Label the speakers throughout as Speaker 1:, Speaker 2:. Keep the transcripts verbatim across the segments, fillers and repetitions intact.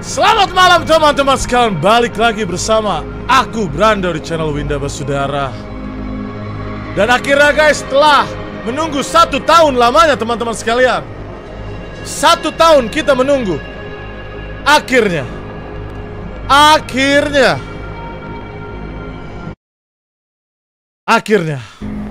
Speaker 1: Selamat malam teman-teman sekalian, balik lagi bersama aku Brando di channel Winda Basudara. Dan akhirnya guys, setelah menunggu satu tahun lamanya teman-teman sekalian, satu tahun kita menunggu, Akhirnya Akhirnya Akhirnya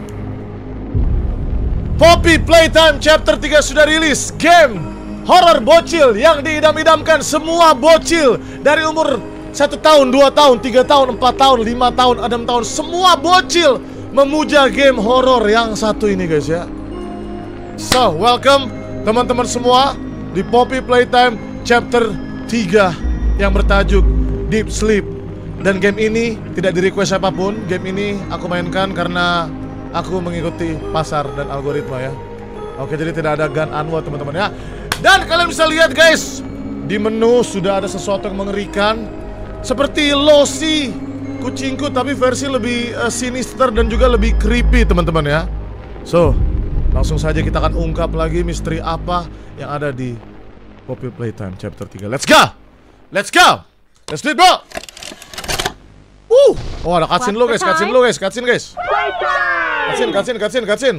Speaker 1: Poppy Playtime Chapter tiga sudah rilis. Game horor bocil yang diidam-idamkan semua bocil dari umur satu tahun, dua tahun, tiga tahun, empat tahun, lima tahun, enam tahun. Semua bocil memuja game horor yang satu ini guys ya. So, welcome teman-teman semua di Poppy Playtime Chapter tiga yang bertajuk Deep Sleep. Dan game ini tidak di request siapapun. Game ini aku mainkan karena aku mengikuti pasar dan algoritma ya. Oke, jadi tidak ada gun unload teman-teman ya. Dan kalian bisa lihat guys, di menu sudah ada sesuatu yang mengerikan, seperti Losi kucingku, tapi versi lebih uh, sinister dan juga lebih creepy teman-teman ya. So, langsung saja kita akan ungkap lagi misteri apa yang ada di Poppy Playtime Chapter tiga. Let's go! Let's go! Let's do it bro! Uh! Oh, ada cutscene lo guys, cutscene lo guys, cutscene guys. Cutscene, cutscene, cutscene, cutscene.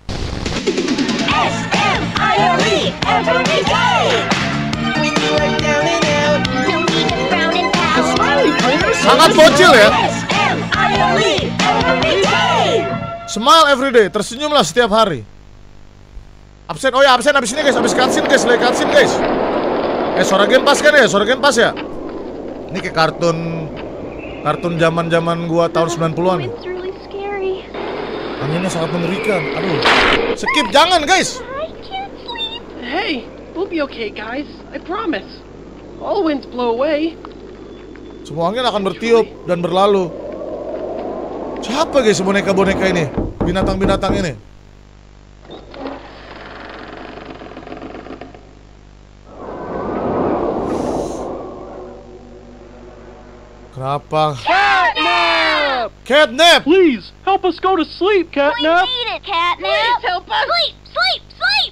Speaker 2: S M I O E every day. When you are down and out, don't even frown and pout. Smiley players.
Speaker 1: Sangat bocil ya.
Speaker 2: S M I O E every day.
Speaker 1: Smile every day, tersenyumlah setiap hari. Absen, oh ya absen abis ini guys, abis cutscene guys, lagi cutscene guys. Eh suara game pas kan ya, suara game pas ya. Ini kayak kartun, kartun zaman-zaman gua tahun sembilan puluhan. Anginnya sangat mengerikan. Aduh. Skip, jangan guys.
Speaker 3: Hey, we'll be okay guys. I promise. All winds blow away.
Speaker 1: Semua angin akan bertiup dan berlalu. Siapa guys boneka-boneka ini? Binatang-binatang ini. Kenapa?
Speaker 3: Catnap!
Speaker 1: Catnap!
Speaker 3: Please, help us go to sleep, Catnap!
Speaker 2: We need it, Catnap. Please help us. Sleep, sleep, sleep.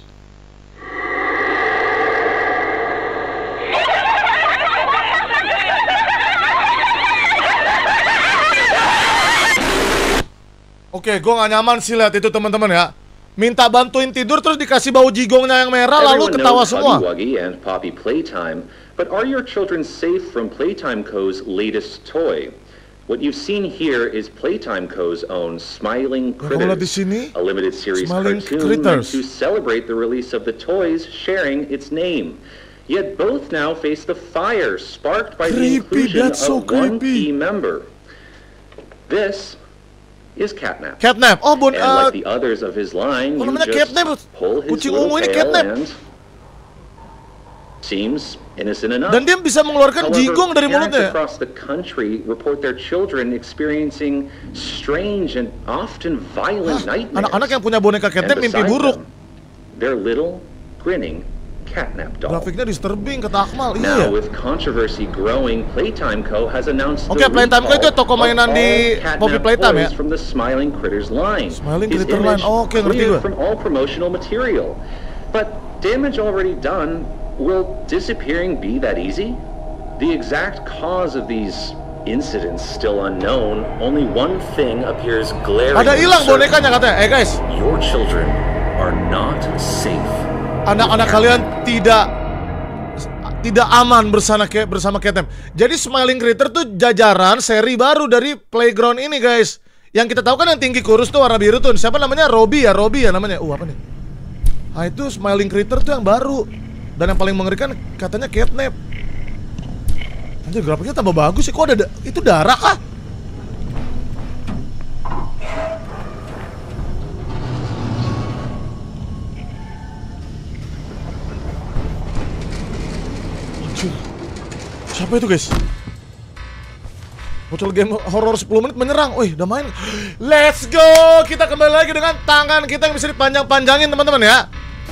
Speaker 1: Oke, gue gak nyaman sih lihat itu teman-teman ya. Minta bantuin tidur terus dikasih bau jigongnya yang merah lalu ketawa semua.
Speaker 4: Huggy Wuggy and Poppy Playtime, but are your children safe from Playtime Co.'s latest toy? What you've seen here is Playtime Co.'s own Smiling Critters,
Speaker 1: di sini,
Speaker 4: a limited series
Speaker 1: Smiling
Speaker 4: cartoon
Speaker 1: Critters.
Speaker 4: meant to celebrate the release of the toys sharing its name. Yet both now face the fire sparked by
Speaker 1: Creepy,
Speaker 4: the inclusion
Speaker 1: that's so
Speaker 4: of one
Speaker 1: creepy.
Speaker 4: key member. This is Catnap.
Speaker 1: Catnap. Oh, bon,
Speaker 4: And
Speaker 1: uh,
Speaker 4: like the others of his line,
Speaker 1: oh,
Speaker 4: you
Speaker 1: namanya
Speaker 4: just
Speaker 1: Catnap.
Speaker 4: pull his
Speaker 1: Kucing
Speaker 4: little
Speaker 1: ungu ini
Speaker 4: tail
Speaker 1: Catnap.
Speaker 4: and seems innocent enough.
Speaker 1: dan dia bisa mengeluarkan
Speaker 4: However,
Speaker 1: jigong dari
Speaker 4: parents
Speaker 1: mulutnya.
Speaker 4: across the country report their children experiencing strange and often violent nightmares.
Speaker 1: Anak-anak yang punya boneka Catnap
Speaker 4: And
Speaker 1: mimpi
Speaker 4: beside
Speaker 1: buruk.
Speaker 4: them, their little grinning Catnap doll.
Speaker 1: Grafiknya disturbing kata Akmal.
Speaker 4: Now,
Speaker 1: Iya.
Speaker 4: with controversy growing, Playtime Co. has announced
Speaker 1: Oke,
Speaker 4: the
Speaker 1: Playtime Co. itu
Speaker 4: recall
Speaker 1: toko mainan
Speaker 4: of
Speaker 1: di
Speaker 4: all
Speaker 1: Poppy
Speaker 4: Catnap
Speaker 1: Playtime ya?
Speaker 4: toys from the Smiling Critters line.
Speaker 1: Smiling
Speaker 4: His
Speaker 1: Critter line.
Speaker 4: image
Speaker 1: Oh, oke, ngerti
Speaker 4: cleared
Speaker 1: gue.
Speaker 4: from all promotional material. But damage already done, will disappearing be that easy? The exact cause of these incidents still unknown. Only one thing appears glaring.
Speaker 1: Ada hilang bonekanya katanya. Eh guys,
Speaker 4: Your children are not safe.
Speaker 1: anak-anak kalian tidak tidak aman bersama kayak bersama Catnap. Jadi Smiling Critter tuh jajaran seri baru dari Playground ini guys. Yang kita tahu kan yang tinggi kurus tuh warna biru tuh. Siapa namanya? Robbie ya, Robbie ya namanya. Uh apa nih? Ah itu Smiling Critter tuh yang baru. Dan yang paling mengerikan katanya Catnap. Anjir, grafiknya tambah bagus sih. Kok ada da itu darah kah? Anjir. Siapa itu guys? Bocil game horor sepuluh menit menyerang. Wih, udah main. Let's go. Kita kembali lagi dengan tangan kita yang bisa dipanjang-panjangin teman-teman ya.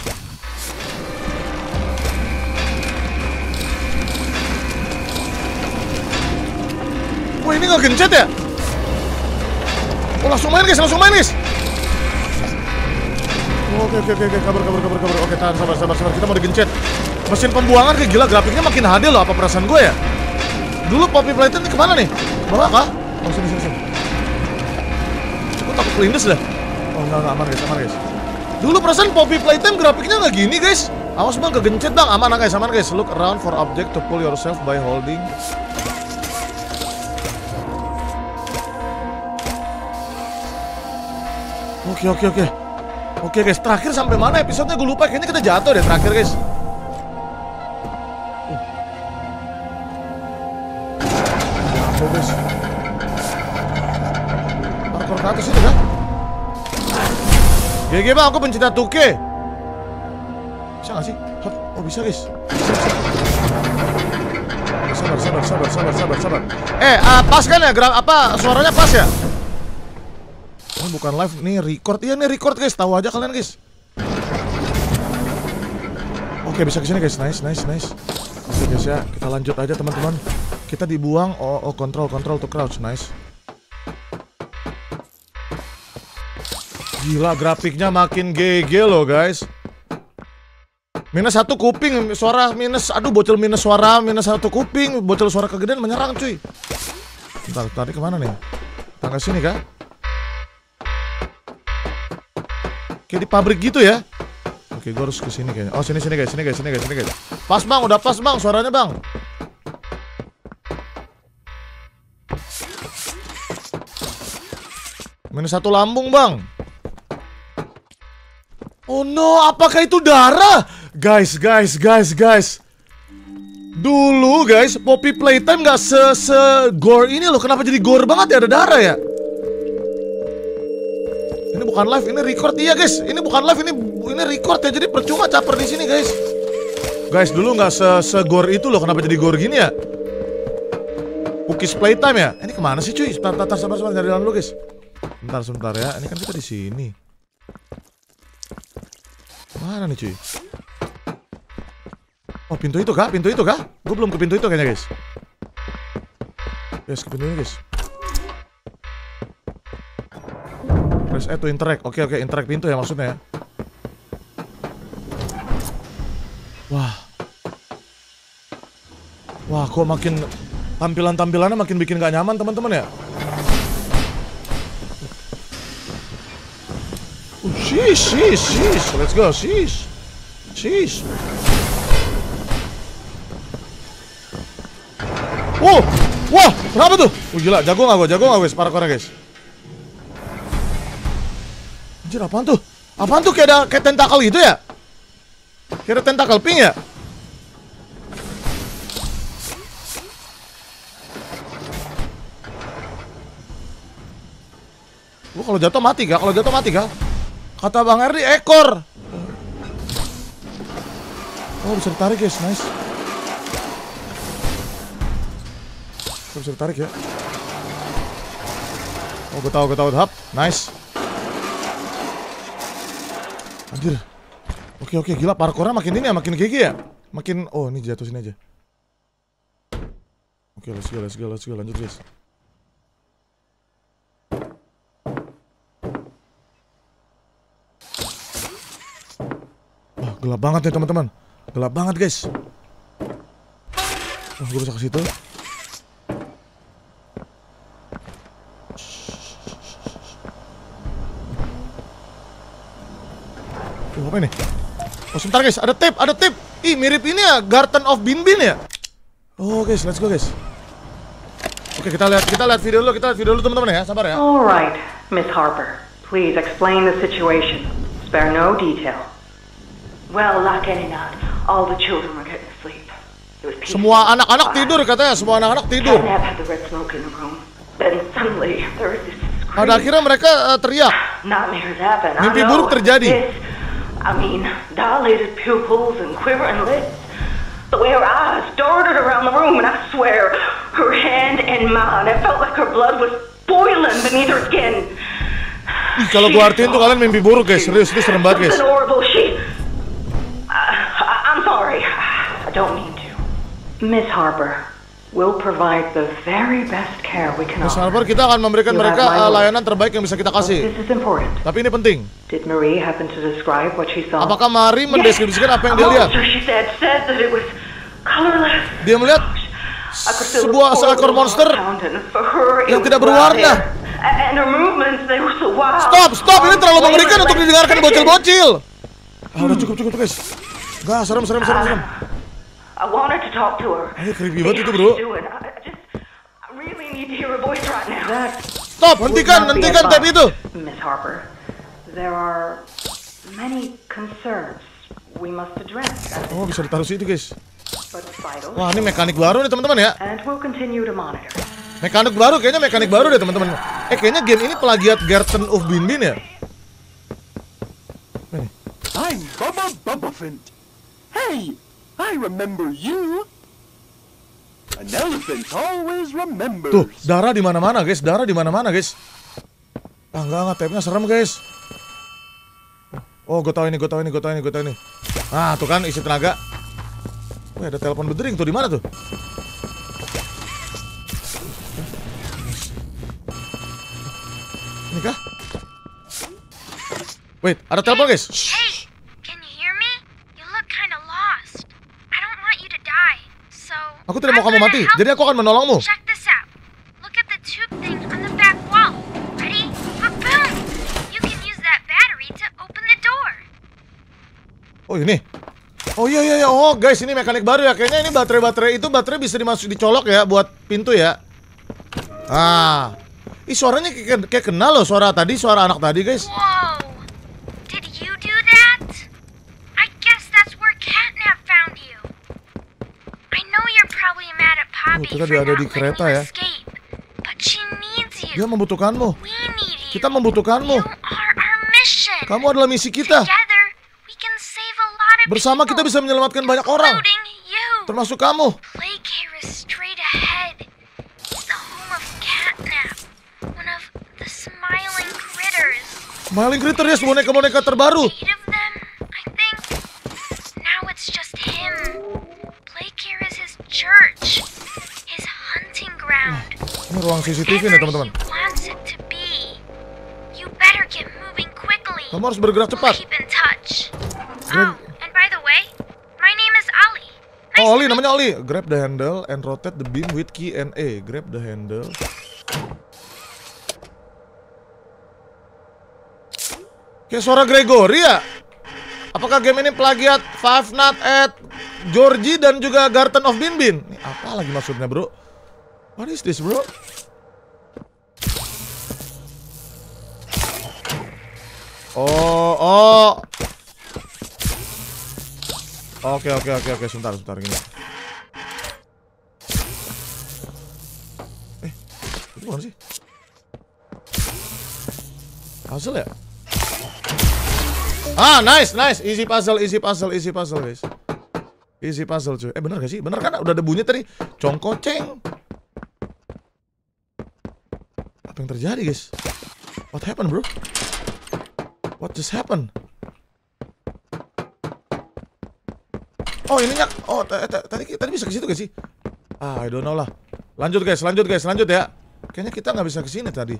Speaker 1: Wah, ini nggak gencet ya? Oh, langsung main guys, langsung main guys. Oke, oke, oke, oke, kabar, kabar, kabar, kabar. Oke, tahan, sabar, sabar, sabar. Kita mau digencet. Mesin pembuangan kayak gila, grafiknya makin H D loh, apa perasaan gue ya? Dulu Poppy Playtime ini kemana nih? Bawah kah? Oh sini sini sini. Aku takut kelindes dah. Oh enggak enggak, aman guys, aman guys. Dulu perasaan Poppy Playtime grafiknya nggak gini guys. Awas bang, kegencet bang, aman guys, aman guys. Look around for object to pull yourself by holding. Oke oke oke. Oke guys, terakhir sampai mana episodenya gue lupa, kayaknya kita jatuh deh terakhir guys. Oh guys. Parkour ke atas itu kan? G G bang, aku pencinta two K. Bisa gak sih? Oh bisa guys. Bisa, bisa. Sabar, sabar, sabar, sabar, sabar, sabar. Eh, uh, pas kan ya? Gra apa suaranya pas ya? Oh bukan live, nih record. Iya nih record guys, tahu aja kalian guys. Oke bisa kesini guys, nice, nice, nice. Oke guys ya, kita lanjut aja teman-teman. Kita dibuang, oh, oh control, control to crouch, nice. Gila grafiknya makin G G loh guys. Minus satu kuping, suara minus, aduh bocil minus suara, minus satu kuping, bocil suara kegedean menyerang cuy. Bentar, tadi kemana nih? Tangga sini kah? Kayak di pabrik gitu ya. Oke, gue harus kesini kayaknya. Oh sini sini guys, sini guys, sini guys, sini guys. Pas bang, udah pas bang, suaranya bang. Minus satu lambung bang. Oh no, apakah itu darah? Guys, guys, guys, guys. Dulu guys, Poppy Playtime gak se-se-gore ini loh. Kenapa jadi gore banget ya, ada darah ya? Ini bukan live, ini record. Iya guys, ini bukan live, ini ini record ya. Jadi percuma caper di sini guys. Guys, dulu gak se-se-gore itu loh. Kenapa jadi gore gini ya? Cookies Playtime ya? Ini kemana sih cuy? Bentar, bentar, sabar, sabar, cari jalan dulu guys. Bentar, sebentar ya. Ini kan kita di sini. Mana nih cuy? Oh pintu itu kah? Pintu itu kah? Gue belum ke pintu itu kayaknya guys. Guys ke pintunya guys. Press E to interact. Oke oke, interact pintu ya maksudnya ya. Wah. Wah kok makin tampilan-tampilannya makin bikin gak nyaman teman-teman ya. Oh, sheesh, sheesh, sheesh. Let's go, sheesh. Sheesh. Wow, wah, kenapa tuh? Oh gila, jago gak gue, jago gak guys, parkournya guys. Anjir, apaan tuh? Apaan tuh, kayak ada, kayak tentakel gitu ya? Kayak ada tentakel pink ya? Gue kalau jatuh mati kah? Kalau jatuh mati kah? Kata Bang Erdi, ekor. Oh bisa ditarik guys, nice. Bisa ditarik ya. Oh gue tau, gue tau, hap, nice. Anjir. Oke oke, gila parkournya makin ini ya, makin gigi ya. Makin, oh ini jatuh sini aja. Oke, let's go, let's go, let's go, lanjut guys. Wah, gelap banget nih teman-teman. Gelap banget guys. Oh, gue bisa ke situ. Oh, apa ini? Oh sebentar guys, ada tip, ada tip. Ih mirip ini ya, Garden of Bin Bin ya. Oh guys, let's go guys. Oke kita lihat, kita lihat video dulu, kita lihat video dulu teman-teman ya, sabar ya.
Speaker 5: Alright, Miss Harper, please explain the situation. Spare no detail.
Speaker 2: Well, like any night, all the children were getting asleep. It was peaceful.
Speaker 1: Semua anak-anak tidur katanya, semua anak-anak tidur.
Speaker 2: Catnap had the red smoke in the room. Then suddenly there was this scream.
Speaker 1: Pada akhirnya mereka uh, teriak.
Speaker 2: Nightmares happen.
Speaker 1: Mimpi
Speaker 2: I
Speaker 1: buruk
Speaker 2: know.
Speaker 1: terjadi.
Speaker 2: This, I mean, dilated pupils and quivering lips. The way her eyes darted around the room, and I swear, her hand in mine, it felt like her blood was boiling beneath her skin.
Speaker 1: Ih, kalau gua artiin tuh kalian mimpi buruk guys, serius, itu serem banget guys.
Speaker 2: Something horrible. She, uh, I, I'm sorry, I don't mean to.
Speaker 5: Miss Harper, We'll provide the very best care we can
Speaker 1: Miss
Speaker 5: offer.
Speaker 1: Harper, kita akan memberikan
Speaker 5: You
Speaker 1: mereka
Speaker 5: have my
Speaker 1: uh,
Speaker 5: word.
Speaker 1: layanan terbaik yang bisa kita
Speaker 5: But
Speaker 1: kasih.
Speaker 5: this is important.
Speaker 1: Tapi ini penting.
Speaker 5: Did Marie happen to describe what she saw?
Speaker 1: Apakah Marie mendeskripsikan apa yang dia
Speaker 2: A
Speaker 1: lihat?
Speaker 2: monster, she said, said that it was colorless.
Speaker 1: Dia melihat
Speaker 2: I could feel the
Speaker 1: sebuah
Speaker 2: poor
Speaker 1: seekor
Speaker 2: little
Speaker 1: monster
Speaker 2: fountain. For her, it
Speaker 1: yang
Speaker 2: was
Speaker 1: tidak
Speaker 2: right
Speaker 1: berwarna.
Speaker 2: there. And her movements, they were so wild.
Speaker 1: Stop, stop, ini terlalu mengerikan untuk
Speaker 2: Like
Speaker 1: didengarkan
Speaker 2: chicken.
Speaker 1: bocil-bocil. Ah, udah cukup, cukup, guys. Gak, serem, serem, serem, serem.
Speaker 2: I wanted to talk to her.
Speaker 1: Ini creepy banget
Speaker 2: See
Speaker 1: itu,
Speaker 2: how
Speaker 1: bro.
Speaker 2: she's doing. I I just, I really need to hear her voice right now.
Speaker 5: That
Speaker 1: Stop,
Speaker 5: would
Speaker 1: hentikan,
Speaker 5: not be
Speaker 1: hentikan tape itu.
Speaker 5: advised, Miss Harper. There are many concerns we must address. at this
Speaker 1: Oh, bisa ditaruh situ, guys.
Speaker 5: But vital.
Speaker 1: Wah, ini mekanik baru nih, teman-teman ya.
Speaker 5: And we'll continue to monitor.
Speaker 1: Mekanik baru, kayaknya mekanik baru deh, teman-teman. Eh, kayaknya game ini plagiat Garten of Binbin ya. Ini.
Speaker 6: I'm Bubba Bubbaphant. Hey, I remember you. An elephant always remembers.
Speaker 1: Tuh, darah di mana-mana, guys. Darah di mana-mana, guys. Ah, enggak, enggak, tape-nya serem, guys. Oh, gue tahu ini, gue tahu ini, gue tahu ini, gue tahu ini. Ah, tuh kan isi tenaga. Wih, ada telepon berdering tuh, di mana tuh? Ini kah? Wait, ada telepon, guys. Shh.
Speaker 7: Hey, can you hear me? You look kind of lost. I don't want you to die. So
Speaker 1: Aku tidak mau
Speaker 7: I'm
Speaker 1: kamu
Speaker 7: gonna
Speaker 1: mati,
Speaker 7: help
Speaker 1: jadi aku akan
Speaker 7: you.
Speaker 1: menolongmu.
Speaker 7: Check this out. Look at the tube thing on the back wall. Ready? Boom! You can use that battery to open the door.
Speaker 1: Oh, ini. Oh iya iya iya. Oh, guys, ini mekanik baru ya. Kayaknya ini baterai-baterai itu baterai bisa dimasuk dicolok ya buat pintu ya. Ah. Ih, suaranya kayak, kayak kenal loh, suara tadi, suara anak tadi, guys.
Speaker 7: Whoa! Did you do that? I guess that's where Catnap found you. I know you're probably mad at Poppy
Speaker 1: kita
Speaker 7: for
Speaker 1: dia ada
Speaker 7: not
Speaker 1: di
Speaker 7: letting
Speaker 1: kereta
Speaker 7: you
Speaker 1: ya.
Speaker 7: escape, but she needs you.
Speaker 1: Dia membutuhkanmu.
Speaker 7: We need you.
Speaker 1: Kita membutuhkanmu.
Speaker 7: You are our mission.
Speaker 1: Kamu adalah misi kita.
Speaker 7: Together, we can save a lot of
Speaker 1: Bersama
Speaker 7: people,
Speaker 1: kita bisa menyelamatkan banyak orang,
Speaker 7: including you.
Speaker 1: termasuk kamu.
Speaker 7: Plague is straight ahead. It's the home of Catnap, one of the smiling critters.
Speaker 1: Smiling Critter ya, boneka-boneka terbaru.
Speaker 7: Eight of them, I think. Now it's just him. Plague is his church, his hunting ground.
Speaker 1: Ini ruang C C T V nih, teman-teman.
Speaker 7: Whatever he wants it to be. You better get moving quickly.
Speaker 1: Kamu harus bergerak
Speaker 7: We'll
Speaker 1: cepat.
Speaker 7: keep in touch. Oh, and by the way, my name is Ali. Nice
Speaker 1: Oh,
Speaker 7: to
Speaker 1: Oli,
Speaker 7: meet
Speaker 1: namanya Oli. Grab the handle and rotate the beam with key and A. Grab the handle. Kayak suara Gregory ya? Apakah game ini plagiat Five Nights at Georgie dan juga Garten of Binbin? Ini apa lagi maksudnya, bro? What is this, bro? Oh, oh. Oke, oke, oke, oke. Sebentar, sebentar gini. Eh, itu mana sih? Puzzle ya? Ah, nice, nice. Easy puzzle, easy puzzle, easy puzzle, guys. Easy puzzle, cuy. Eh, bener gak sih? Bener kan? Udah ada bunyi tadi. Congkoceng. Apa yang terjadi, guys? What happened, bro? What just happened? Oh, ininya. Oh, tadi tadi bisa ke situ gak sih? Ah, I don't know lah. Lanjut, guys. Lanjut, guys. Lanjut ya. Kayaknya kita nggak bisa ke sini tadi.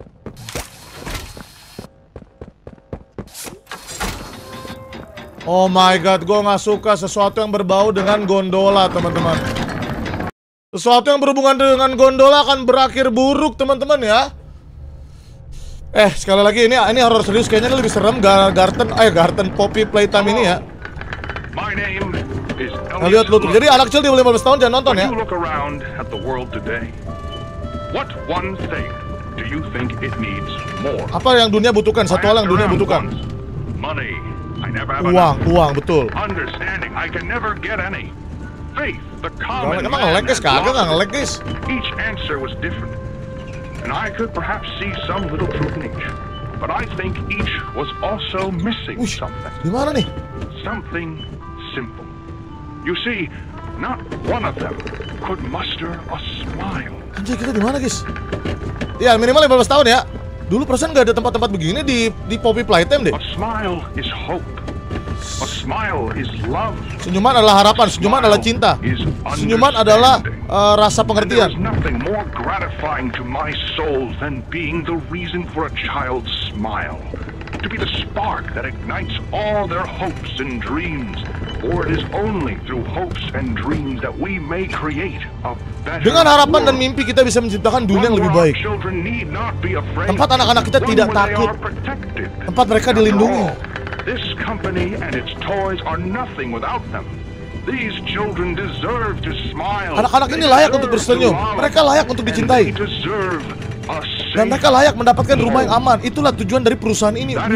Speaker 1: Oh my god, gue nggak suka sesuatu yang berbau dengan gondola, teman-teman. Sesuatu yang berhubungan dengan gondola akan berakhir buruk, teman-teman ya. Eh, sekali lagi ini ini horor serius, kayaknya ini lebih serem Garten eh Garten Poppy Playtime ini ya.
Speaker 8: My name is
Speaker 1: Nah, lihat lu tuh. Jadi anak kecil di bawah lima belas tahun jangan nonton ya.
Speaker 8: When you look around at the world today, what one thing do you think it needs more?
Speaker 1: Apa yang dunia butuhkan? Satu hal yang dunia butuhkan.
Speaker 8: Money. I never have
Speaker 1: Uang,
Speaker 8: enough.
Speaker 1: uang, betul.
Speaker 8: Understanding. I can never get any. Faith. The common
Speaker 1: Emang
Speaker 8: man
Speaker 1: nge-lag guys,
Speaker 8: has
Speaker 1: kagak nggak
Speaker 8: lost
Speaker 1: nge-lag
Speaker 8: it.
Speaker 1: guys.
Speaker 8: Each answer was different, and I could perhaps see some little truth in each. But I think each was also missing
Speaker 1: Ush,
Speaker 8: something.
Speaker 1: di mana nih?
Speaker 8: Something simple. You see, not one of them could muster a smile.
Speaker 1: Anjir, kita di mana guys? Ya minimal lima belas tahun ya. Dulu perasaan nggak ada tempat-tempat begini di di Poppy Playtime deh.
Speaker 8: A smile is hope. A smile is love.
Speaker 1: Senyuman adalah harapan, senyuman adalah cinta. Senyuman adalah uh, rasa pengertian.
Speaker 8: There's nothing more gratifying to my soul than being the reason for a child's smile. To be the spark that ignites all their hopes and dreams. For it is only through hopes and dreams that we may create a better
Speaker 1: Dengan harapan dan
Speaker 8: world.
Speaker 1: mimpi kita bisa menciptakan dunia yang lebih baik. Tempat anak-anak kita tidak takut. Tempat mereka dilindungi.
Speaker 8: This company and its toys are nothing without them. These children deserve to smile.
Speaker 1: Anak-anak ini layak untuk bersenyum. Mereka layak untuk dicintai. Dan mereka layak mendapatkan rumah yang aman. Itulah tujuan dari perusahaan ini. Wow.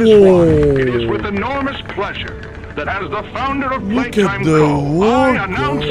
Speaker 8: That as the founder of
Speaker 1: Look at
Speaker 8: Playtime
Speaker 1: the
Speaker 8: Co,
Speaker 1: work,
Speaker 8: I announce...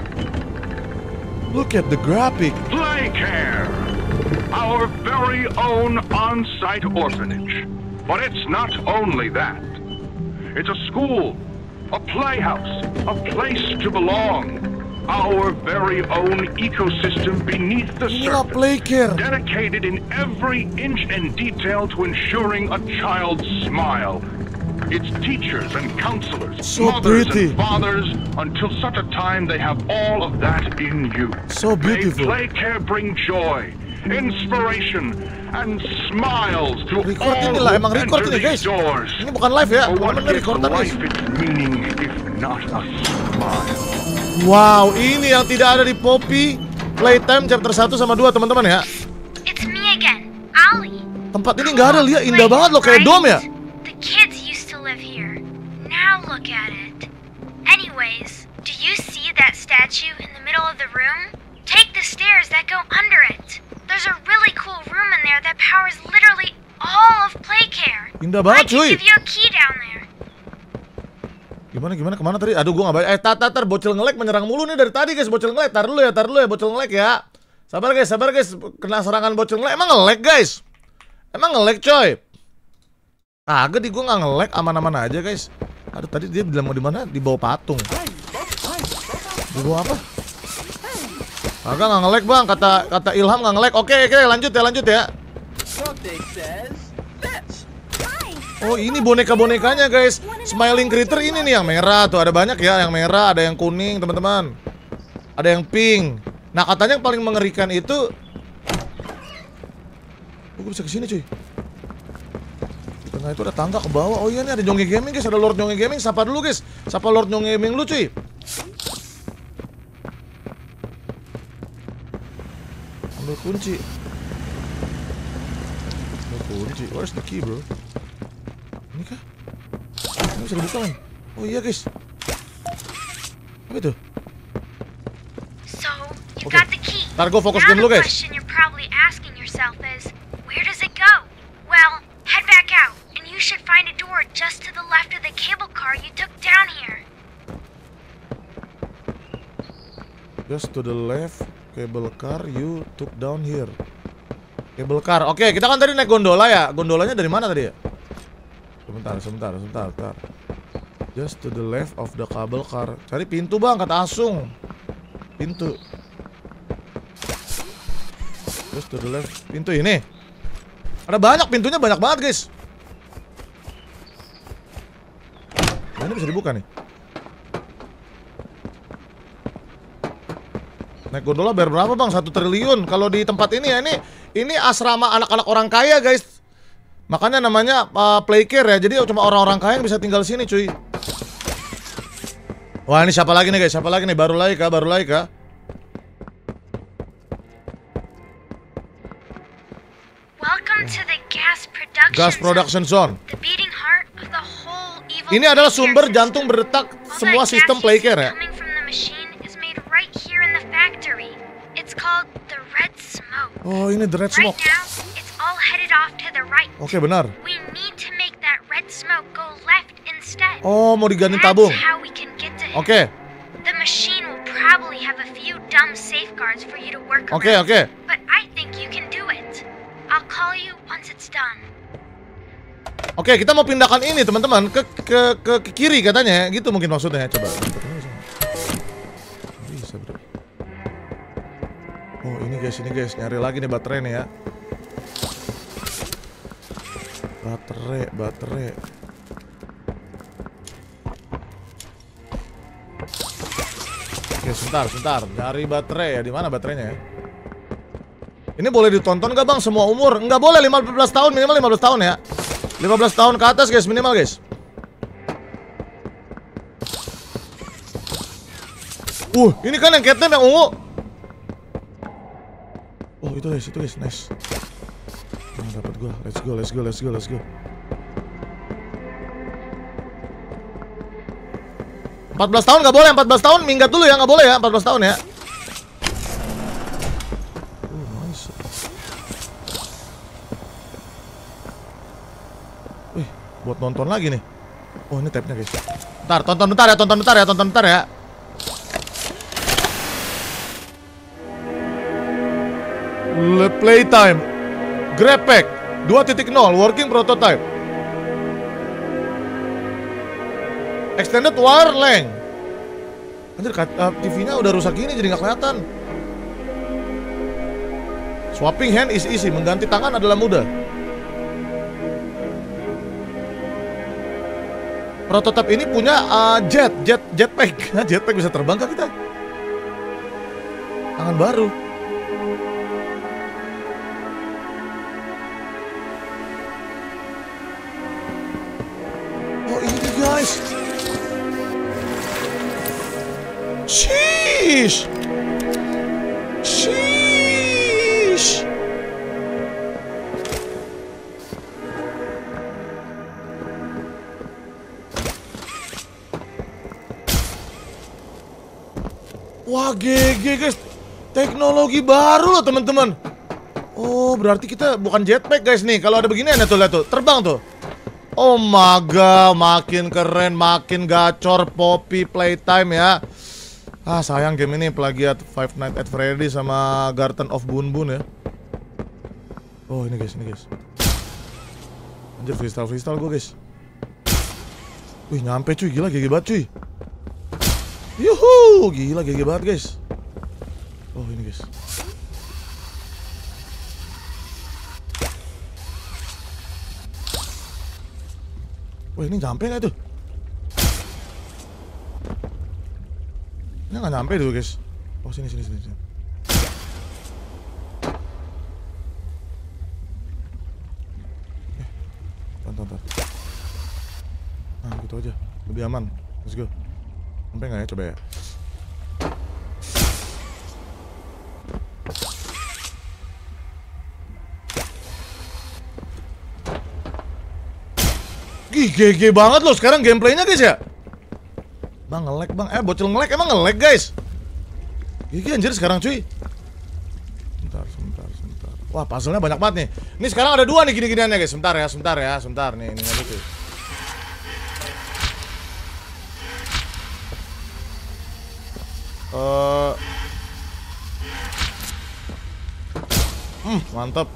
Speaker 1: Look at the graphic.
Speaker 8: Playcare, our very own on-site orphanage. But it's not only that. It's a school, a playhouse, a place to belong. Our very own ecosystem beneath the
Speaker 1: Inilah
Speaker 8: surface,
Speaker 1: Playcare.
Speaker 8: dedicated in every inch and detail to ensuring a child's smile. Its teachers and counselors,
Speaker 1: So
Speaker 8: mothers
Speaker 1: pretty.
Speaker 8: and fathers, until such a time they have all of that in you.
Speaker 1: So beautiful.
Speaker 8: May Playcare bring joy, inspiration, and smiles to
Speaker 1: Record
Speaker 8: all
Speaker 1: inilah,
Speaker 8: who
Speaker 1: emang record
Speaker 8: enter
Speaker 1: ini guys.
Speaker 8: these doors.
Speaker 1: Ini bukan live ya,
Speaker 8: For what
Speaker 1: teman-teman
Speaker 8: gives
Speaker 1: recordan guys.
Speaker 8: life its meaning if not a smile?
Speaker 1: Wow, ini yang tidak ada di Poppy Playtime chapter satu sama dua teman-teman ya.
Speaker 7: It's me again, Ollie.
Speaker 1: Tempat ini nggak ada, lihat indah banget loh, kayak dom ya.
Speaker 7: The kids used to live here. Now look at it. Anyways, do you see that statue in the middle of the room? Take the stairs that go under it. There's a really cool room in there that powers literally all of Playcare.
Speaker 1: Indah
Speaker 7: I
Speaker 1: banget
Speaker 7: can
Speaker 1: cuy.
Speaker 7: give you a key down there.
Speaker 1: Gimana gimana kemana tadi? Aduh gua nggak baik. Eh tar tar tar bocil ngelek menyerang mulu nih dari tadi guys, bocil ngelek. Tar dulu ya, tar dulu ya bocil ngelek ya. Sabar guys, sabar guys. Kena serangan bocil ngelek. Emang ngelek guys? Emang ngelek coy? Agak di gua nggak ngelek, aman-aman aja guys. Aduh tadi dia bilang mau di mana? Di bawah patung. Di bawah apa? Agak nggak ngelek bang, kata kata Ilham nggak ngelek. Oke oke lanjut ya lanjut ya. Oh ini boneka-bonekanya guys. Smiling critter ini nih yang merah tuh, ada banyak ya, yang merah, ada yang kuning teman-teman. Ada yang pink. Nah katanya yang paling mengerikan itu. Oh, gue bisa kesini cuy. Di tengah itu ada tangga ke bawah. Oh iya nih ada Nyonge Gaming guys, ada Lord Nyonge Gaming. Sapa dulu guys. Sapa Lord Nyonge Gaming lu cuy. Ambil kunci. Ambil kunci. Where's the key bro? Ini kah? Ini bisa dibuka kan? Oh iya guys. Apa itu?
Speaker 7: So, you
Speaker 1: Okay.
Speaker 7: got the key.
Speaker 1: Ntar gue fokus
Speaker 7: Now
Speaker 1: game dulu
Speaker 7: the
Speaker 1: guys.
Speaker 7: question you're probably asking yourself is, where does it go? Well, head back out, and you should find a door just to the left of the cable car you took down here.
Speaker 1: Just to the left, cable car you took down here. Cable car. Oke, kita kan tadi naik gondola ya. Gondolanya dari mana tadi ya? Sebentar, sebentar, sebentar, sebentar. Just to the left of the cable car. Cari pintu bang, kata Asung. Pintu. Just to the left. Pintu ini. Ada banyak pintunya, banyak banget guys. Nah, ini bisa dibuka nih. Naik gondola bayar berapa bang? Satu triliun. Kalau di tempat ini ya, ini ini asrama anak-anak orang kaya guys. Makanya namanya uh, Playcare ya. Jadi cuma orang-orang kaya yang bisa tinggal sini cuy. Wah ini siapa lagi nih guys? Siapa lagi nih? Baru lagi kah? Baru lagi kah?
Speaker 7: Welcome to the gas production,
Speaker 1: Gas production zone.
Speaker 7: zone, the beating heart of the whole evil
Speaker 1: Ini adalah
Speaker 7: Playcare
Speaker 1: sumber
Speaker 7: system.
Speaker 1: jantung berdetak
Speaker 7: All
Speaker 1: semua
Speaker 7: that
Speaker 1: sistem
Speaker 7: gas
Speaker 1: Playcare ya.
Speaker 7: coming from the machine is made right here in the factory. It's called the red smoke.
Speaker 1: Oh ini the red
Speaker 7: Right
Speaker 1: smoke.
Speaker 7: now, it's all headed off to the right.
Speaker 1: Oke benar.
Speaker 7: We need to make that red smoke go left instead.
Speaker 1: Oh mau diganti
Speaker 7: That's
Speaker 1: tabung.
Speaker 7: how we can get to him.
Speaker 1: Oke.
Speaker 7: The machine will probably have a few dumb safeguards for you to work
Speaker 1: Oke
Speaker 7: around.
Speaker 1: oke.
Speaker 7: But I think you can do it. I'll call you once it's done.
Speaker 1: Oke kita mau pindahkan ini teman-teman ke, ke ke ke kiri katanya. Gitu mungkin maksudnya. Coba. Bisa bro. Oh ini guys ini guys nyari lagi nih baterai nih ya. Baterai baterai. Oke, sebentar, sebentar. Cari baterai ya. Di mana baterainya ya? Ini boleh ditonton gak bang? Semua umur? Nggak boleh, lima belas tahun, minimal lima belas tahun ya. lima belas tahun ke atas guys, minimal guys. Uh, ini kan yang catnap yang ungu. Oh itu guys, itu guys, nice. Nah, dapat gua, let's go, let's go, let's go, let's go. empat belas tahun nggak boleh, empat belas tahun minggat dulu ya, nggak boleh ya, empat belas tahun ya. Uh, nice. Wih, buat nonton lagi nih. Oh ini tabnya guys. Bentar, tonton bentar ya, tonton bentar ya, tonton bentar ya. Playtime Grab Pack dua titik nol Working Prototype Extended Wire Length. Anjir, uh, T V-nya udah rusak gini jadi nggak kelihatan. Swapping hand is easy. Mengganti tangan adalah mudah. Prototype ini punya uh, jet, jet, jetpack. Nah, jetpack bisa terbang kah kita? Tangan baru. Oh ini guys. Sheesh. Sheesh. Wah, G G guys. Teknologi baru loh, teman-teman. Oh, berarti kita bukan jetpack guys nih. Kalau ada beginian ya tuh, lihat tuh, terbang tuh. Oh my god, makin keren, makin gacor Poppy Playtime ya. Ah, sayang game ini plagiat Five Nights at Freddy's sama Garden of Boon Boon ya. Oh, ini guys, ini guys. Anjir, freestyle-freestyle gue guys. Wih, nyampe cuy, gila G G banget cuy. Yuhu, gila G G banget guys. Oh, ini guys. Wah, ini nyampe nggak tuh? Ini nggak nyampe dulu guys. Oh, sini sini sini. sini. Eh, tonton tonton. Nah, gitu aja. Lebih aman. Let's go. Sampai nggak ya? Coba ya. Gih, G G banget loh sekarang gameplaynya guys ya. Bang, nge-lag bang. Eh, bocil nge-lag, emang nge-lag guys. Gigi anjir sekarang cuy. Sebentar, sebentar, sebentar. Wah, puzzle-nya banyak banget nih. Ini sekarang ada dua nih gini-giniannya guys. Sebentar ya, sebentar ya, sebentar nih. Ini aja cuy. Uh... Hmm, mantap.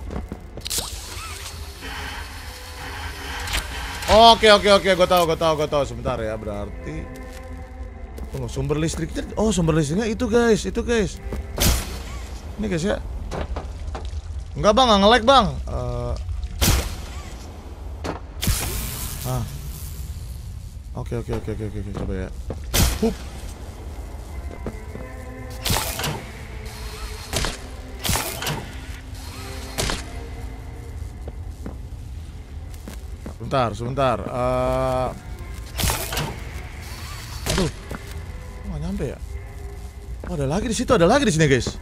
Speaker 1: Oke oke oke, gue tahu gue tahu gue tahu. Sebentar ya, berarti tunggu, sumber listriknya. Oh, sumber listriknya itu guys, itu guys. Ini guys ya. Enggak bang, nggak nge-lag bang. Uh... Ah. Oke oke oke oke oke, coba ya. Hup. Sebentar, sebentar. Uh... Aduh, nggak nyampe ya? Oh, ada lagi di situ, ada lagi di sini, guys.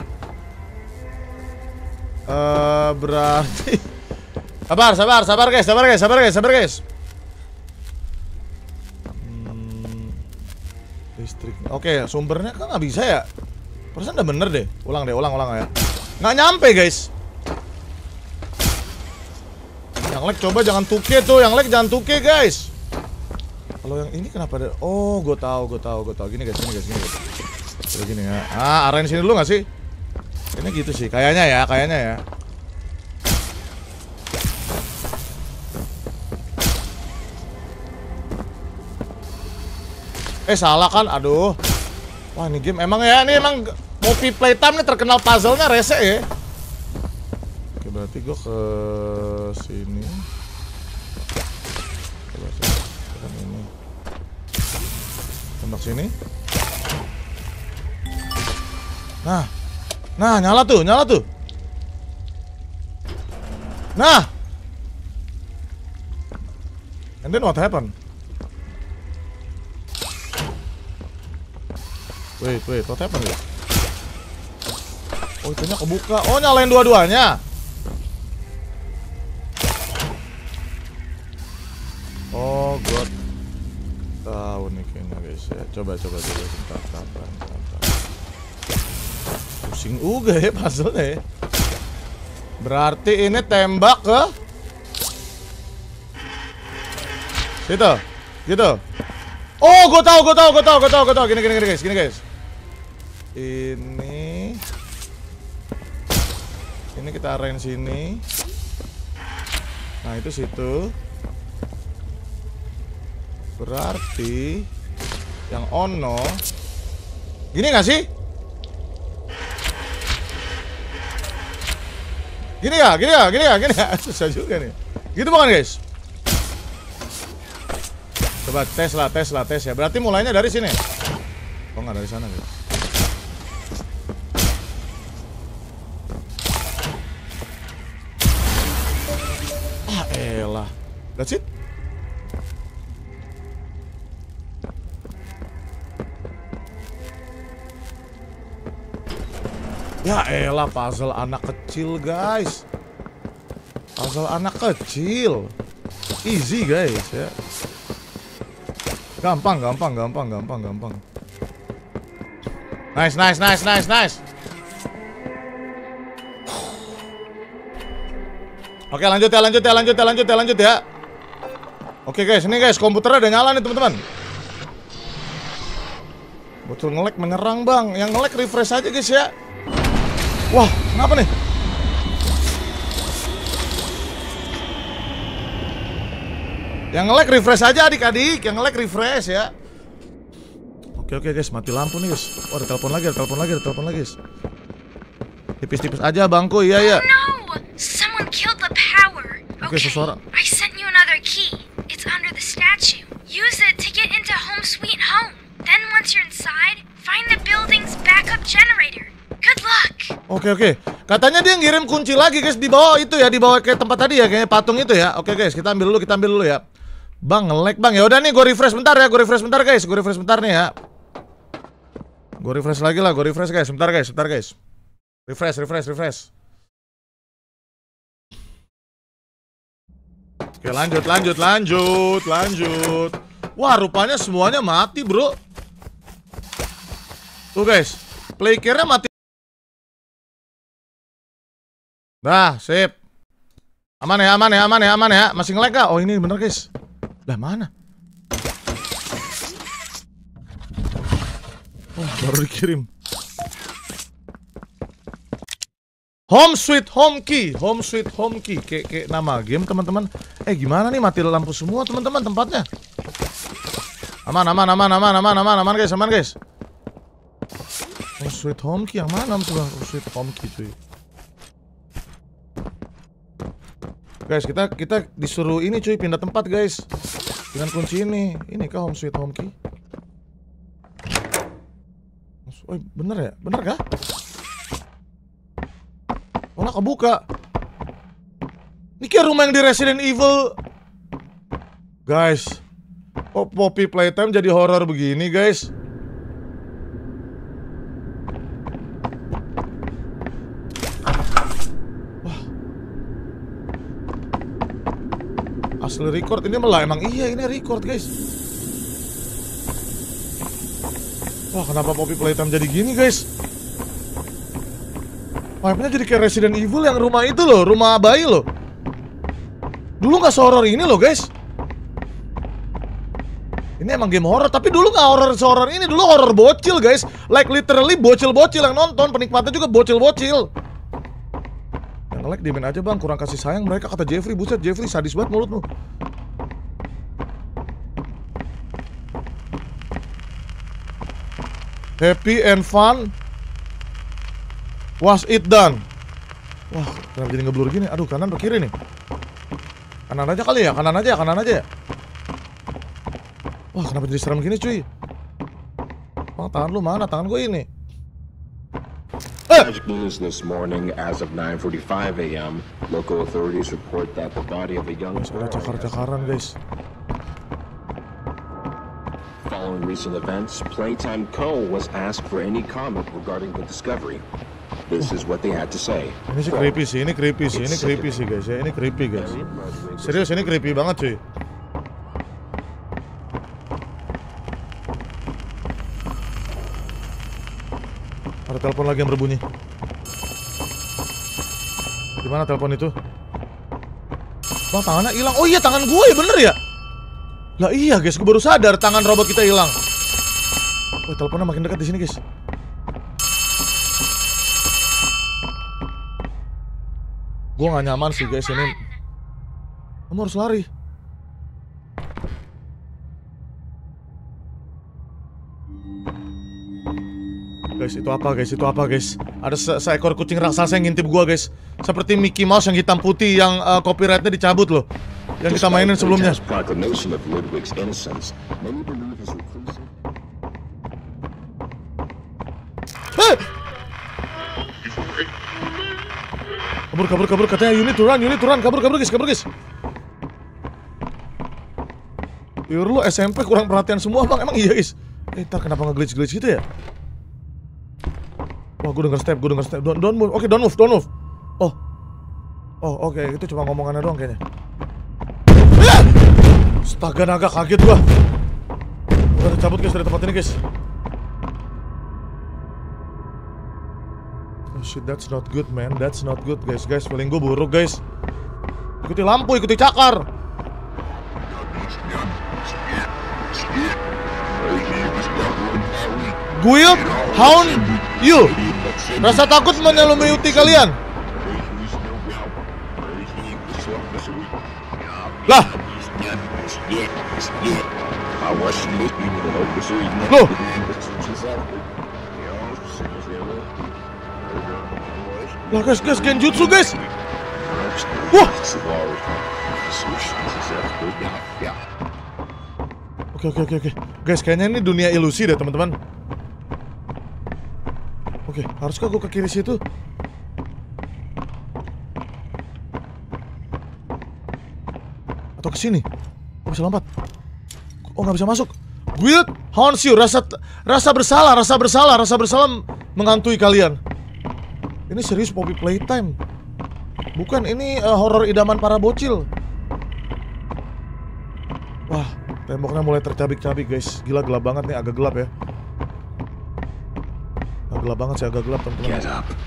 Speaker 1: Uh, berarti. Sabar, sabar, sabar, guys, sabar, guys, sabar, guys, sabar, guys. Hmm... Listrik. Oke, sumbernya kan nggak bisa ya? Perasaan udah bener deh. Ulang deh, ulang, ulang ya. Nggak nyampe, guys. Yang lag coba jangan tuke tuh, yang lag jangan tuke guys. Kalau yang ini kenapa ada? Oh, gue tahu, gue tahu, gue tahu. Gini guys, gini guys, gini guys. Kayak gini ya. Ah, arahin sini dulu nggak sih? Kayaknya gitu sih, kayaknya ya, kayaknya ya. Eh salah kan, aduh. Wah ini game emang ya, ini emang Poppy Playtime nih terkenal puzzle-nya rese ya. Oke, berarti gue ke sini. Coba ini. Tembak sini. Nah. Nah, nyala tuh, nyala tuh. Nah. And then what happened? Wait, wait, what happened guys? Oh, itunya kebuka. Oh, nyalain dua-duanya. Oh, gue tahu nih kayaknya guys ya. Coba, coba, coba. Bentar, bentar, bentar. Pusing juga ya puzzle-nya ya. Berarti ini tembak ke situ, gitu. Oh, gue tahu, gue tahu, gue tahu, gue tahu, gue tahu. Gini, gini, gini guys, gini guys. Ini, ini kita arahin sini. Nah, itu situ. Berarti yang ono. Gini gak sih? Gini ya, gini ya, gini ya, gini ya. Susah juga nih. Gitu bukan guys? Coba tes lah, tes lah, tes ya. Berarti mulainya dari sini. Oh nggak dari sana guys. Ah elah. That's it. Ya elah, puzzle anak kecil guys. Puzzle anak kecil. Easy guys ya. Gampang, gampang, gampang, gampang, gampang. Nice, nice, nice, nice, nice. Oke, lanjut ya, lanjut ya, lanjut ya, lanjut ya, lanjut ya. Oke guys, ini guys, komputernya udah nyala nih teman-teman. Bocil nge-lag menyerang bang. Yang nge-lag refresh aja guys ya. Wah, kenapa nih? Yang nge-lag refresh aja adik-adik. Yang nge-lag refresh ya. Oke oke guys, mati lampu nih guys. Oh, ada telepon lagi, ada telepon lagi, ada telepon lagi guys. Tipis-tipis aja bangku, iya iya.
Speaker 7: Oh no, someone killed the power.
Speaker 1: Oke, seseorang.
Speaker 7: I sent you another key. It's under the statue. Use it to get into Home Sweet Home. Then once you're inside, find the building's backup generator. Good luck.
Speaker 1: Oke oke. Katanya dia ngirim kunci lagi guys di bawah itu ya, di bawah kayak tempat tadi ya, kayaknya patung itu ya. Oke guys, kita ambil dulu, kita ambil dulu ya. Bang, nge-lag bang. Ya udah nih, gue refresh bentar ya, gue refresh bentar guys, gue refresh bentar nih ya. Gue refresh lagi lah, gue refresh guys, bentar guys, bentar guys. Refresh, refresh, refresh. Oke, lanjut, lanjut, lanjut, lanjut. Wah, rupanya semuanya mati, bro. Tuh guys, play care-nya mati. Nah, sip. Aman ya, aman ya, aman ya, aman ya. Masih nge-lag gak? Oh, ini bener guys. Lah, mana? Oh, baru dikirim. Home Sweet Home Key. Home Sweet Home Key. Kayak, kayak nama game teman-teman. Eh, gimana nih, mati lampu semua teman-teman tempatnya. Aman, aman, aman, aman, aman, aman, aman guys, aman guys. Home Sweet Home Key yang mana? Home Sweet Home Key cuy. Guys, kita kita disuruh ini cuy, pindah tempat guys. Dengan kunci ini. Ini kah Home Sweet Home Key? Oh, bener ya? Bener kah? Oh, nggak kebuka. Ini kayak rumah yang di Resident Evil. Guys, kok Poppy Playtime jadi horor begini guys? Asli record ini malah emang iya ini record guys. Wah, kenapa Poppy Playtime jadi gini guys? Vibe-nya jadi kayak Resident Evil yang rumah itu loh, rumah bayi loh. Dulu nggak se-horror ini loh guys. Ini emang game horror, tapi dulu nggak horror se-horror ini, dulu horror bocil guys. Like literally bocil-bocil yang nonton, penikmatnya juga bocil-bocil. Nge-lag diemin aja bang, kurang kasih sayang mereka, kata Jeffrey. Buset Jeffrey, sadis banget mulutmu. Happy and fun was it done. Wah, kenapa jadi ngeblur gini? Aduh, kanan atau kiri nih? Kanan aja kali ya, kanan aja, kanan aja ya. Wah, kenapa jadi serem gini cuy? Bang, tangan lu mana? Tangan gue ini.
Speaker 9: Tragic news this morning. As of nine forty-five a m, local authorities report that the body of a young
Speaker 1: Guys, ada cakar-cakaran guys.
Speaker 9: Following recent events, Playtime Co. was asked for any comment regarding the discovery. This is what they had to say.
Speaker 1: Ini sih creepy sih, ini creepy sih, ini creepy sih guys ya, ini creepy guys. Serius ini creepy banget cuy. Ada telepon lagi yang berbunyi. Di mana telepon itu? Bang, tangannya hilang. Oh iya, tangan gue ya, bener ya? Lah iya guys, gue baru sadar tangan robot kita hilang. Oh, teleponnya makin dekat di sini guys. Gue gak nyaman sih guys ini. Kamu harus lari. Guys, itu apa guys? Itu apa guys? Ada se seekor kucing raksasa yang ngintip gua guys. Seperti Mickey Mouse yang hitam putih yang uh, copyrightnya dicabut loh. Yang kita mainin sebelumnya. Hey! Kabur, kabur, kabur. Katanya unit turun, unit turun. Kabur, kabur guys, kabur guys. Yur, lu S M P kurang perhatian semua bang. Emang iya guys? Eh, ntar kenapa nge-glitch-glitch gitu ya? Wah, gue denger step, gue denger step. Don't, don't move. Oke, okay, don't move, don't move. Oh. Oh, oke. Okay. Itu cuma ngomongannya doang kayaknya. Ah! Astaga naga, kaget gua. Udah cabut guys dari tempat ini guys. Oh shit, that's not good man. That's not good guys. Guys, feeling gue buruk guys. Ikuti lampu, ikuti cakar. Guild Hound You. Rasa takut menyelimuti kalian. Lah. Loh. Lah guys, guys, genjutsu guys. Wah. Oke, oke, oke, oke. Guys, kayaknya ini dunia ilusi deh teman-teman. Oke, haruskah gue ke kiri situ? Atau ke sini? Gue bisa lompat. Oh, nggak bisa masuk. Guild haunts you. Rasa rasa bersalah, rasa bersalah, rasa bersalah menghantui kalian. Ini serius Poppy Playtime. Bukan, ini uh, horor idaman para bocil. Wah, temboknya mulai tercabik-cabik guys. Gila, gelap banget nih, agak gelap ya. Agak gelap banget sih, agak gelap teman-teman.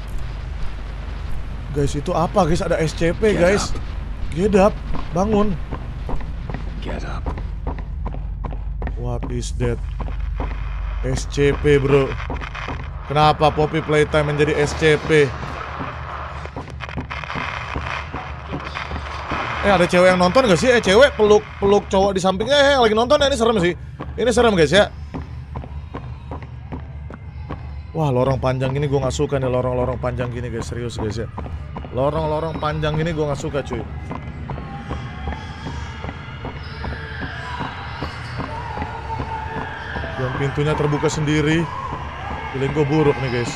Speaker 1: Guys, itu apa guys? Ada S C P guys. Get up, bangun.
Speaker 9: Get up.
Speaker 1: What is that? S C P bro. Kenapa Poppy Playtime menjadi S C P? Eh, ada cewek yang nonton gak sih? Eh, cewek peluk peluk cowok di sampingnya. Eh, lagi nonton ya, ini serem sih. Ini serem guys ya. Wah, lorong panjang gini gue gak suka nih, lorong-lorong panjang gini guys, serius guys ya. Lorong-lorong panjang gini gue gak suka cuy. Dan pintunya terbuka sendiri. Feeling gue buruk nih guys.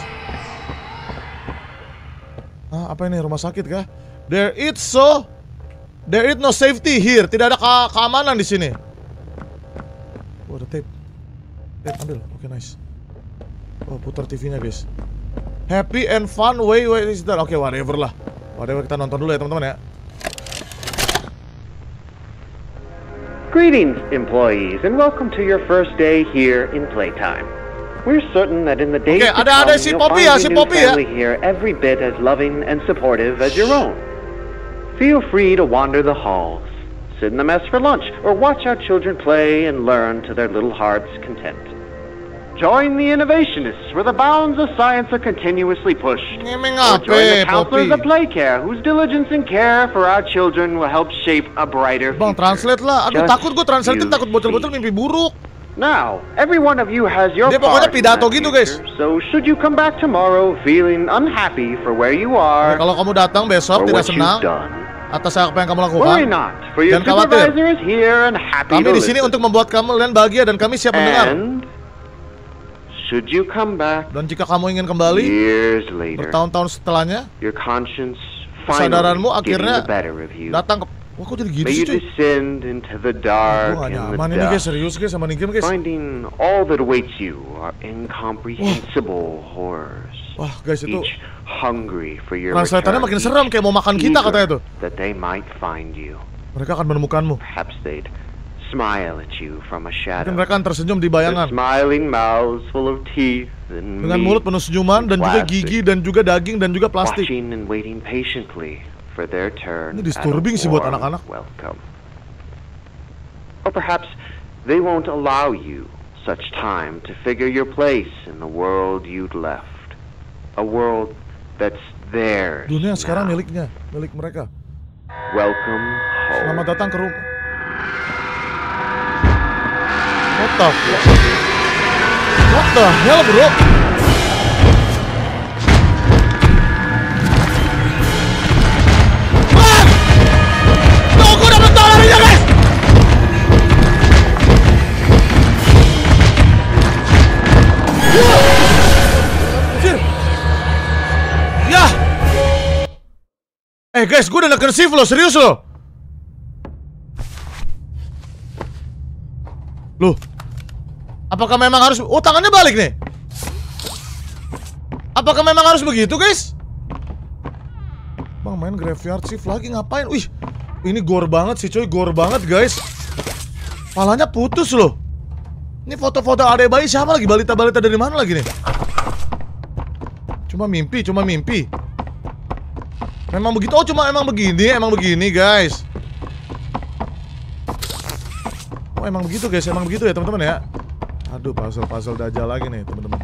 Speaker 1: Ah, apa ini, rumah sakit kah? There is so There is no safety here. Tidak ada ke keamanan di sini. Oh, ada tape. Tape ambil. Oke, okay, nice. Oh, putar T V-nya guys. Happy and fun way way is that. Oke, okay, whatever lah. Whatever, kita nonton dulu ya teman-teman ya.
Speaker 10: Greetings, employees, and welcome to your first day here in Playtime. We're certain that in the days
Speaker 1: okay,
Speaker 10: to
Speaker 1: ada,
Speaker 10: come,
Speaker 1: ada si
Speaker 10: you'll
Speaker 1: Poppy
Speaker 10: find
Speaker 1: ya, si
Speaker 10: your new
Speaker 1: Poppy ya.
Speaker 10: family here every bit as loving and supportive as your own. Feel free to wander the halls, sit in the mess for lunch, or watch our children play and learn to their little hearts' content. Join the innovationists where the bounds of science are continuously pushed. Or join the counselors of Playcare whose diligence and care for our children will help shape a brighter future.
Speaker 1: Bang, translate lah. Aduh,
Speaker 10: Just
Speaker 1: takut gue translate, takut bocil-bocil mimpi buruk.
Speaker 10: Now, every one of you has your
Speaker 1: Dia pokoknya
Speaker 10: part in
Speaker 1: pidato
Speaker 10: that
Speaker 1: gitu,
Speaker 10: future,
Speaker 1: guys.
Speaker 10: so should you come back tomorrow feeling unhappy for where you are,
Speaker 1: Oke, kalau kamu datang besok
Speaker 10: or
Speaker 1: tidak
Speaker 10: what
Speaker 1: senang
Speaker 10: you've done,
Speaker 1: atas apa yang kamu lakukan,
Speaker 10: worry not, for your
Speaker 1: jangan khawatir.
Speaker 10: supervisor is here and happy
Speaker 1: Kami
Speaker 10: to
Speaker 1: di sini
Speaker 10: listen.
Speaker 1: untuk membuat kamu dan bahagia dan kami siap mendengar.
Speaker 10: And should you come back,
Speaker 1: dan jika kamu ingin kembali
Speaker 10: years later,
Speaker 1: bertahun-tahun setelahnya,
Speaker 10: your conscience
Speaker 1: kesadaranmu
Speaker 10: finally
Speaker 1: akhirnya
Speaker 10: getting the better of you.
Speaker 1: datang ke... Wah, kok jadi gitu
Speaker 10: May
Speaker 1: sih,
Speaker 10: you
Speaker 1: cuy?
Speaker 10: descend into the dark
Speaker 1: Gue gak
Speaker 10: and the
Speaker 1: nyaman ini, guys.
Speaker 10: dust,
Speaker 1: Serius, guys, sama nih game, guys.
Speaker 10: finding all that awaits you are incomprehensible horrors.
Speaker 1: Wah, guys, itu
Speaker 10: Each hungry for your
Speaker 1: translatannya
Speaker 10: return,
Speaker 1: makin seram, kayak mau makan kita
Speaker 10: eager
Speaker 1: katanya tuh.
Speaker 10: that they might find you.
Speaker 1: Mereka akan menemukanmu.
Speaker 10: Perhaps they'd smile at you from a shadow.
Speaker 1: Mungkin mereka akan tersenyum di
Speaker 10: Their
Speaker 1: bayangan.
Speaker 10: smiling mouths full of teeth and
Speaker 1: Dengan
Speaker 10: meat
Speaker 1: mulut penuh senyuman dan juga gigi dan juga daging dan juga plastik.
Speaker 10: watching and waiting patiently for their turn.
Speaker 1: Ini disturbing sih buat anak-anak.
Speaker 10: Welcome. Or perhaps they won't allow you such time to figure your place in the world you'd left. A world that's theirs.
Speaker 1: Dunia sekarang
Speaker 10: now.
Speaker 1: miliknya, milik mereka.
Speaker 10: Welcome home.
Speaker 1: Selamat datang ke rumah. What the fuck? What the hell, bro? Ah! Tuh, gue dapet larinya, guys! Anjir. Ya! Eh, guys, gue udah neken shift loh, serius loh. Loh, apakah memang harus... Oh, tangannya balik nih. Apakah memang harus begitu, guys? Bang, main graveyard shift lagi ngapain? Wih, ini gore banget sih, coy. Gore banget, guys. Palanya putus loh. Ini foto-foto adek bayi siapa lagi? Balita-balita dari mana lagi nih? Cuma mimpi, cuma mimpi. Memang begitu. Oh, cuma emang begini, emang begini, guys. Oh, emang begitu, guys. Emang begitu ya, teman-teman ya. Aduh, puzzle-puzzle dajal lagi nih, teman-teman.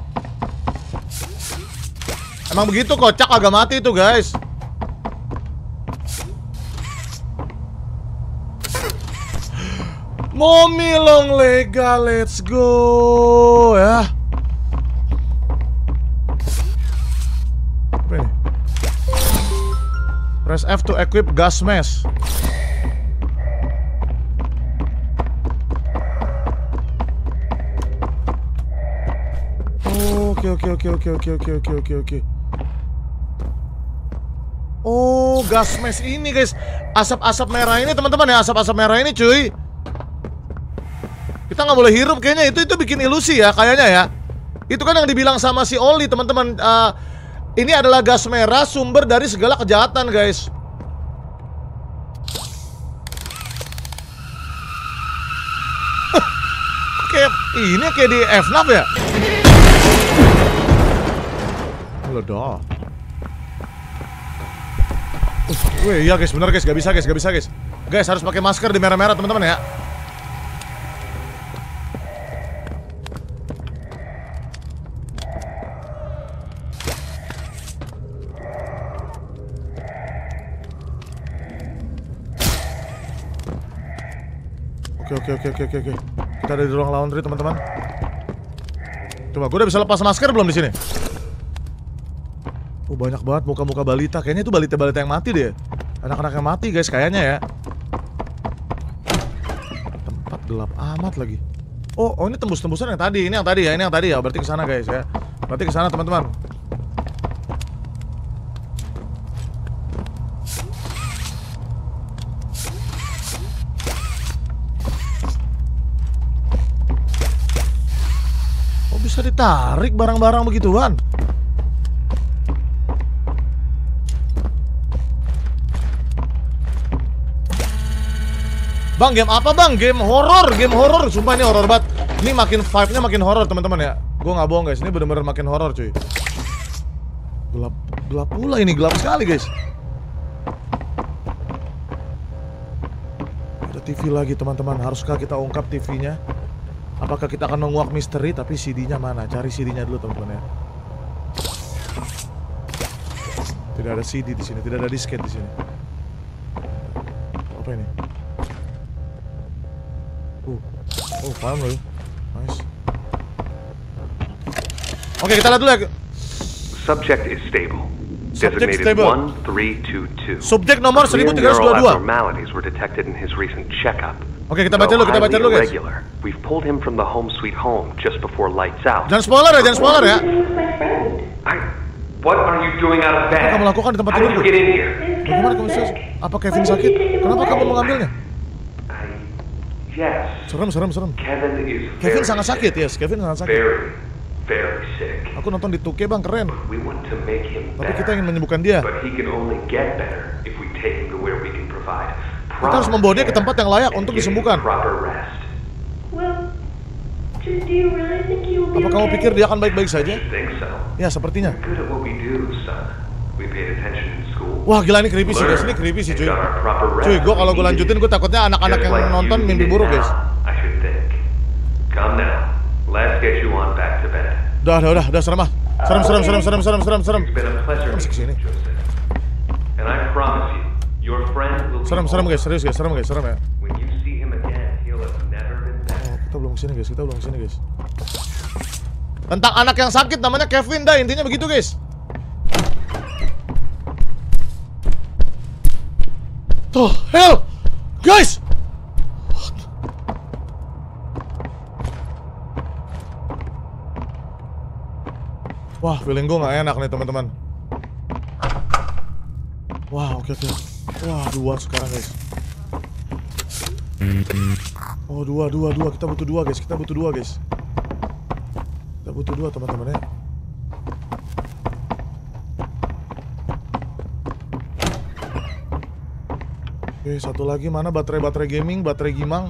Speaker 1: Emang begitu, kocak agak mati itu, guys. Momilong lega, let's go ya. Apa ini? Press F to equip gas mask. Oke oke oke oke oke oke oke oke oke. Oh, gas mask ini, guys. Asap-asap merah ini, teman-teman ya, asap-asap merah ini, cuy. Kita nggak boleh hirup kayaknya, itu itu bikin ilusi ya kayaknya ya. Itu kan yang dibilang sama si Oli, teman-teman. Uh, ini adalah gas merah sumber dari segala kejahatan, guys. Kayak ini kayak di F NAF ya. Ledah. Uh, weh, iya guys, bener guys, gak bisa guys, gak bisa guys. Guys, harus pakai masker di merah-merah, teman-teman ya. Oke oke oke oke oke. Kita ada di ruang laundry, teman-teman. Coba, gue udah bisa lepas masker belum di sini? Oh, banyak banget muka-muka balita. Kayaknya itu balita-balita yang mati deh. Anak-anak yang mati, guys, kayaknya ya. Tempat gelap amat lagi. Oh, oh ini tembus-tembusan yang tadi. Ini yang tadi ya, ini yang tadi ya. Berarti ke sana, guys ya. Berarti ke sana, teman-teman. Bisa ditarik barang-barang begituan. Bang, game apa bang? Game horror, game horror. Sumpah ini horror banget. Ini makin vibe-nya makin horror, teman-teman ya. Gue nggak bohong guys, ini bener-bener makin horror cuy. Gelap, gelap pula ini, gelap sekali guys. Ada T V lagi teman-teman. Haruskah kita ungkap T V-nya? Apakah kita akan menguak misteri, tapi C D-nya mana? Cari C D-nya dulu teman-teman ya. Tidak ada C D di sini, tidak ada disket di sini. Apa ini? Uh, oh paham loh, nice. Oke, kita lihat dulu ya.
Speaker 11: Subject is stable.
Speaker 1: Subject
Speaker 11: Designated
Speaker 1: stable.
Speaker 11: one three two two.
Speaker 1: Subjek nomor seribu tiga ratus dua puluh dua.
Speaker 11: Abnormalities were detected in his recent checkup.
Speaker 1: Oke, kita baca dulu, kita baca dulu, guys.
Speaker 11: We've pulled him from the home sweet home just before lights out.
Speaker 1: Jangan spoiler ya, jangan spoiler ya.
Speaker 11: I, what are you doing out of bed?
Speaker 1: Apa kamu lakukan di tempat tidur? Bagaimana kamu bisa? Apa Kevin sakit? Kenapa kamu mengambilnya?
Speaker 11: Yes.
Speaker 1: Serem, serem, serem.
Speaker 11: Kevin is
Speaker 1: Kevin sangat sakit, yes. Kevin sangat sakit.
Speaker 11: Very, very sick.
Speaker 1: Aku nonton di Tuke, Bang, keren.
Speaker 11: We want to make him
Speaker 1: Tapi kita ingin menyembuhkan dia.
Speaker 11: But he can only get better if we take him to where we can provide.
Speaker 1: Kita harus membawa dia ke tempat yang layak untuk disembuhkan. Apa kamu pikir dia akan baik-baik saja? Ya, sepertinya. Wah, gila, ini creepy sih, guys. Ini creepy sih, cuy. Cuy, gue kalau gue lanjutin, gue takutnya anak-anak yang nonton mimpi buruk, guys. Udah, udah, udah, udah, serem ah. Serem, serem, serem, serem, serem, serem, serem. Masuk kesini. Serem, serem, guys, serius, guys, serem, guys, serem ya. Oh, kita belum kesini, guys, kita belum kesini, guys. Tentang anak yang sakit, namanya Kevin, dah, intinya begitu, guys. Tuh, hell, guys. Wah, feeling gue gak enak nih, teman-teman. Wah, oke, oke. Wah, dua sekarang, guys. Oh, dua, dua, dua. Kita butuh dua, guys. Kita butuh dua, guys. Kita butuh dua, teman-teman ya. Oke, satu lagi mana baterai-baterai gaming, baterai gimang.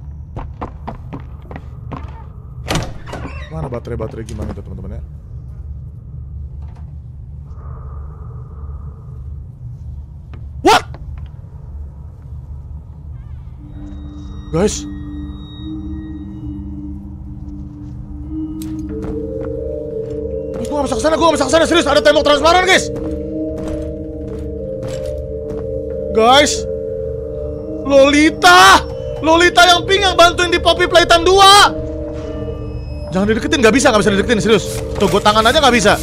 Speaker 1: Mana baterai-baterai gimang itu, teman-teman ya? What? Guys. Gue gak bisa kesana, gue gak bisa kesana, serius. Ada tembok transparan, guys. Guys. Lolita, Lolita yang pink yang bantuin di Poppy Playtime dua. Jangan dideketin, gak bisa, gak bisa dideketin, serius. Tuh, gue tangan aja gak bisa.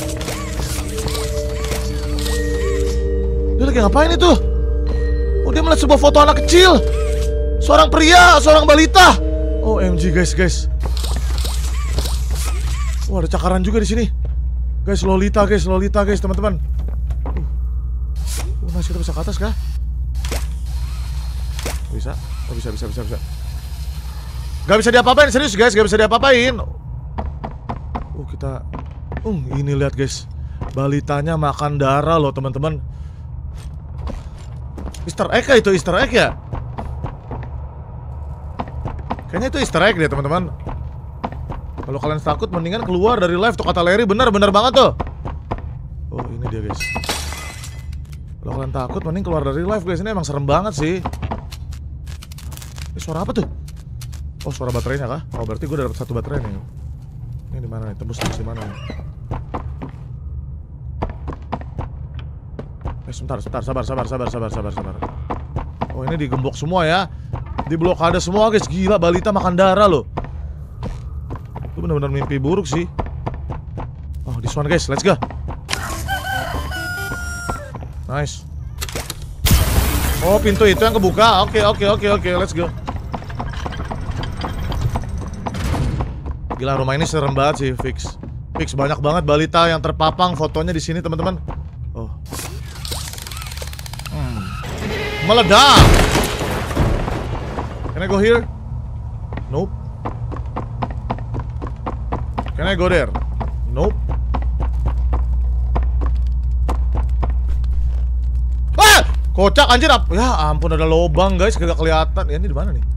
Speaker 1: Dia lagi ngapain itu? Oh, dia melihat sebuah foto anak kecil. Seorang pria, seorang balita. O M G, guys, guys. Wah, ada cakaran juga di sini. Guys, Lolita, guys, Lolita, guys, teman-teman. Uh, masih kita bisa ke atas kah? Bisa, oh, bisa, bisa, bisa, bisa. Gak bisa diapa-apain, serius guys, gak bisa diapa-apain. Oh, kita, uh, ini lihat guys, balitanya makan darah loh teman-teman. Easter egg kah itu, Easter egg ya? Kayaknya itu Easter egg deh teman-teman. Kalau kalian takut, mendingan keluar dari live tuh kata Larry, bener, bener banget tuh. Oh, ini dia guys. Kalau kalian takut, mending keluar dari live guys, ini emang serem banget sih. Eh, suara apa tuh? Oh, suara baterainya kah? Oh, berarti gue udah dapet satu baterai nih. Ini di mana nih? Tembus tembus di mana nih? Eh, sebentar, sebentar, sabar, sabar, sabar, sabar, sabar, sabar. Oh, ini digembok semua ya. Di blokade semua guys. Gila, balita makan darah loh. Itu benar-benar mimpi buruk sih. Oh, this one guys, let's go. Nice. Oh, pintu itu yang kebuka. Oke, oke, oke, oke, let's go. Gila, rumah ini serem banget sih, fix. Fix banyak banget balita yang terpapang fotonya di sini, teman-teman. Oh. Hmm. Meledak. Can I go here? Nope. Can I go there? Nope. Ah! Kocak anjir apa? Ya ampun, ada lobang guys, kagak kelihatan. Ya ini di mana nih?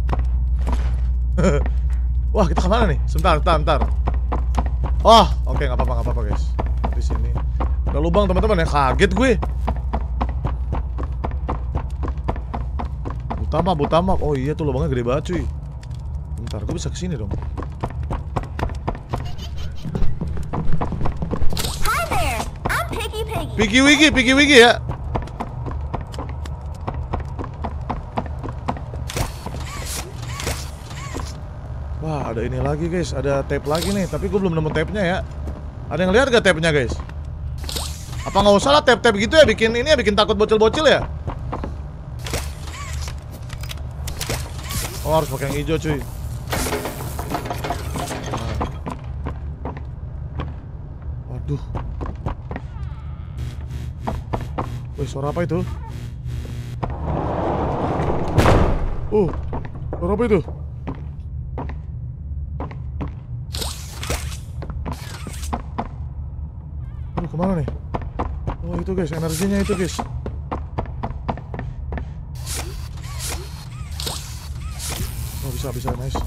Speaker 1: Wah, kita kemana nih? Sebentar, sebentar, sebentar. Oh, oke, okay, nggak apa-apa, nggak apa-apa guys. Di sini ada lubang teman-teman ya, kaget gue. Butama, Butama. Oh iya tuh lubangnya gede banget cuy. Bentar, gue bisa kesini dong.
Speaker 12: Hi there, I'm Piggy Piggy.
Speaker 1: Piggy Wiggy, Piggy Wiggy ya. Wah, ada ini lagi guys, ada tape lagi nih, tapi gue belum nemu tape-nya ya. Ada yang lihat gak tape-nya guys? Apa nggak usah lah tape-tape gitu ya, bikin ini ya, bikin takut bocil-bocil ya? Oh, harus pakai yang hijau, cuy. Waduh. Wih, suara apa itu? Uh, suara apa itu? Aduh, kemana nih? Oh, itu guys, energinya itu guys. Oh, bisa, bisa, nice.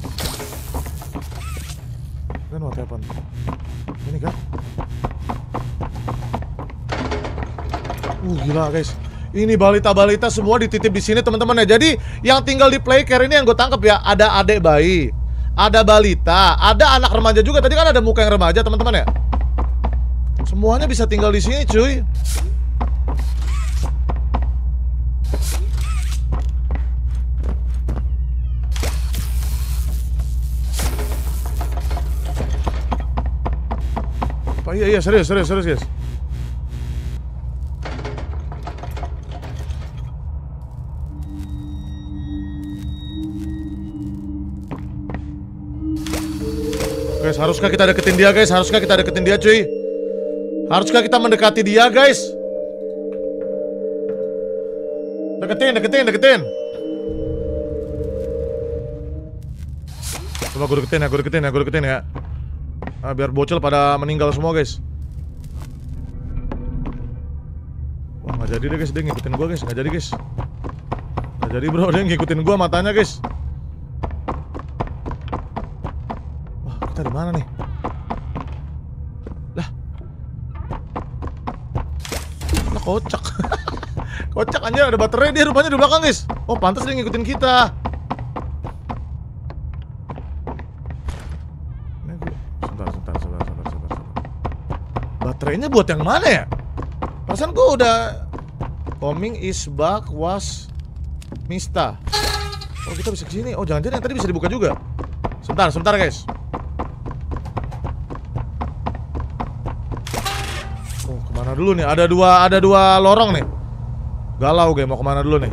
Speaker 1: Kan what happened? Ini kan? Uh, gila guys. Ini balita-balita semua dititip di sini teman-teman ya. Jadi yang tinggal di playcare ini yang gue tangkap ya, ada adik bayi, ada balita, ada anak remaja juga. Tadi kan ada muka yang remaja teman-teman ya. Semuanya bisa tinggal di sini cuy. Oh iya iya serius serius serius guys. Guys, haruskah kita deketin dia guys? Haruskah kita deketin dia cuy? Haruskah kita mendekati dia guys? Deketin, deketin, deketin. Coba gue deketin ya, gue deketin ya, gue deketin ya. Nah, biar bocil pada meninggal semua guys. Wah, gak jadi deh guys, dia ngikutin gue guys, gak jadi guys. Gak jadi bro, dia ngikutin gue matanya guys. Wah, kita di mana nih? Lah, lah kocak. Kocak anjir, ada baterai dia rupanya di belakang guys. Oh, pantas dia ngikutin kita. Baterainya buat yang mana ya? Perasaan gue udah coming is back was Mista. Oh, kita bisa kesini. Oh, jangan-jangan yang tadi bisa dibuka juga. Sebentar, sebentar guys. Oh, kemana dulu nih? Ada dua, ada dua lorong nih. Galau gue mau kemana dulu nih?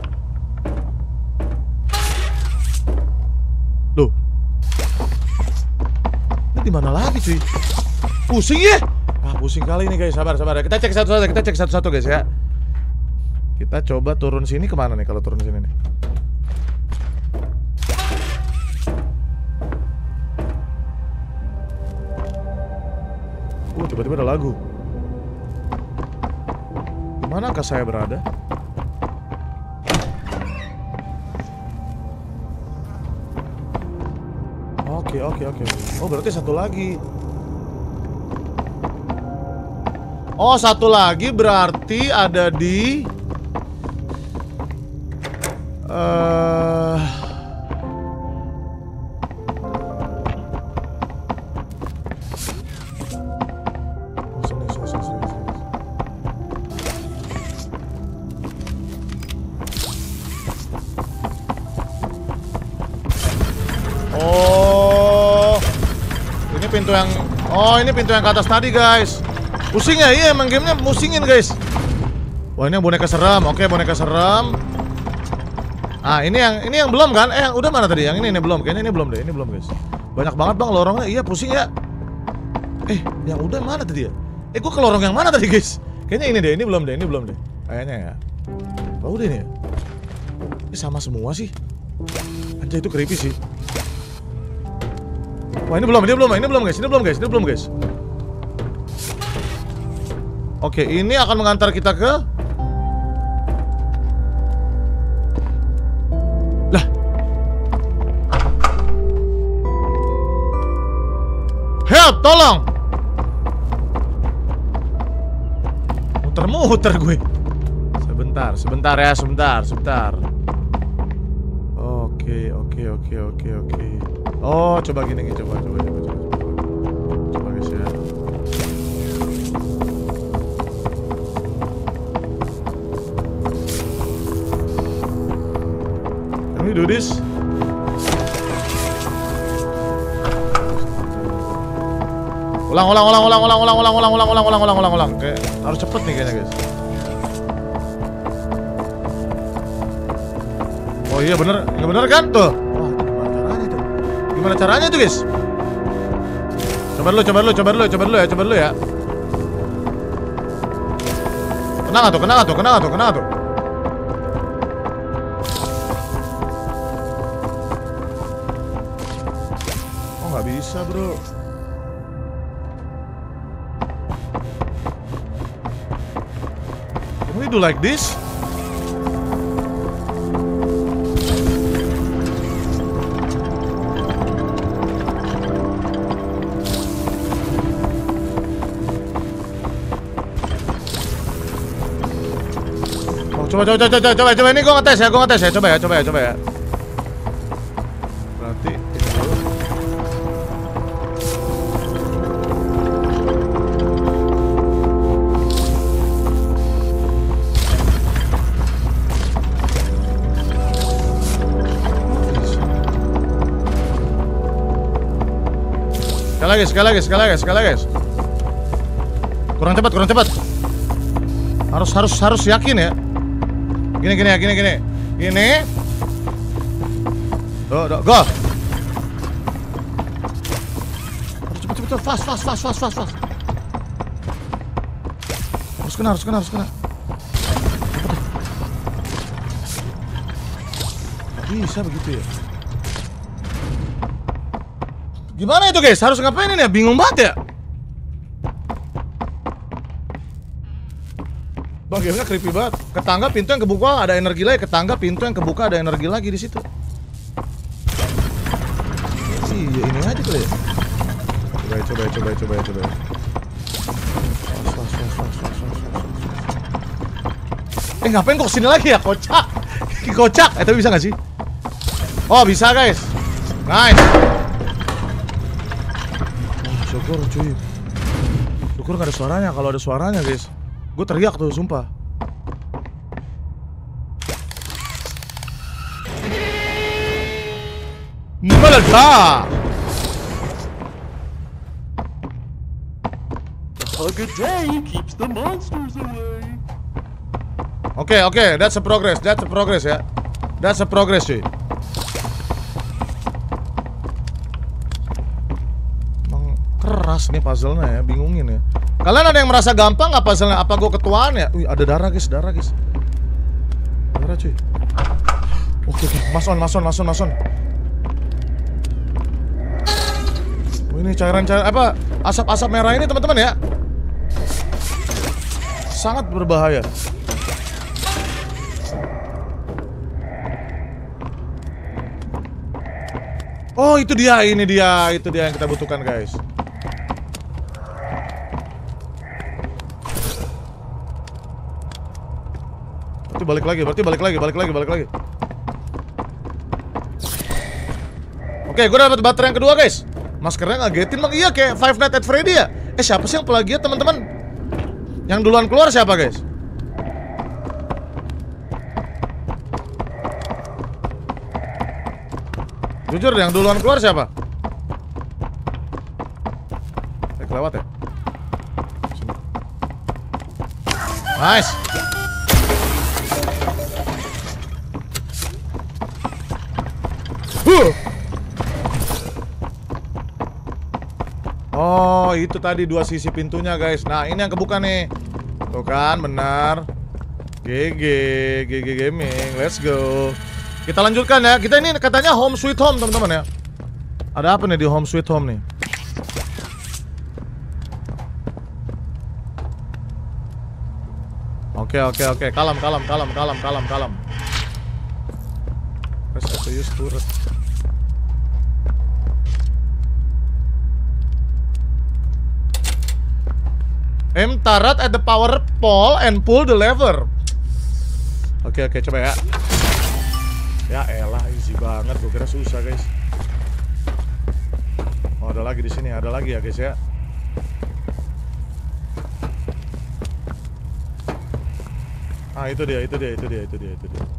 Speaker 1: Loh, ini di mana lagi cuy? Pusing ya? Ah, pusing kali ini guys, sabar, sabar. Kita cek satu-satu, kita cek satu-satu guys ya. Kita coba turun sini kemana nih kalau turun sini nih? Uh, tiba-tiba ada lagu. Manakah saya berada? Oke, oke, oke. Oh, berarti satu lagi. Oh, satu lagi berarti ada di uh... sini, sini, sini, sini. Oh, ini pintu yang oh ini pintu yang ke atas tadi guys. Pusing ya, iya emang gamenya musingin guys. Wah, ini boneka seram, oke boneka seram. Ah, ini yang ini yang belum kan? Eh, yang udah mana tadi? Yang ini ini belum, kayaknya ini belum deh, ini belum guys. Banyak banget bang lorongnya, iya pusing ya. Eh, yang udah mana tadi ya? Eh, gua ke lorong yang mana tadi guys? Kayaknya ini deh, ini belum deh, ini belum deh. Kayaknya ya. Oh udah ini ya? Ini sama semua sih. Anjay, itu creepy sih. Wah, ini belum, ini belum, ini belum guys, ini belum guys, ini belum guys. Oke, ini akan mengantar kita ke lah. Help, tolong. Muter-muter gue. Sebentar, sebentar ya, sebentar, sebentar. Oke, oke, oke, oke, oke. Oh, coba gini, gini, coba, coba, coba, coba. Coba guys ya. Can we do this? Ulang, ulang, ulang, ulang, ulang, ulang, ulang, ulang, ulang, ulang, ulang, ulang, ulang, ulang. Kayak harus cepet nih kayaknya guys. Oh Oh iya bener, nggak bener kan tuh? Wah, gimana caranya tuh? Gimana caranya tuh guys? Coba dulu, coba dulu, coba dulu, coba dulu ya, coba dulu ya. Kena nggak tuh, kena nggak tuh, kena nggak tuh, kena nggak tuh? Oh nggak bisa bro. Can we do like this? Coba, coba, coba, coba, coba, coba, ini gue ngetes ya, gue ngetes ya, coba ya, coba ya, coba ya. Berarti ini dulu. Sekali lagi, sekali lagi, sekali lagi, sekali lagi. Kurang cepat, kurang cepat. Harus, harus, harus yakin ya. Gini, gini ya, gini, gini. Gini. Tuh, tuh, go. Cepet, cepet, cepet. Fast, fast, fast, fast, fast, fast. Harus kena, harus kena, harus kena. Cepet. Bisa begitu ya. Gimana itu guys? Harus ngapain ini ya? Bingung banget ya. Bagiannya creepy banget. Ke tangga pintu yang kebuka ada energi lagi. Ke tangga pintu yang kebuka ada energi lagi di situ. Sih, ya ini aja kali ya. Coba, coba, coba, coba, coba. Eh ngapain kok kesini lagi ya? Kocak. Kocak. Eh tapi bisa nggak sih? Oh bisa guys. Nice. Oh, syukur cuy. Syukur nggak ada suaranya. Kalau ada suaranya guys, gue teriak tuh, sumpah. Meledak!
Speaker 6: A good day keeps the monsters away.
Speaker 1: Oke, okay, oke, okay. That's a progress, that's a progress ya. That's a progress cuy. Emang keras nih puzzle-nya ya, bingungin ya. Kalian ada yang merasa gampang nggak puzzle-nya? Apa gue ketuaan ya? Wih, ada darah guys, darah guys. Darah cuy. Oke, oke, mason, mason, mason, mason. Oh, ini cairan-cairan apa? Asap-asap merah ini teman-teman ya. Sangat berbahaya. Oh, itu dia, ini dia, itu dia yang kita butuhkan guys. Berarti balik lagi, berarti balik lagi, balik lagi, balik lagi. Oke, gue dapat baterai yang kedua guys. Maskernya ngagetin bang, iya kayak Five Nights at Freddy ya. Eh siapa sih yang plagiat teman-teman? Yang duluan keluar siapa guys? Jujur yang duluan keluar siapa? Eh kelewat ya? Sini. Nice. Huh. Oh, itu tadi dua sisi pintunya, guys. Nah, ini yang kebuka nih. Tuh kan, benar. G G, G G Gaming. Let's go. Kita lanjutkan ya. Kita ini katanya home sweet home, teman-teman ya. Ada apa nih di home sweet home nih? Oke, oke, oke. Kalem, kalem, kalem, kalem, kalem, kalem. Press to use turret. Aim turret at the power pole and pull the lever. Oke, oke, coba ya. Ya elah, easy banget. Gue kira susah, guys. Oh, ada lagi di sini, ada lagi ya, guys ya. Ah, itu dia, itu dia, itu dia, itu dia, itu dia.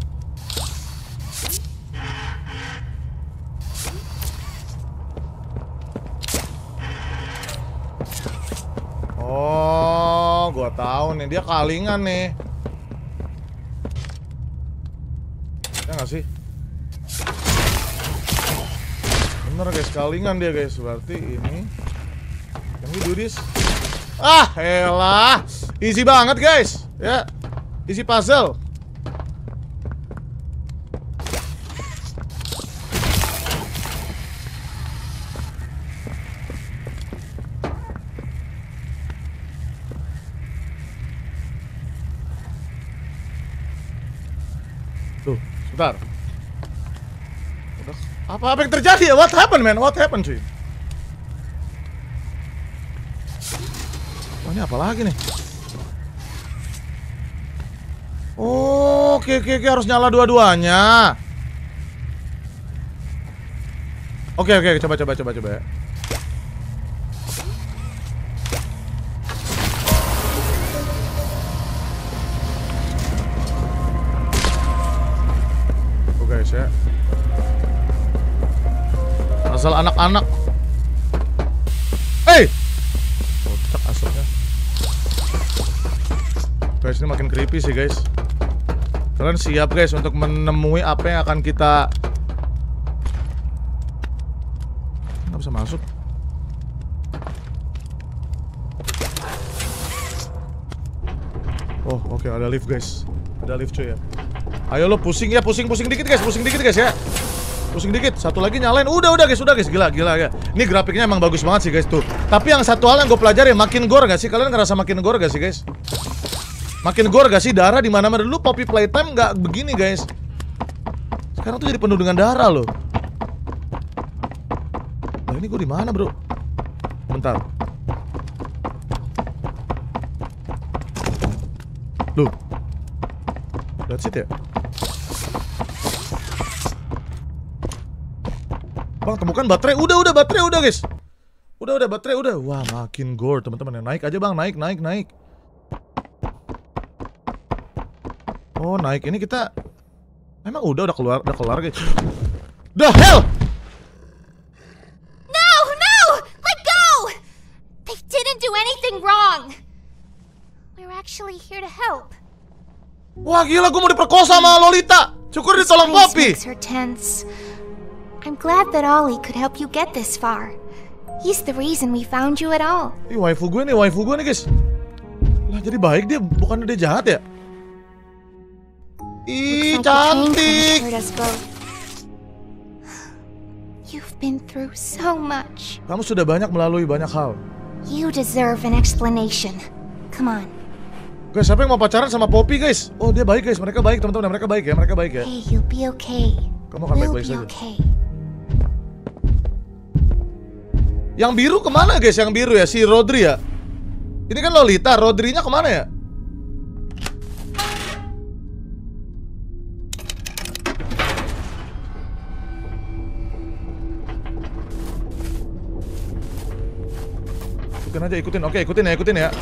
Speaker 1: Oh, gua tahu nih, dia kalingan nih. Ya nggak sih? Bener guys, kalingan dia guys. Berarti ini. Can we do this? Ah, elah. Easy banget guys. Ya, easy puzzle. Tuh, sebentar. Apa-apa yang terjadi ya? What happened, man? What happened, cuy? Oh, ini apa lagi nih? Oh, oke, oke, oke. Harus nyala dua-duanya. Oke, oke. Coba, coba, coba, coba ya. Oh, guys ya. Asal anak-anak. Hey! Kocak asapnya. Guys, ini makin creepy sih guys. Kalian siap guys untuk menemui apa yang akan kita... Nggak bisa masuk. Oh oke, okay, ada lift guys. Ada lift cuy ya. Ayo lo pusing ya, pusing-pusing dikit guys. Pusing dikit guys ya. Pusing dikit, satu lagi nyalain. Udah, udah guys, udah guys. Gila, gila ya. Ini grafiknya emang bagus banget sih guys tuh. Tapi yang satu hal yang gue pelajari, makin gore gak sih? Kalian ngerasa makin gore gak sih guys? Makin gore gak sih? Darah di mana-mana. Dulu Poppy Playtime nggak begini guys. Sekarang tuh jadi penuh dengan darah loh. Nah ini gue di mana bro? Bentar. Loh. That's it ya? Bang, temukan baterai. Udah, udah baterai udah, guys. Udah, udah baterai udah. Wah, makin gore, teman-teman. Naik aja, Bang. Naik, naik, naik. Oh, naik. Ini kita emang udah udah keluar, udah keluar, guys. The hell?
Speaker 12: No, no! Let go! They didn't do anything wrong. We're actually here to help.
Speaker 1: Wah, gila, gue mau diperkosa sama Lolita. Syukur ditolong Poppy.
Speaker 12: I'm glad that Ollie could help you get this far. He's the reason we found you at all.
Speaker 1: Ih, waifu gue nih, waifu gue nih guys. Lah jadi baik dia, bukan dia jahat ya? Ih, cantik.
Speaker 12: You've been through so much.
Speaker 1: Kamu sudah banyak melalui banyak hal.
Speaker 12: You deserve an explanation. Come on.
Speaker 1: Guys, siapa yang mau pacaran sama Poppy guys? Oh dia baik guys, mereka baik teman-teman, mereka baik ya, mereka baik ya.
Speaker 12: Hey, you'll be okay.
Speaker 1: Kamu akan
Speaker 12: we'll
Speaker 1: baik-baik saja.
Speaker 12: Okay.
Speaker 1: Yang biru kemana guys? Yang biru ya, si Rodri ya? Ini kan Lolita, Rodrinya kemana ya? Ikutin aja, ikutin. Oke, ikutin ya, ikutin ya.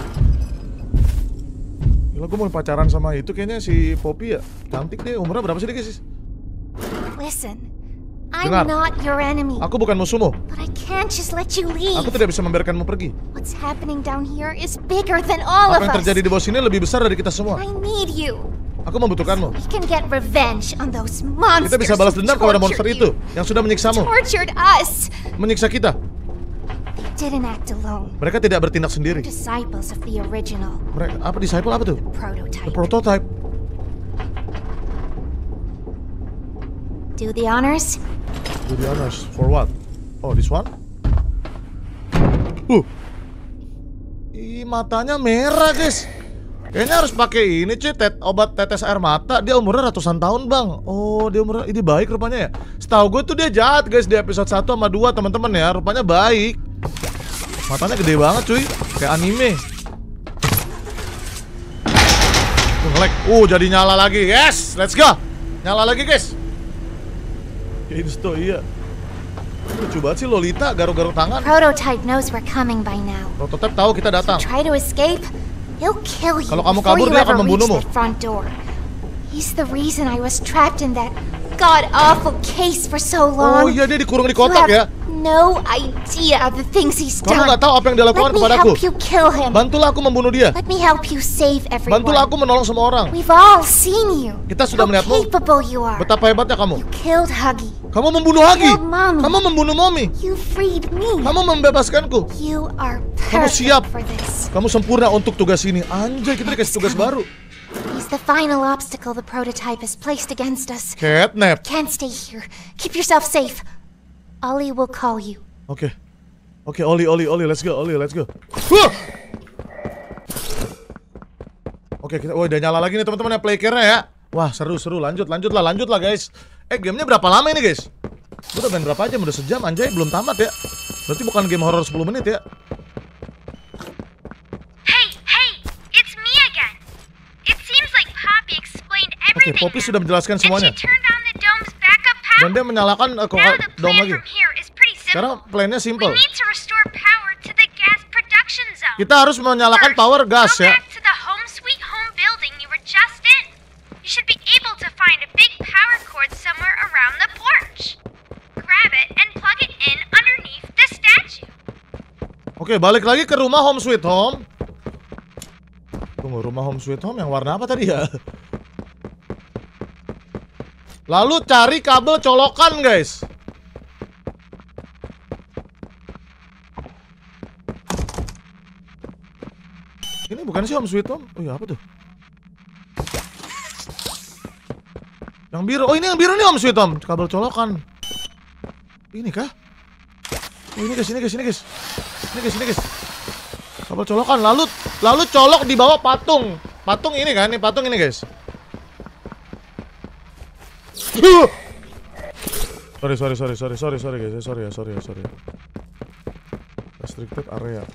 Speaker 1: Gila, gue mau pacaran sama itu kayaknya si Poppy ya. Cantik deh, umurnya berapa sih dia guys?
Speaker 12: Listen, I'm
Speaker 1: Dengar.
Speaker 12: not your enemy.
Speaker 1: Aku bukan musuhmu.
Speaker 12: But I can't just let you leave.
Speaker 1: Aku tidak bisa membiarkanmu pergi.
Speaker 12: What's happening down here is bigger than all
Speaker 1: Apa
Speaker 12: of
Speaker 1: yang
Speaker 12: us.
Speaker 1: terjadi di bawah sini lebih besar dari kita semua.
Speaker 12: I need you.
Speaker 1: Aku membutuhkanmu.
Speaker 12: We can get revenge on those monsters.
Speaker 1: Kita bisa balas dendam kepada monster
Speaker 12: tortured
Speaker 1: itu yang sudah menyiksamu.
Speaker 12: Tortured us.
Speaker 1: Menyiksa kita.
Speaker 12: They didn't act alone.
Speaker 1: Mereka tidak bertindak sendiri.
Speaker 12: Disciples of the original.
Speaker 1: Mereka apa disciple apa tuh?
Speaker 12: Prototype.
Speaker 1: The prototype.
Speaker 12: Do the honors.
Speaker 1: Do the honors for what? Oh, this one? Uh. Ih, matanya merah, guys. Kayaknya harus pakai ini, cuy, tet obat tetes air mata. Dia umurnya ratusan tahun, Bang. Oh, dia umurnya ini baik rupanya ya. Setahu gue tuh dia jahat, guys, di episode satu sama dua, teman-teman ya. Rupanya baik. Matanya gede banget, cuy. Kayak anime. Tuh, nge-lag. Uh, jadi nyala lagi. Yes, let's go. Nyala lagi, guys. Insto, iya. Lucu banget sih Lolita, garuk-garuk tangan.
Speaker 12: Prototype knows we're coming by now.
Speaker 1: Prototype tahu kita datang.
Speaker 12: Try to escape, he'll kill you.
Speaker 1: Kalau kamu
Speaker 12: before
Speaker 1: kabur,
Speaker 12: you
Speaker 1: dia
Speaker 12: ever
Speaker 1: akan
Speaker 12: reach
Speaker 1: membunuhmu.
Speaker 12: that front door. He's the reason I was trapped in that god-awful case for so long.
Speaker 1: Oh iya, dia dikurung di kotak ya.
Speaker 12: No idea the things he's done.
Speaker 1: Kamu nggak tahu apa yang dia lakukan kepadaku.
Speaker 12: Let me help you kill him.
Speaker 1: Bantulah aku membunuh dia.
Speaker 12: Let me help you save everyone.
Speaker 1: Bantulah aku menolong semua orang.
Speaker 12: We've all seen you.
Speaker 1: Kita sudah melihatmu.
Speaker 12: Capable you are.
Speaker 1: Betapa hebatnya kamu.
Speaker 12: You killed Huggy.
Speaker 1: Kamu membunuh Huggy.
Speaker 12: Killed Mommy.
Speaker 1: Kamu membunuh Mommy.
Speaker 12: You freed me.
Speaker 1: Kamu membebaskanku.
Speaker 12: You are
Speaker 1: Kamu
Speaker 12: perfect
Speaker 1: siap.
Speaker 12: for this.
Speaker 1: Kamu sempurna untuk tugas ini. Anjay, kita dikasih tugas baru.
Speaker 12: He's the final obstacle the prototype has placed against us.
Speaker 1: Catnap.
Speaker 12: Can't stay here. Keep yourself safe. Ollie will call you.
Speaker 1: Oke. Okay. Oke, okay, Oli, Oli, Oli, let's go, Oli, let's go. Huh! Oke, okay, kita, oh udah nyala lagi nih teman-teman ya playcare-nya ya. Wah, seru-seru, lanjut, lanjut lah, lanjut lah guys. Eh, gamenya berapa lama ini guys? Udah main berapa aja, udah sejam, anjay, belum tamat ya. Berarti bukan game horror sepuluh menit ya.
Speaker 7: Hey, hey, it's me again. It seems like Poppy explained everything.
Speaker 1: Oke, okay, Poppy sudah menjelaskan semuanya.
Speaker 7: And she turned on the dome's backup power.
Speaker 1: Dan dia menyalakan uh,
Speaker 7: Now the
Speaker 1: dom
Speaker 7: plan
Speaker 1: lagi.
Speaker 7: from here is pretty simple.
Speaker 1: Sekarang plannya simple.
Speaker 7: We need to restore power to the gas production zone.
Speaker 1: Kita harus menyalakan
Speaker 7: First,
Speaker 1: power gas
Speaker 7: go
Speaker 1: ya.
Speaker 7: back to the home sweet home building you were just in. You should be able to find a big power cord somewhere around the porch. Grab it and plug it in underneath the statue.
Speaker 1: Oke, balik lagi ke rumah home sweet home. Tunggu, rumah home sweet home yang warna apa tadi ya? Lalu cari kabel colokan guys. Ini bukan sih home sweet home? Oh iya, apa tuh? Yang biru, oh ini yang biru nih home sweet home. Kabel colokan. Ini kah? Oh ini guys, ini guys, ini guys. Ini guys, ini guys. Kabel colokan, lalu lalu colok di bawah patung. Patung ini kan, nih patung ini guys. Uh! Sorry, sorry, sorry, sorry, sorry, sorry guys, sorry ya, sorry ya, sorry. Restricted area.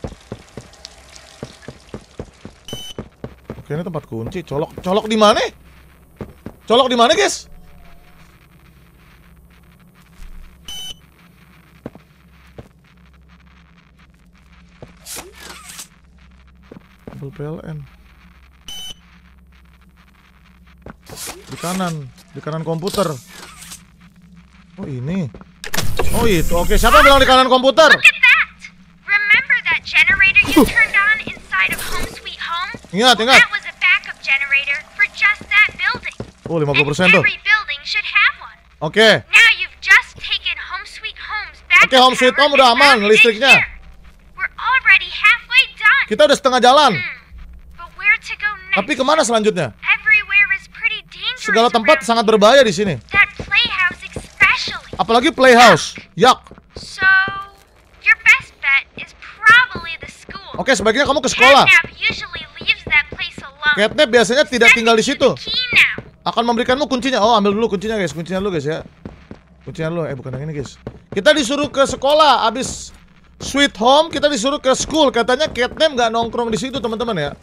Speaker 1: Oke, ini tempat kunci. Colok, colok di mana? Colok di mana guys? Kabel P L N. Di kanan, di kanan komputer. Oh ini. Oh itu. Oke, siapa yang bilang di kanan komputer?
Speaker 7: Look at that. Remember that generator you turned on inside of Home Sweet Home?
Speaker 1: Ingat, ingat.
Speaker 7: That was a backup generator for just that building.
Speaker 1: Oh, lima puluh persen
Speaker 7: And
Speaker 1: tuh.
Speaker 7: every building should have one.
Speaker 1: Oke.
Speaker 7: Now you've just taken Home Sweet Home's backup
Speaker 1: Oke, Home Sweet
Speaker 7: power
Speaker 1: Home udah
Speaker 7: and
Speaker 1: aman
Speaker 7: routed it
Speaker 1: listriknya.
Speaker 7: here. We're already halfway done.
Speaker 1: Kita udah setengah jalan.
Speaker 7: Hmm. But where to go next?
Speaker 1: Tapi kemana selanjutnya?
Speaker 7: Everywhere is pretty dangerous.
Speaker 1: Segala tempat sangat berbahaya di sini.
Speaker 7: That playhouse especially.
Speaker 1: Apalagi playhouse. Yak.
Speaker 7: So, your best bet is probably the school.
Speaker 1: Oke, sebaiknya kamu ke sekolah.
Speaker 7: Catnap usually leaves that place alone.
Speaker 1: Catnap biasanya tidak tinggal di situ.
Speaker 7: Key now.
Speaker 1: Akan memberikanmu kuncinya. Oh, ambil dulu kuncinya guys. Kuncinya dulu guys ya. Kuncinya dulu. Eh, bukan yang ini guys. Kita disuruh ke sekolah. Abis Sweet Home, kita disuruh ke school. Katanya Catnap nggak nongkrong di situ teman-teman ya.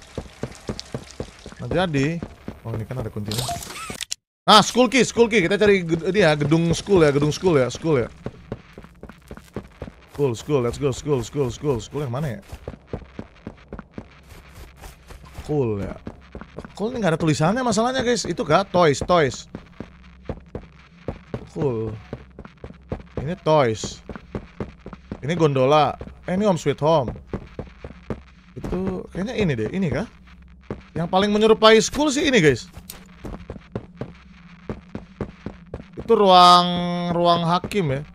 Speaker 1: Nah, jadi, oh ini kan ada kuncinya. Nah, school key, school key. Kita cari ini ya, gedung school ya, gedung school ya, school ya. School, school, let's go, school, school, school, school yang mana ya? Cool ya. Cool ini nggak ada tulisannya masalahnya guys. Itu kah? Toys, toys. Cool. Ini toys. Ini gondola. Eh ini Home Sweet Home. Itu kayaknya ini deh, ini kah? Yang paling menyerupai school sih ini guys. Itu ruang ruang hakim ya.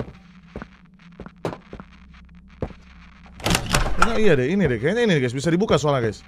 Speaker 1: Kayaknya iya deh, ini deh, kayaknya ini guys, bisa dibuka soalnya guys.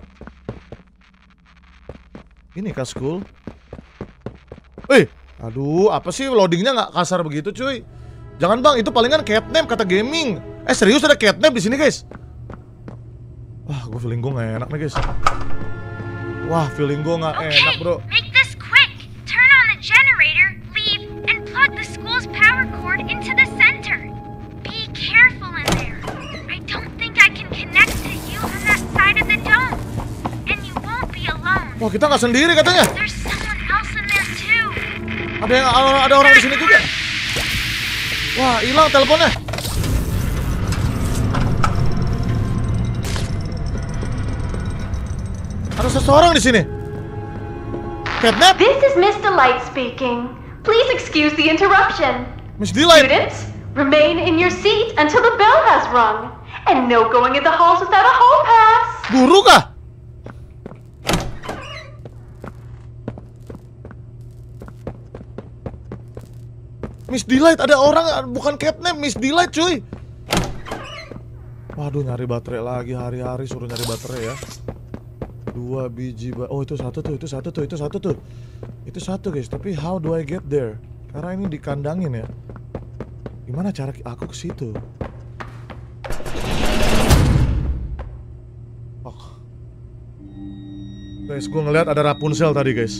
Speaker 1: Ini kah school? Eh, aduh, apa sih loadingnya nggak kasar begitu cuy? Jangan bang, itu palingan catnap kata gaming. Eh serius ada catnap di sini guys? Wah, gue feeling gue nggak enak nih guys. Wah, feeling gue nggak
Speaker 7: Okay,
Speaker 1: enak bro.
Speaker 7: make this quick. Turn on the generator, leave, and plug the school's power cord into the center. Be careful in there. I don't think I can connect to you on that side of the dome. And you won't be alone.
Speaker 1: Wah, kita nggak sendiri katanya.
Speaker 7: There's someone else in there too.
Speaker 1: Ada yang ada orang di sini juga. Wah, hilang teleponnya. Ada seseorang di sini. Catnap?
Speaker 5: This is Mister Light speaking.
Speaker 13: Please excuse the interruption.
Speaker 1: Miss Delight.
Speaker 13: Students, remain in your seat until the bell has rung. And no going in the halls without a hall pass.
Speaker 1: Guru kah? Miss Delight, ada orang, bukan catnap, Miss Delight cuy. Waduh, nyari baterai lagi, hari-hari suruh nyari baterai ya. Dua biji ba oh itu satu tuh, itu satu tuh, itu satu tuh. Itu satu guys, tapi how do I get there? Karena ini dikandangin ya. Gimana cara aku ke situ? Oh. Guys, gue ngeliat ada Rapunzel tadi guys.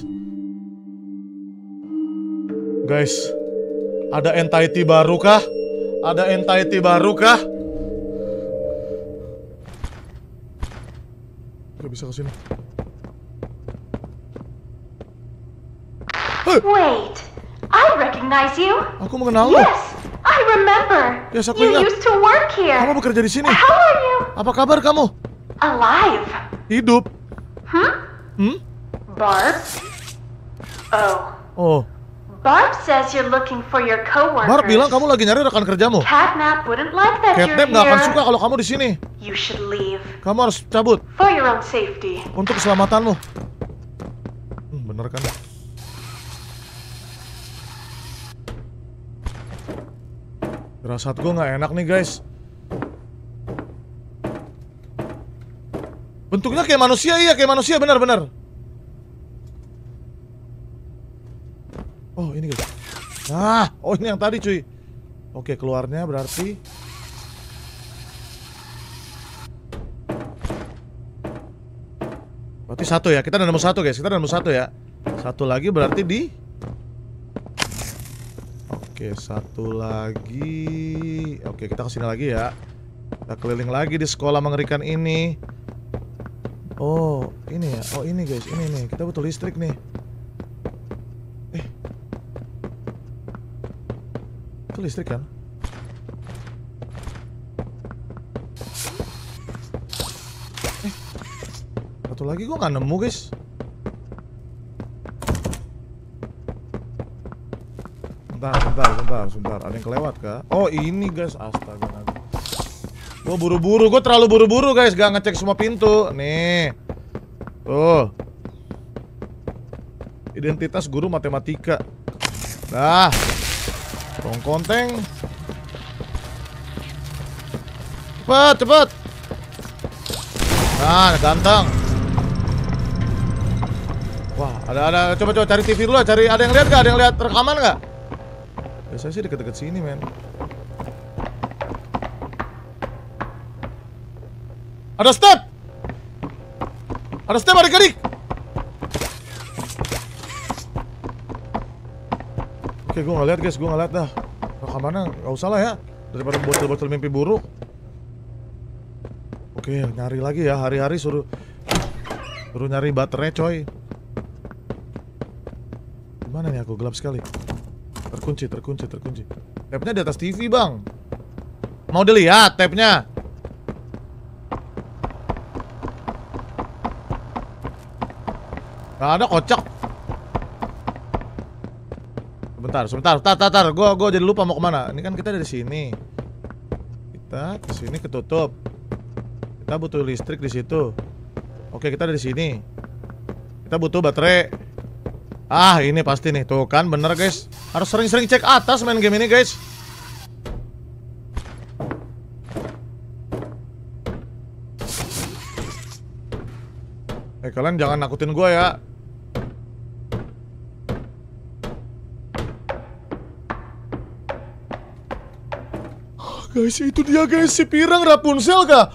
Speaker 1: Guys, ada entity baru kah? Ada entity baru kah? Gak bisa kesini.
Speaker 13: Wait, I recognize you.
Speaker 1: Aku mengenalmu.
Speaker 13: Yes, I remember.
Speaker 1: Yes, aku
Speaker 13: you
Speaker 1: ingat.
Speaker 13: used to work here.
Speaker 1: Kamu bekerja di sini.
Speaker 13: How are you?
Speaker 1: Apa kabar kamu?
Speaker 13: Alive.
Speaker 1: Hidup.
Speaker 13: Hmm?
Speaker 1: Hmm?
Speaker 13: Barb? Oh.
Speaker 1: Oh.
Speaker 13: Barb says you're looking for your coworkers.
Speaker 1: Barb bilang kamu lagi nyari rekan kerjamu.
Speaker 13: Catnap wouldn't like that you're
Speaker 1: Catnap
Speaker 13: here.
Speaker 1: nggak akan suka kalau kamu di sini.
Speaker 13: You should leave.
Speaker 1: Kamu harus cabut.
Speaker 13: For your own safety.
Speaker 1: Untuk keselamatanmu. Hmm, bener kan? Rasat gue nggak enak nih guys. Bentuknya kayak manusia, iya kayak manusia, benar-benar. Oh ini guys. Nah, oh ini yang tadi cuy. Oke, keluarnya berarti Berarti satu ya, kita udah nemu satu guys, kita udah nemu satu ya. Satu lagi berarti di Oke, satu lagi. Oke, kita kesini lagi ya. Kita keliling lagi di sekolah mengerikan ini. Oh, ini ya. Oh, ini guys, ini nih. Kita butuh listrik nih. Eh. Itu listrik kan? Eh. Satu lagi gua nggak nemu, guys. Bentar, bentar, bentar, bentar. Ada yang kelewat kah? Oh, ini guys. Astaga. Gue buru-buru, gue terlalu buru-buru guys, gak ngecek semua pintu. Nih. Tuh. Identitas guru matematika. Nah. Tong konteng. Cepet, cepet. Nah, ganteng. Wah, ada ada coba-coba cari T V dulu, cari ada yang lihat gak? Ada yang lihat rekaman gak? Biasanya sih deket-deket sini, men. Ada step! Ada step adik-adik! Oke, gue gak lihat guys, gue gak lihat dah. Rekamannya gak usah lah ya. Daripada bocil-bocil mimpi buruk. Oke, nyari lagi ya, hari-hari suruh Suruh nyari baterai coy. Gimana nih aku, gelap sekali. Terkunci, terkunci, terkunci. Tabnya di atas T V bang. Mau dilihat tabnya? Gak ada, kocak. Sebentar, sebentar, tar, tar, tar. Gue gue jadi lupa mau kemana. Ini kan kita dari sini. Kita ke sini ketutup. Kita butuh listrik di situ. Oke, kita dari sini. Kita butuh baterai. Ah, ini pasti nih. Tuh kan, bener guys. Harus sering-sering cek atas main game ini guys. Eh, kalian jangan nakutin gue ya. Oh, guys, itu dia guys, si pirang Rapunzel kah?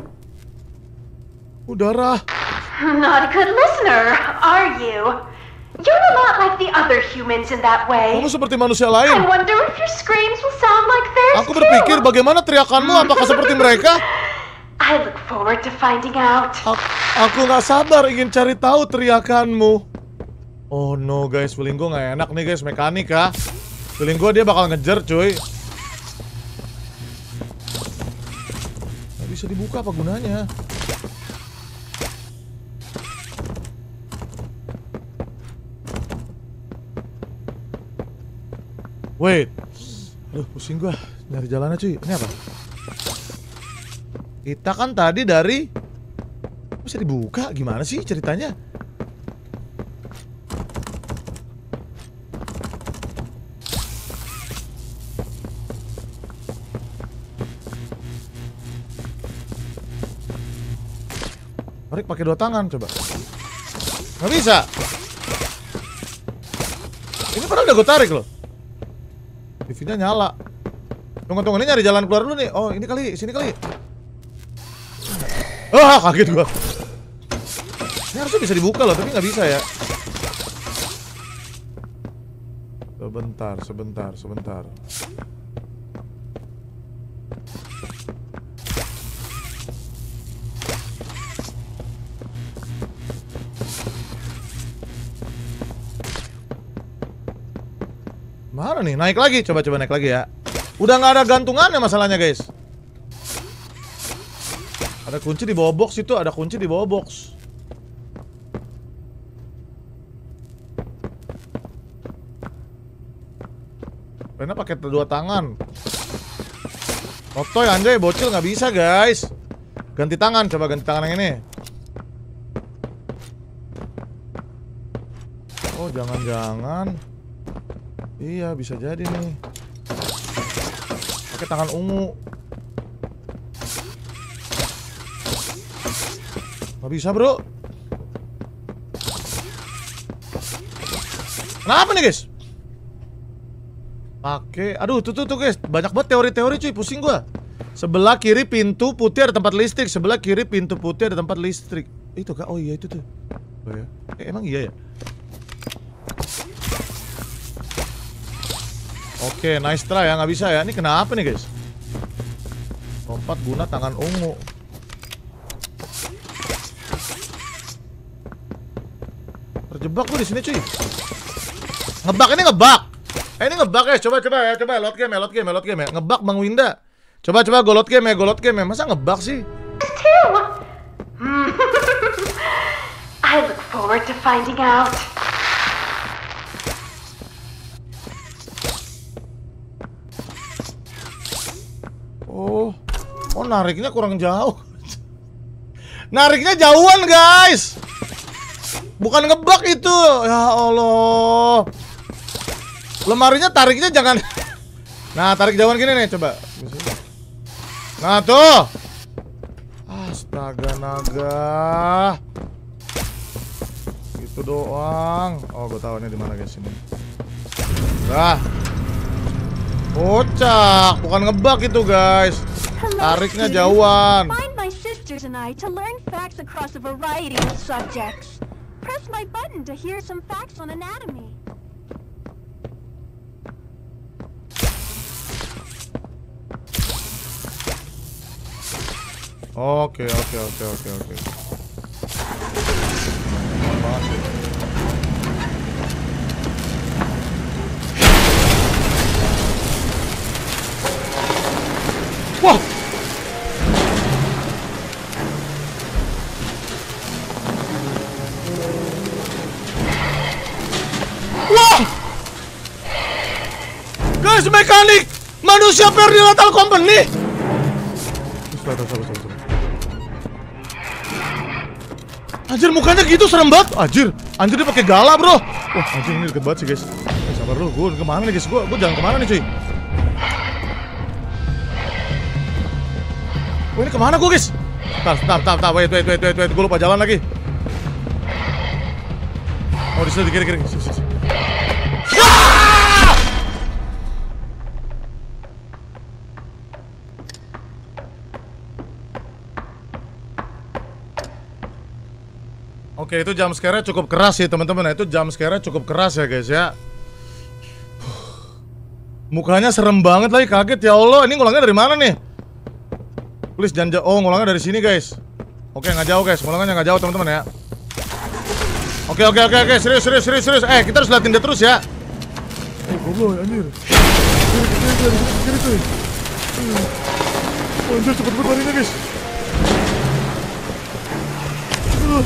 Speaker 1: Udara.
Speaker 13: Not a good listener, are you? You're not like the other humans in that way.
Speaker 1: Kamu seperti manusia lain.
Speaker 13: I wonder if your screams will sound like theirs.
Speaker 1: Aku berpikir bagaimana teriakanmu, apakah seperti mereka?
Speaker 13: I look forward to finding out.
Speaker 1: A aku gak sabar ingin cari tahu teriakanmu. Oh no guys, feeling gue gak enak nih guys, mekanik kah? Feeling gue dia bakal ngejar cuy. Gak bisa dibuka apa gunanya? Wait. Aduh, pusing gua nyari jalannya cuy. Ini apa? Kita kan tadi dari bisa dibuka, gimana sih ceritanya? Tarik pakai dua tangan coba. Nggak bisa. Ini padahal udah gue tarik loh. T V-nya nyala. Tunggu tunggu ini nyari jalan keluar dulu nih. Oh ini kali, sini kali. Ah kaget gua. Ini harusnya bisa dibuka loh, tapi nggak bisa ya. Sebentar, sebentar, sebentar. Mana nih? Naik lagi, coba-coba naik lagi ya. Udah nggak ada gantungannya masalahnya guys. Ada kunci di bawah box itu, ada kunci di bawah box. Rena pakai dua tangan. Otoy anjay bocil nggak bisa guys. Ganti tangan, coba ganti tangan yang ini. Oh jangan-jangan. Iya bisa jadi nih. Pakai tangan ungu. Gak bisa bro. Kenapa nih guys? Pakai, aduh tuh tuh tuh guys, banyak banget teori-teori cuy, pusing gua. Sebelah kiri pintu putih ada tempat listrik, sebelah kiri pintu putih ada tempat listrik. Itu kak, oh iya itu tuh. Oh ya, eh, emang iya ya. Oke, nice try ya, nggak bisa ya. Ini kenapa nih guys? Lompat guna tangan ungu. Terjebak gue di sini cuy. Ngebak ini ngebak. Eh ini ngebak guys. Coba coba ya, coba load game ya, load game ya, load game ya. Ngebak Bang Winda. Coba coba gue load game ya, gue load game ya. Masa ngebak sih?
Speaker 13: I look forward to finding out.
Speaker 1: Oh, oh nariknya kurang jauh. Nariknya jauhan guys. Bukan ngebak itu. Ya Allah. Lemarinya tariknya jangan. Nah tarik jauhan gini nih coba. Nah tuh. Astaga naga. Gitu doang. Oh gue tahu ini di mana guys ini. Nah. Kocak, bukan ngebak itu guys. Tariknya jauhan.
Speaker 14: Find my sisters and I to learn facts across a variety of subjects. Press my button to hear some facts on anatomy.
Speaker 1: Oke, oke, oke, oke, oke. Wah. Wah. Guys, mekanik manusia Perdilatal Company. Anjir mukanya gitu serem banget. Anjir, anjir dia pakai gala, bro. Wah, anjir ini deket banget sih, guys. Eh, sabar dulu, gue kemana nih, guys? Gue gue jalan kemana nih, cuy? Oh, ini kemana gue guys? Bentar, bentar, bentar, bentar, wait, wait, wait, wait, wait. Gue lupa jalan lagi. Oh, di sini, di kiri, kiri. Sini, sini. Ah! Oke, itu jump scare-nya cukup keras sih, teman-teman. Itu jump scare-nya cukup keras ya, guys ya. Mukanya serem banget lagi, kaget ya Allah. Ini ngulangnya dari mana nih? Please jangan jauh. Oh, ngulangnya dari sini guys. Oke, nggak jauh guys. Ngulangnya nggak jauh teman-teman ya. Oke, oke, oke, oke. Serius, serius, serius, serius. Eh, kita harus liatin dia terus ya. Oh, goblok, anjir. Kiri, kiri, oh, anjir, cepet banget larinya guys. Uh.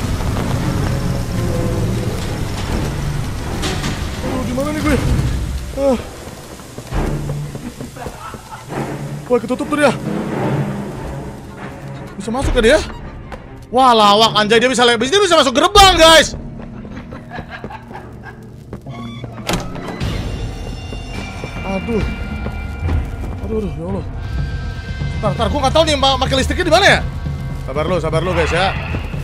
Speaker 1: Oh, gimana nih gue? Uh. Wah, ketutup tuh dia. Bisa masuk ke dia? Wah, lawak anjay, dia bisa dia bisa masuk gerbang, guys. Aduh. Aduh, aduh, ya Allah. Ntar, ntar, gue nggak tahu nih pakai listriknya di mana ya. Sabar lu, sabar lu guys ya.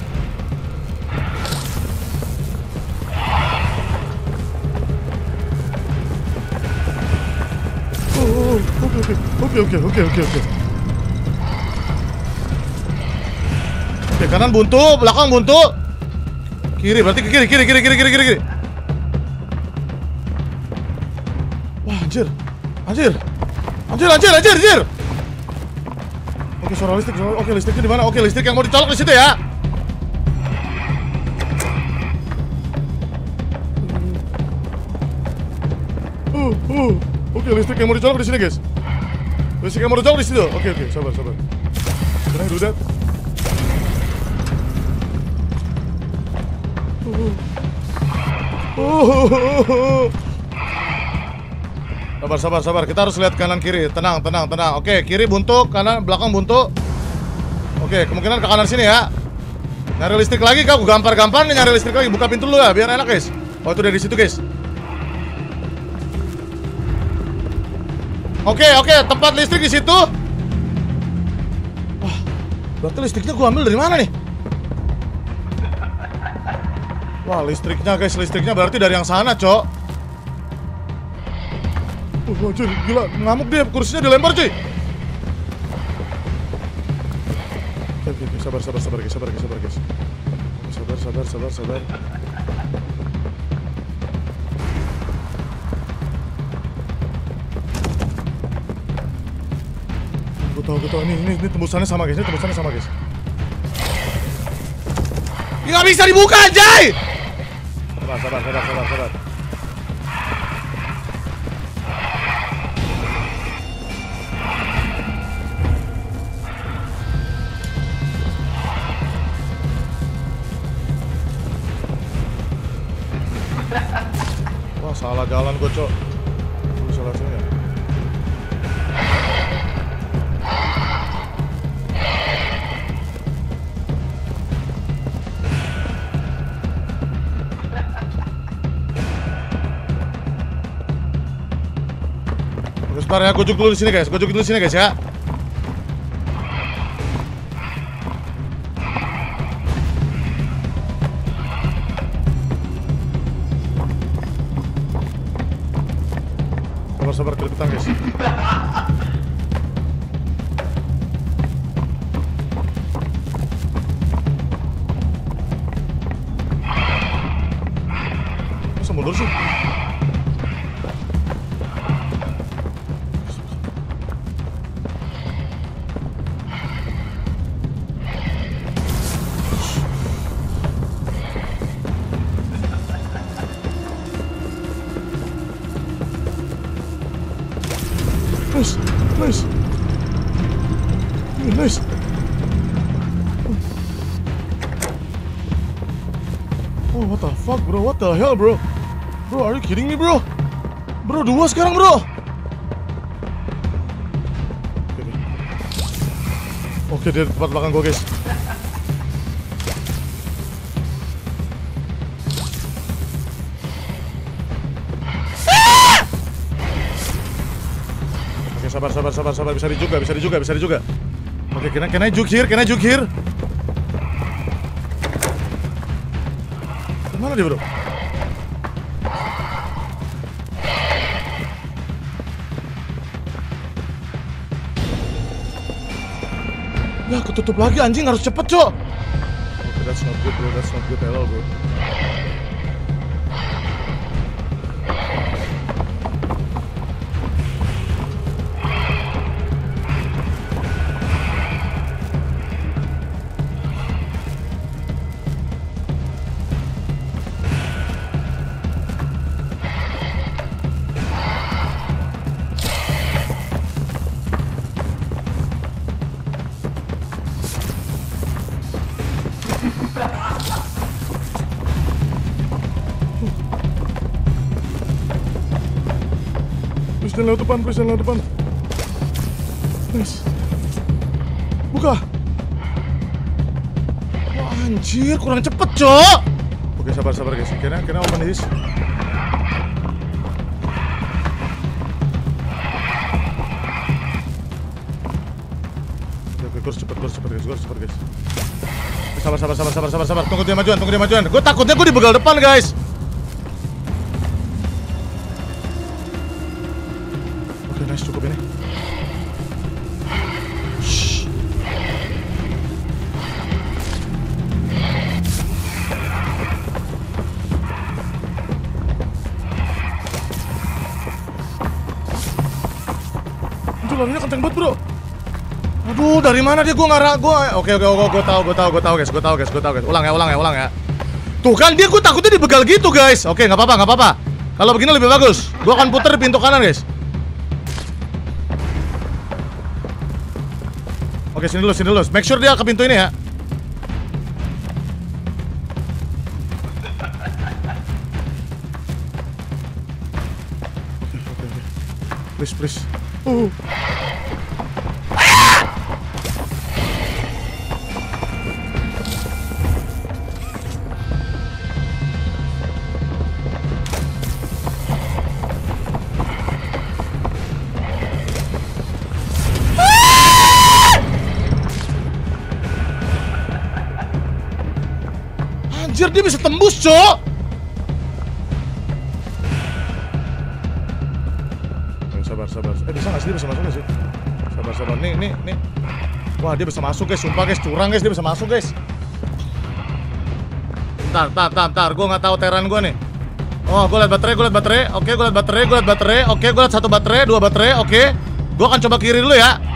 Speaker 1: Oh, oke, oke, oke, oke, oke, oke, oke. Oke, kanan buntu, belakang buntu. Kiri, berarti ke kiri, kiri, kiri, kiri, kiri, kiri. Wah, anjir. Anjir. Anjir, anjir, anjir, anjir. Oke, suara listrik, suara... Oke, listriknya di mana? Oke, listrik yang mau dicolok di situ ya. Uh, uh. Oke, listrik yang mau dicolok di sini, guys. Listrik yang mau dicolok di situ. Oke, oke, sabar, sabar. Can I do that? Uh. Uh. Sabar, sabar, sabar. Kita harus lihat kanan kiri. Tenang, tenang, tenang. Oke, kiri buntu, kanan, belakang buntu. Oke, kemungkinan ke kanan sini ya. Nyari listrik lagi, kau gampar-gampar nih nyari listrik lagi. Buka pintu dulu ya, biar enak, guys. Oh, itu dari situ, guys. Oke, oke, tempat listrik di situ. Wah, berarti listriknya gua ambil dari mana nih? Wah, listriknya, guys, listriknya berarti dari yang sana, cok. Uh, anjir, gila, ngamuk dia, kursinya dilempar, cuy. Oke, oke, sabar, sabar, sabar, guys, sabar, guys, sabar, guys. Sabar, sabar, sabar, sabar. Gue tau, gue tau, ini, ini, ini tembusannya sama, guys, ini tembusannya sama, guys. Ini gak bisa dibuka, anjay! Sabar, sabar, sabar, sabar, sabar. Wah, salah jalan gue, cok. Gue salah sini ya. Oke, sebentar ya, gue juk dulu di sini, guys. Gue juk dulu di sini, guys ya. Sabar, kelipitan, guys. Masa mundur sih? Nice, nice. Yeah, nice. Oh, what the fuck, bro? What the hell, bro? Bro, are you kidding me, bro? Bro, dua sekarang, bro. Oke, dia di tempat belakang gue, guys. Sabar, sabar, sabar, sabar, bisa dijuga, bisa dijuga, bisa dijuga. Oke, can I, can I juk here, can I juk here? Mana dia, bro? Ya, ketutup lagi, anjing, harus cepet, cok. Oke, okay, that's not good, bro, that's not good at all, bro. jangan lewat depan, please, jangan lewat depan. Please. Buka. Wah, anjir, kurang cepet, Cok. Oke, sabar, sabar, guys. Kira, kira open this. Oke, oke, gue harus cepet, gue harus cepet, guys. Gue harus cepet, guys. Sabar, sabar, sabar, sabar, sabar, sabar. Tunggu dia majuan, tunggu dia majuan. Gue takutnya gue dibegal depan, guys. Oke, nice, cukup ini. Shh. Itu larinya kenceng banget, bro. Aduh, dari mana dia? Gue ngarah, gue. Oke, oke, oke, gue tahu, gue tahu, gue tahu, guys, gue tahu, guys, gue tahu, guys. Ulang ya, ulang ya, ulang ya. Tuh kan dia, gue takutnya dibegal gitu, guys. Oke, nggak apa-apa, nggak apa-apa. Kalau begini lebih bagus. Gue akan putar pintu kanan, guys. Oke, sini dulu, sini dulu. Make sure dia ke pintu ini ya. Oke, oke, oke. Please, please. Uh. Anjir, dia bisa tembus, Cok. Sabar, sabar. Eh, bisa nggak sih? Dia bisa masuk nggak sih? Sabar, sabar. Nih, nih, nih. Wah, dia bisa masuk, guys. Sumpah, guys. Curang, guys. Dia bisa masuk, guys. Bentar, bentar, bentar, bentar. Gue nggak tahu teran gue nih. Oh, gue liat baterai, gue liat baterai. Oke, gue liat baterai, gue liat baterai. Oke, gue liat satu baterai, dua baterai. Oke. Gue akan coba kiri dulu ya.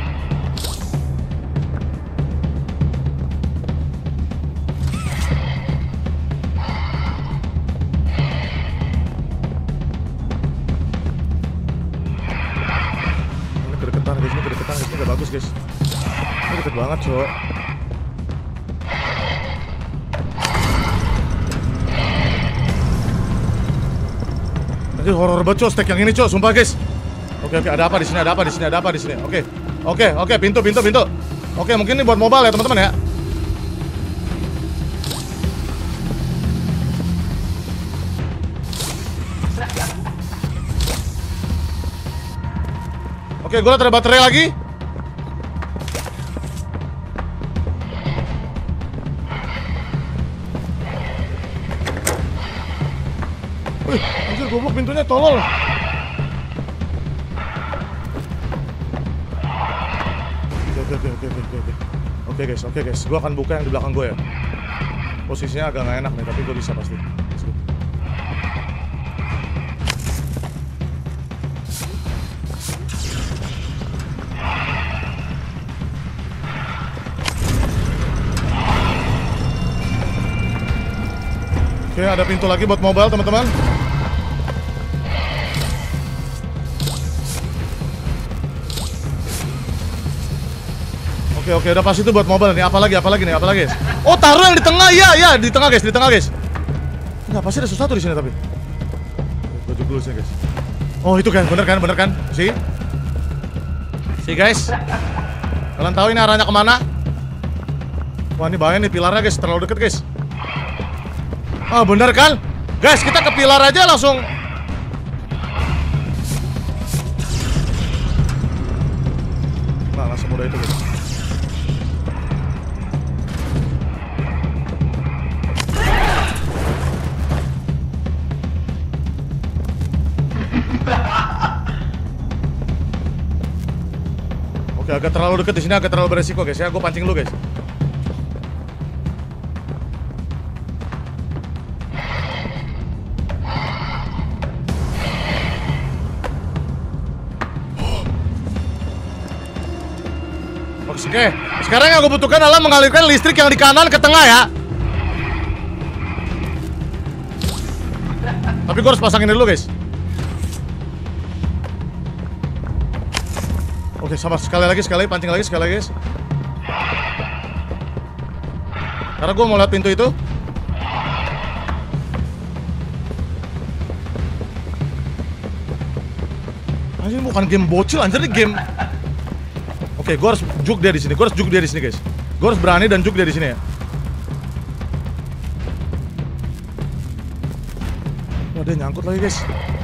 Speaker 1: Guys, ini deket banget, Cok. Nanti horor banget, Cok. Stack yang ini, Cok. Sumpah, guys. Oke, oke. Ada apa di sini? Ada apa di sini? Ada apa di sini? Oke, oke, oke. Pintu, pintu, pintu. Oke, mungkin ini buat mobile ya, teman-teman ya. Oke, gue liat ada baterai lagi. Wih, anjir, goblok pintunya, tolol. Oke, oke, oke, oke, oke. Oke, guys, oke, guys. Gue akan buka yang di belakang gue ya. Posisinya agak nggak enak nih, tapi gue bisa pasti. Oke, ada pintu lagi buat mobile, teman-teman. Oke, oke, udah pas itu buat mobile nih. Apa lagi, apa lagi nih, apa lagi? Oh, taruh yang di tengah, ya, ya, di tengah, guys, di tengah, guys. Enggak, pasti ada sesuatu di sini tapi. Gue dulu sih, guys. Oh, itu kan, bener kan, bener kan? Si, si, guys. Kalian tahu ini arahnya kemana? Wah, ini bahaya nih pilarnya, guys, terlalu deket, guys. Oh, bener kan? Guys, kita ke pilar aja langsung. Nah, langsung mudah itu, guys. Oke, agak terlalu deket di sini, agak terlalu beresiko, guys ya. Gue pancing dulu, guys. Oke, sekarang yang gue butuhkan adalah mengalirkan listrik yang di kanan ke tengah ya. Tapi gue harus pasangin dulu, guys. Oke, sama sekali lagi, sekali pancing lagi, sekali lagi, guys. Karena gue mau lihat pintu itu. Anjir, bukan game bocil, anjir ini game. Oke, gue harus juk dia di sini. Gue harus juk dia di sini, guys. Gue harus berani dan juk dia di sini ya. Wah, dia nyangkut lagi, guys.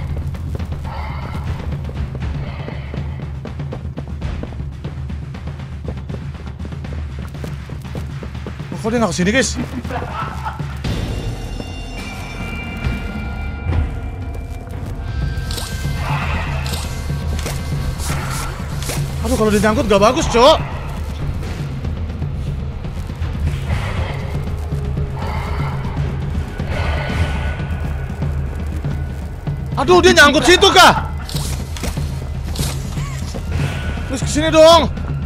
Speaker 1: Oh, kok dia nggak kesini, guys? Aduh, kalau dia nyangkut gak bagus, cok. Aduh, dia nyangkut situ kah? Terus kesini dong.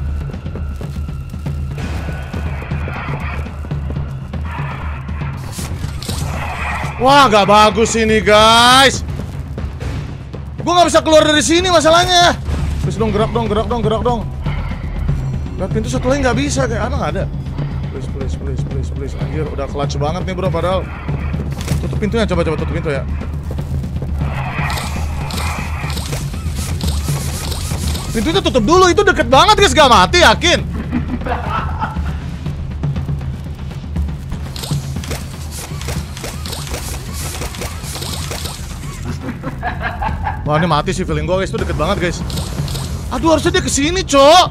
Speaker 1: Wah, gak bagus ini, guys. Gue gak bisa keluar dari sini masalahnya. Please dong, gerak dong, gerak dong, gerak dong. Lihat pintu satu lagi nggak bisa, kayak apa nggak ada. Please, please, please, please, please. Anjir, udah clutch banget nih bro, padahal. Tutup pintunya, coba, coba tutup pintu ya. Pintunya tutup dulu, itu deket banget guys, gak mati, yakin. Wah, ini mati sih feeling gue guys, itu deket banget guys. Aduh, harusnya dia kesini, cok.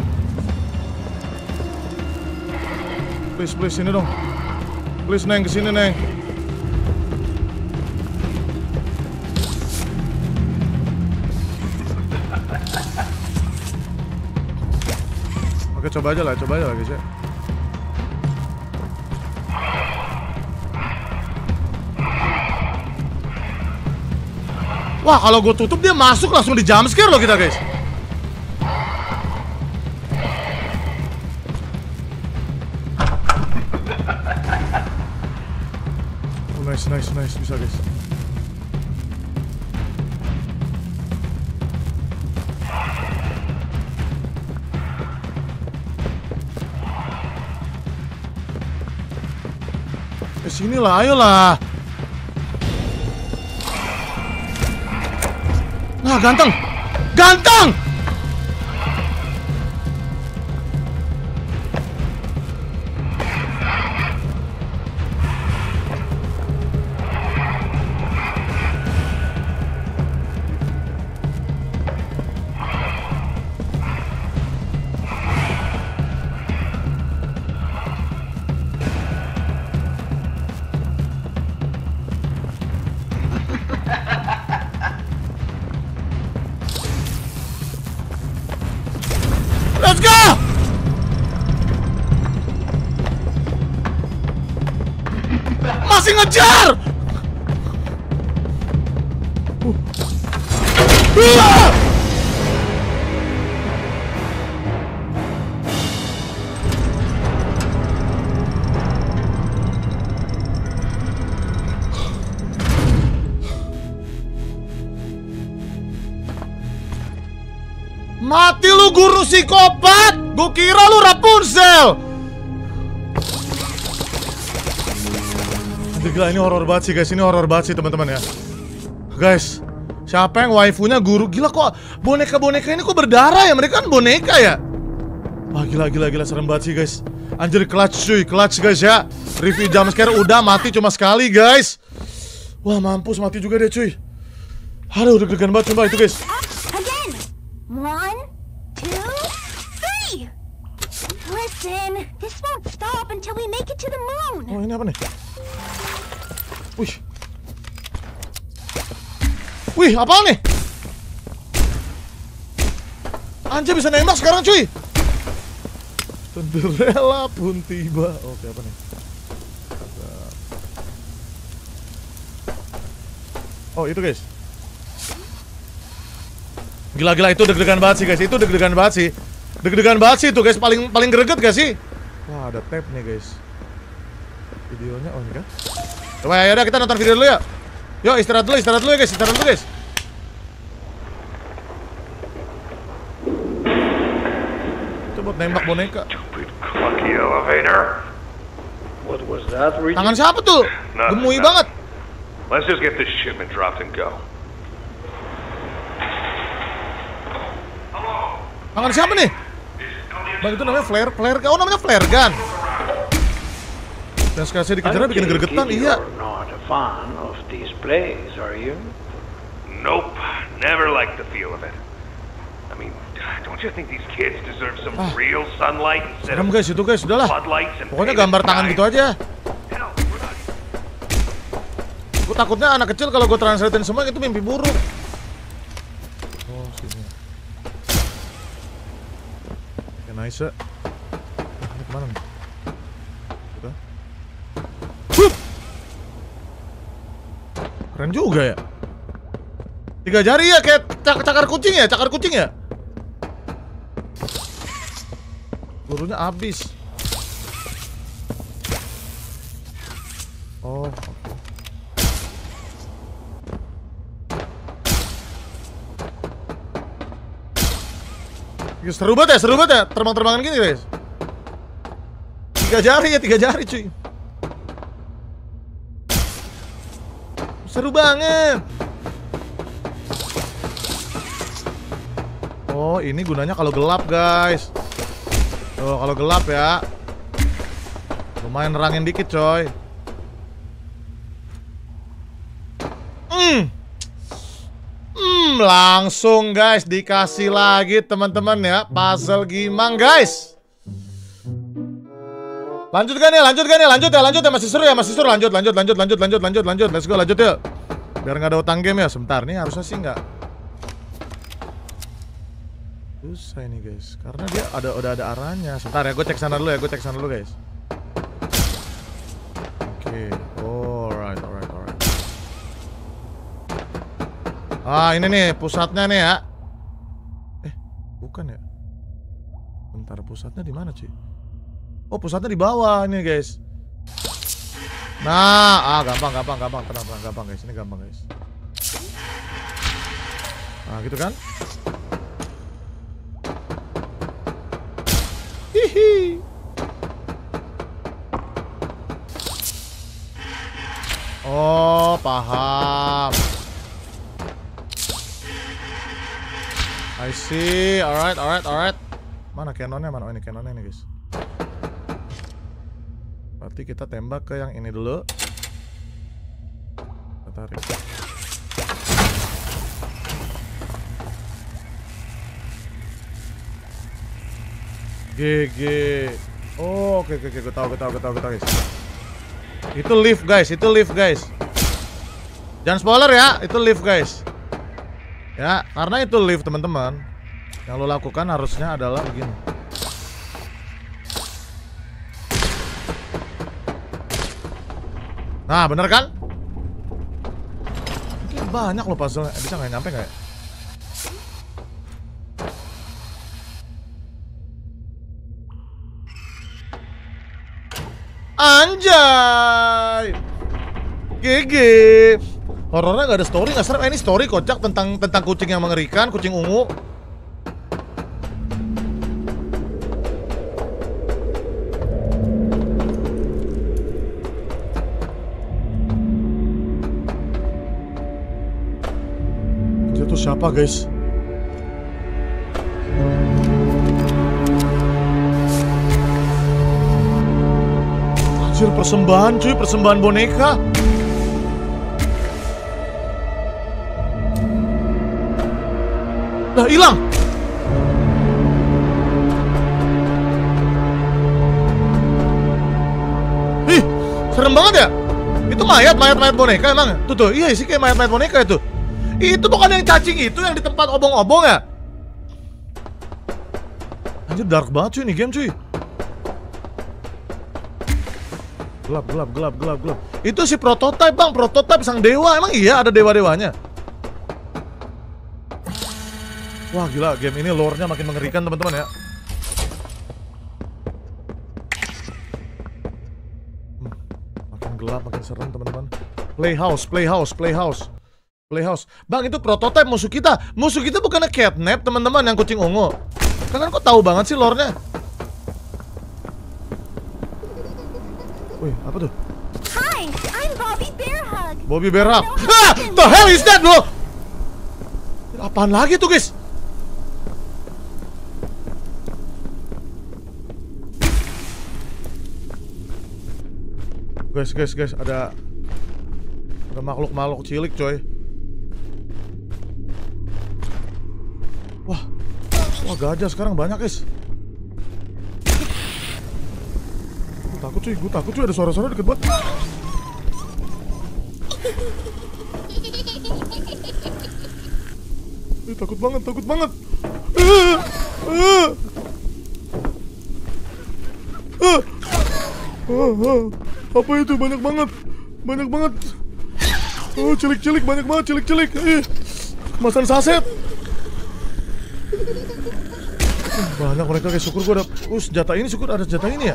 Speaker 1: Please, please, sini dong. Please, Neng, kesini, Neng. Oke, coba aja lah, coba aja lah, guys ya. Wah, kalau gue tutup dia masuk langsung di jumpscare loh kita, guys. Nice, nice, nice, bisa guys. Kesini lah, ayolah. Nah, ganteng, ganteng. Let's go! Masih ngejar! Uh. Uh. Mati lu guru psikopat! Gue kira lu Rapunzel! Gila, ini horor banget sih guys, ini horor banget sih teman-teman ya. Guys, siapa yang waifunya guru? Gila kok boneka-boneka ini kok berdarah ya? Mereka kan boneka ya? Wah gila, gila, gila, serem banget sih guys. Anjir, clutch cuy, clutch guys ya. Review jumpscare udah, mati cuma sekali guys. Wah mampus, mati juga deh cuy. Aduh, deg-degan banget coba itu guys.
Speaker 14: One, two, three! Listen, this won't stop until we make it to the moon!
Speaker 1: Oh, ini apa nih? Wih. Wih, apa nih? Anjir bisa nembak sekarang cuy! Cinderella pun tiba. Oke, apa nih? Oh, itu guys. Gila-gila, itu deg-degan banget sih guys, itu deg-degan banget sih. Deg-degan banget sih itu guys, paling paling greget gak sih? Wah, ada tab nih guys. Videonya, oh ini kan. Coba ya, yaudah kita nonton video dulu ya. Yuk istirahat dulu, istirahat dulu ya guys, istirahat dulu guys. Coba nembak boneka.
Speaker 8: Clunky elevator. What was that?
Speaker 1: Tangan siapa tuh? Gemui banget.
Speaker 8: Let's just get this shipment dropped and go.
Speaker 1: Tangan siapa nih? Bang, itu namanya flare, flare gun. Oh, namanya flare gun. Dan sekali saya dikejar bikin gregetan, iya.
Speaker 15: Not a fan of these plays, are you?
Speaker 8: Nope, never liked the feel of it. I mean, don't you think these kids deserve some
Speaker 1: ah.
Speaker 8: real sunlight instead
Speaker 1: Serem
Speaker 8: of
Speaker 1: guys, itu guys, sudahlah. Pokoknya gambar tangan gitu aja. Gue takutnya anak kecil kalau gue translatein semua itu mimpi buruk. Oh, sini. Oke, nice ya. Nah, ini kemana nih? Udah. Hup! Keren juga ya. Tiga jari ya, kayak cak cakar kucing ya, cakar kucing ya. Pelurunya habis. Oh, oke. Okay. Seru banget ya, seru banget ya, terbang-terbangan gini guys. Tiga jari ya, tiga jari cuy. Seru banget. Oh, ini gunanya kalau gelap guys. Tuh, kalau gelap ya. Lumayan nerangin dikit coy. Hmm. Hmm, langsung guys dikasih lagi teman-teman ya, puzzle Gimang guys. Lanjut kan ya, lanjut kan ya, lanjut ya, lanjut ya, masih seru ya, masih seru, lanjut, lanjut, lanjut, lanjut, lanjut, lanjut, lanjut, let's go, lanjut yuk. Biar nggak ada utang game ya, sebentar nih harusnya sih nggak. Susah ini guys, karena dia ada udah ada arahnya. Sebentar ya, gue cek sana dulu ya, gue cek sana dulu guys. Oke, okay. Alright, alright, alright. Ah, ini nih pusatnya nih ya. Eh, bukan ya? Bentar, pusatnya di mana, cuy? Oh, pusatnya di bawah ini, guys. Nah, ah gampang, gampang, gampang, tenang, tenang, gampang, guys. Ini gampang, guys. Nah, gitu kan? Hihi. Oh, paham. I see, alright, alright, alright. Mana cannonnya, mana? Oh, ini cannonnya nih guys. Berarti kita tembak ke yang ini dulu. Kita tarik. G G. Oh, oke, oke, oke, gue tahu, gue tahu, gue tahu, gue tahu guys. Itu lift guys, itu lift guys. Jangan spoiler ya, itu lift guys. Ya, karena itu lift teman-teman. Yang lo lakukan harusnya adalah begini. Nah, bener kan? Mungkin banyak lo puzzle-nya. Bisa nggak nyampe nggak ya? Anjay! G G. Horornya nggak ada story, nggak serem. Eh, ini story kocak tentang tentang kucing yang mengerikan, kucing ungu. Itu siapa, guys? Anjir, persembahan cuy, persembahan boneka. Lah, hilang. Ih, serem banget ya. Itu mayat, mayat, mayat boneka emang. Tuh tuh, iya sih kayak mayat, mayat boneka itu. Itu bukan yang cacing itu yang di tempat obong-obong ya? Anjir, dark banget cuy ini game cuy. Gelap, gelap, gelap, gelap, gelap. Itu si prototype bang, prototype sang dewa. Emang iya ada dewa-dewanya? Wah gila, game ini lore-nya makin mengerikan teman-teman ya. hmm, Makin gelap, makin serem teman-teman. Playhouse, playhouse, playhouse, playhouse. Bang, itu prototype musuh kita. Musuh kita bukannya catnap teman-teman yang kucing ungu. Kalian kok tahu banget sih lore-nya? Wih, apa tuh?
Speaker 14: Hi, I'm Bobby Bearhug.
Speaker 1: Bobby Bearhug. Ah, the hell is that bro? Apaan lagi tuh guys? guys, guys, guys, ada ada makhluk-makhluk cilik, coy. Wah, wah gajah sekarang banyak, guys. Gue takut, cuy, gue takut, cuy, ada suara-suara deket banget. Eh, takut banget, takut banget. Uh, uh. Uh. Uh, uh. Apa itu? Banyak banget, banyak banget. Oh, cilik-cilik, banyak banget cilik-cilik. Eh, kemasan saset. Banyak mereka, guys. Syukur gue ada. Uh, senjata ini, syukur ada senjata ini ya.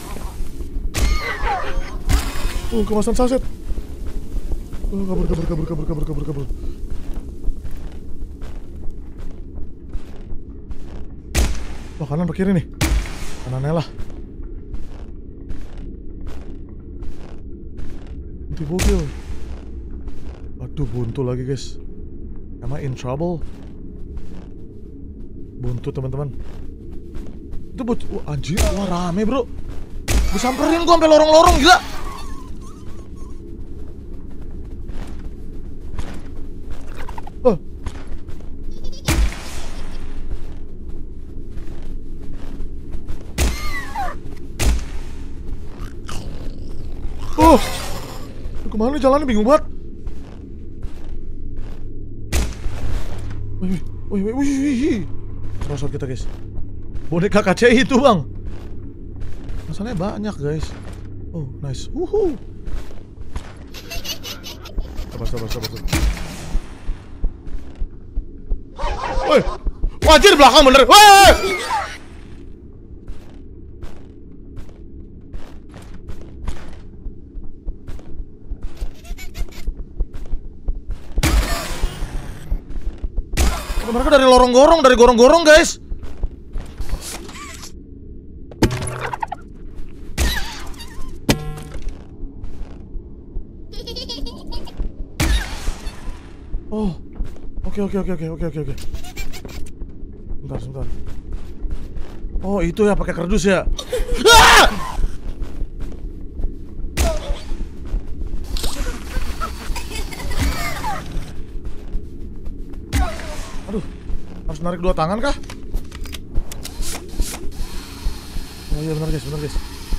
Speaker 1: Uh, kemasan saset. Oh, kabur, kabur, kabur, kabur, kabur, kabur, kabur. Wah, kanan apa kiri nih? Kanannya lah. Nanti mobil. Aduh, buntu lagi, guys. Am I in trouble? Buntu, teman-teman. Itu buat, wah, anjir, wah rame, bro. Disamperin gua sampai lorong-lorong, gila. Oh. Oh. Kemana nih jalannya, bingung banget. Wih, wih, wih, wih, wih. Rosot kita, guys. Boneka K C I itu, bang. Masalahnya banyak, guys. Oh, nice. Wuhu. Sabar, sabar, sabar, sabar. Woi, wajir belakang bener. Woi. Mereka dari lorong-gorong, dari gorong-gorong, guys. Oh, oke, oke, oke, oke, oke, oke, oke. Sebentar, sebentar. Oh, itu ya pakai kardus ya. Ah! Aduh, harus narik dua tangan kah? Oh iya benar, guys, benar, guys.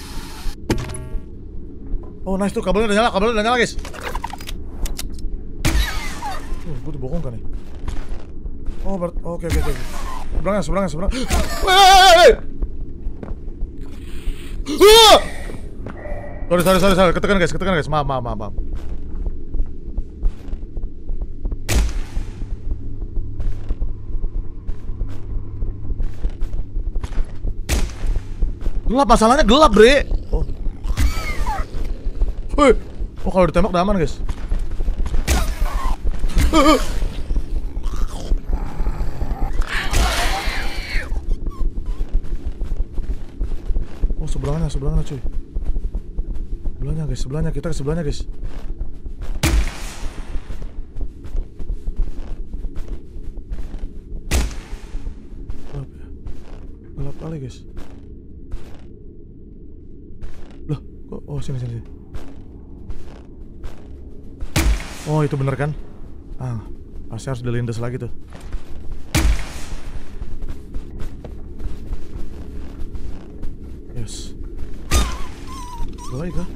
Speaker 1: Oh nice tuh, kabelnya udah nyala, kabelnya udah nyala, guys. Oh, gue dibokong kan nih. Oh, oke, oke, oke. Seberangnya, seberangnya, seberangnya. Woi! Sorry, sorry, sorry, sorry. Ketekan, guys, ketekan, guys. Maaf, maaf, maaf, maaf. Gelap, masalahnya gelap, bre. Oh. Woi. Oh, kalau ditembak udah aman, guys. Oh, sebelahnya, sebelahnya, cuy. Sebelahnya, guys, sebelahnya, kita ke sebelahnya, guys. Gelap ya. Gelap kali, guys. Loh, kok, oh, sini, sini, sini. Oh, itu bener kan? Ah, pasti harus dilindas lagi tuh. Yes. Baik kah?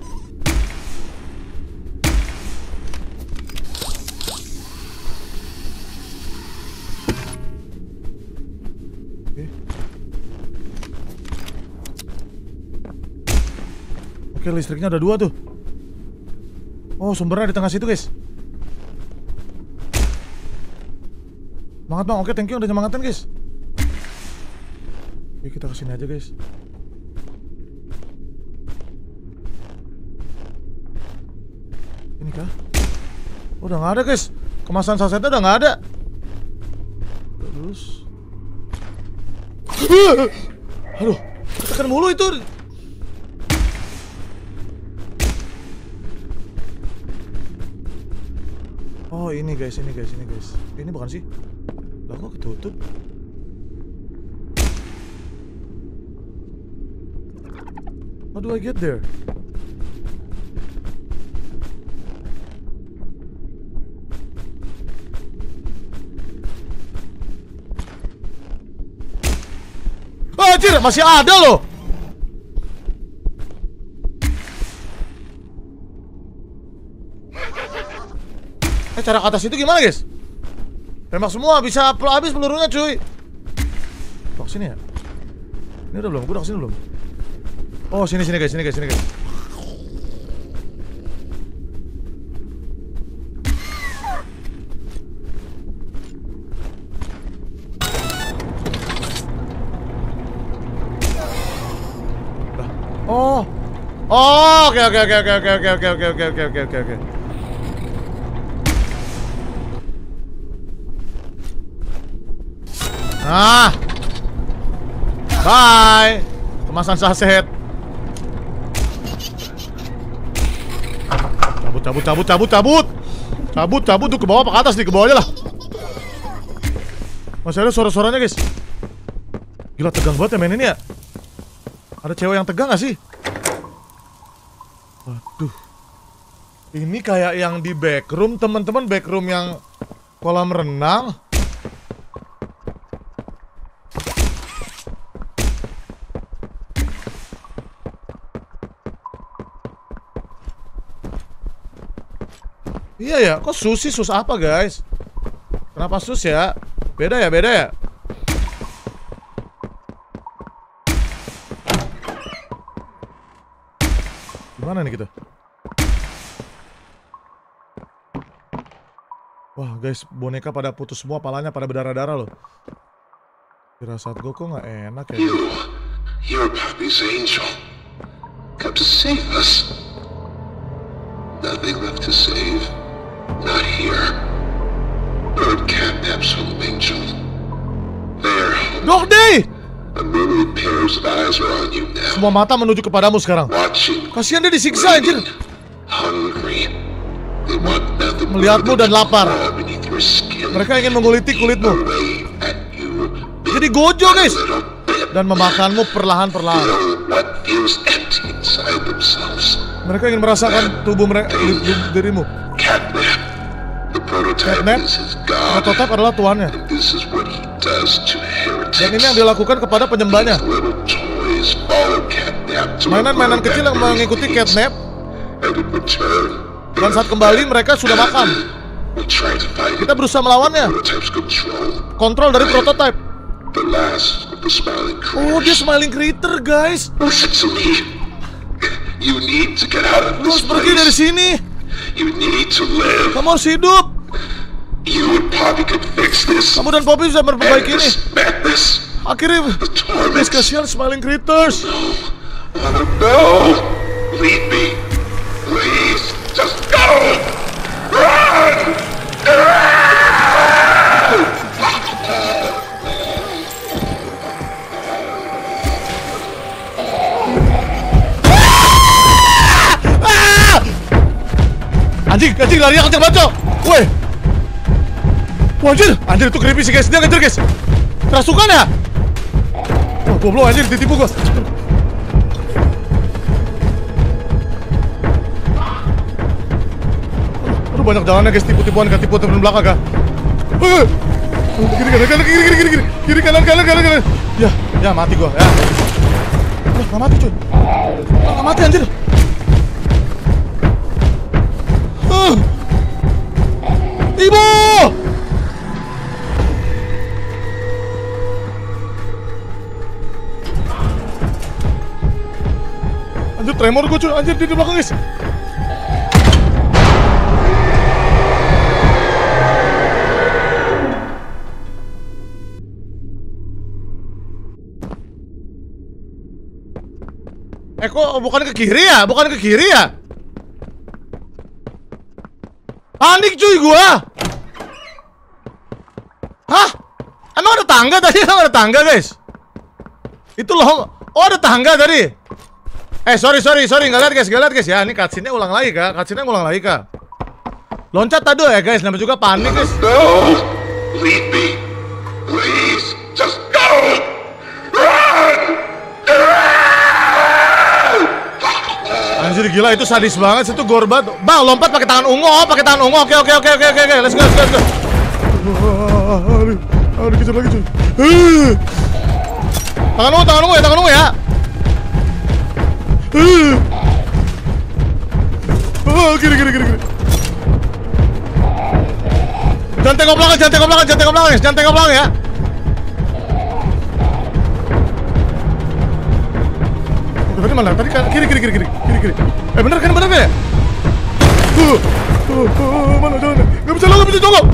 Speaker 1: Oke. Oke, listriknya ada dua tuh. Oh, sumbernya di tengah situ, guys. Semangat, bang. Oke, thank you udah nyemangatin, guys. Oke, kita kesini aja, guys. Ini kah? Oh, udah nggak ada, guys. Kemasan sasetnya udah nggak ada. Terus, aduh, tekan mulu itu. Oh, ini guys, ini guys, ini guys. Ini bukan sih? Lah, kok ketutup? How do I get there? anjir, masih ada loh. Eh, cara ke atas itu gimana, guys? Tembak semua, bisa habis pelurunya, cuy. Kok sini ya? Ini udah belum? Gue udah kesini belum? Oh, sini, sini, guys, sini, guys, sini, guys. Oh. Oh, oke, oke, oke, oke, oke, oke, oke, oke, oke, oke, oke, oke, oke. Ah, bye. Kemasan saset. Cabut, cabut, cabut, cabut, cabut, cabut, cabut tuh ke bawah, apa ke atas nih, ke bawah aja lah. Masih ada suara-suaranya, guys. Gila, tegang banget ya main ini ya. Ada cewek yang tegang gak sih? Waduh. Ini kayak yang di backroom, teman-teman, backroom yang kolam renang. Iya ya, kok sus sih? Sus apa, guys? Kenapa sus ya? Beda ya, beda ya? Gimana nih kita? Wah, guys, boneka pada putus semua, palanya pada berdarah-darah loh. Firasat gue kok nggak enak ya?
Speaker 16: You, you're Pappy's angel. Come to save us. Nothing left to save. Not here. Bird catnaps home angel. There.
Speaker 1: Dog day!
Speaker 16: A myriad pairs of eyes are on you now.
Speaker 1: Semua mata menuju kepadamu sekarang. Kasihan dia disiksa, anjir.
Speaker 16: Hungry. They want nothing
Speaker 1: melihatmu dan lapar. Mereka ingin menguliti kulitmu. Jadi gojo, guys. Dan memakanmu perlahan-perlahan. Mereka ingin merasakan tubuh mereka, dirimu.
Speaker 16: Catnap. The prototype
Speaker 1: Catnap.
Speaker 16: is his god.
Speaker 1: Prototype adalah tuannya.
Speaker 16: And this is what he does to heretics.
Speaker 1: Dan ini yang dilakukan kepada penyembahnya.
Speaker 16: Little toys follow Catnap to
Speaker 1: Mainan-mainan kecil yang mengikuti Catnap. Dan saat kembali mereka sudah makan. Kita berusaha melawannya. Kontrol dari prototype. Oh, dia smiling creature, guys.
Speaker 16: Listen to me. You need to get out of
Speaker 1: Lu
Speaker 16: this
Speaker 1: harus pergi dari
Speaker 16: place.
Speaker 1: sini.
Speaker 16: You need to live.
Speaker 1: Kamu harus hidup.
Speaker 16: You and Poppy could fix this.
Speaker 1: Kamu dan Poppy bisa memperbaiki ini.
Speaker 16: Madness.
Speaker 1: Akhirnya, guys, kasihan smiling creatures.
Speaker 16: No. Leave me. Please. Just go. Run.
Speaker 1: Anjing, anjing, larinya kenceng banget, Cok. Woi. Wah, anjir. Anjir, itu creepy sih, guys. Dia ngejar, guys. Kerasukan ya? Wah, goblok, anjir. Ditipu gua. Aduh, banyak jalannya, guys. Tipu-tipuan, kan tipu temen belakang, kah? Kiri, kanan, kanan, kiri, kiri, kiri, kiri. Kiri, kanan, kanan, kanan, kanan. Ya, ya, mati gua, ya. Wah, nggak mati, cuy. Nggak mati, anjir. Uh. Ibu! Anjir, tremor gue, cuy. Anjir, di belakang, guys. Eh, kok bukan ke kiri ya? Bukan ke kiri ya? Panik, cuy, gua. Hah? Emang ada tangga tadi? Emang ada tangga, guys? Itu loh. Oh, ada tangga tadi. Eh, sorry, sorry, sorry. Nggak lihat, guys. Nggak lihat, guys. Ya, ini cutscene-nya ulang lagi, Kak. Cutscene-nya ulang lagi, Kak. Loncat tadi ya, guys. Namanya juga panik, guys.
Speaker 16: No. Leave me. Please. Just go. Run.
Speaker 1: Anjir, gila, itu sadis banget, itu gore banget. Bang, lompat pakai tangan ungu, oh, pakai tangan ungu. Oke, oke, oke, oke, oke, oke. Let's go, let's go, let's go. Aduh, aduh, kejar lagi, cuy. Tangan ungu, tangan ungu ya, tangan ungu ya. Oh, kiri, kiri, kiri, kiri. Jangan tengok belakang, jangan tengok belakang, jangan tengok belakang, jangan tengok belakang ya. Tadi mana? Tadi kan kiri, kiri, kiri, kiri, kiri, kiri. Eh bener kan, bener kan ya? Uh, uh, uh, mana jangan? Gak bisa lo, gak bisa jongkok.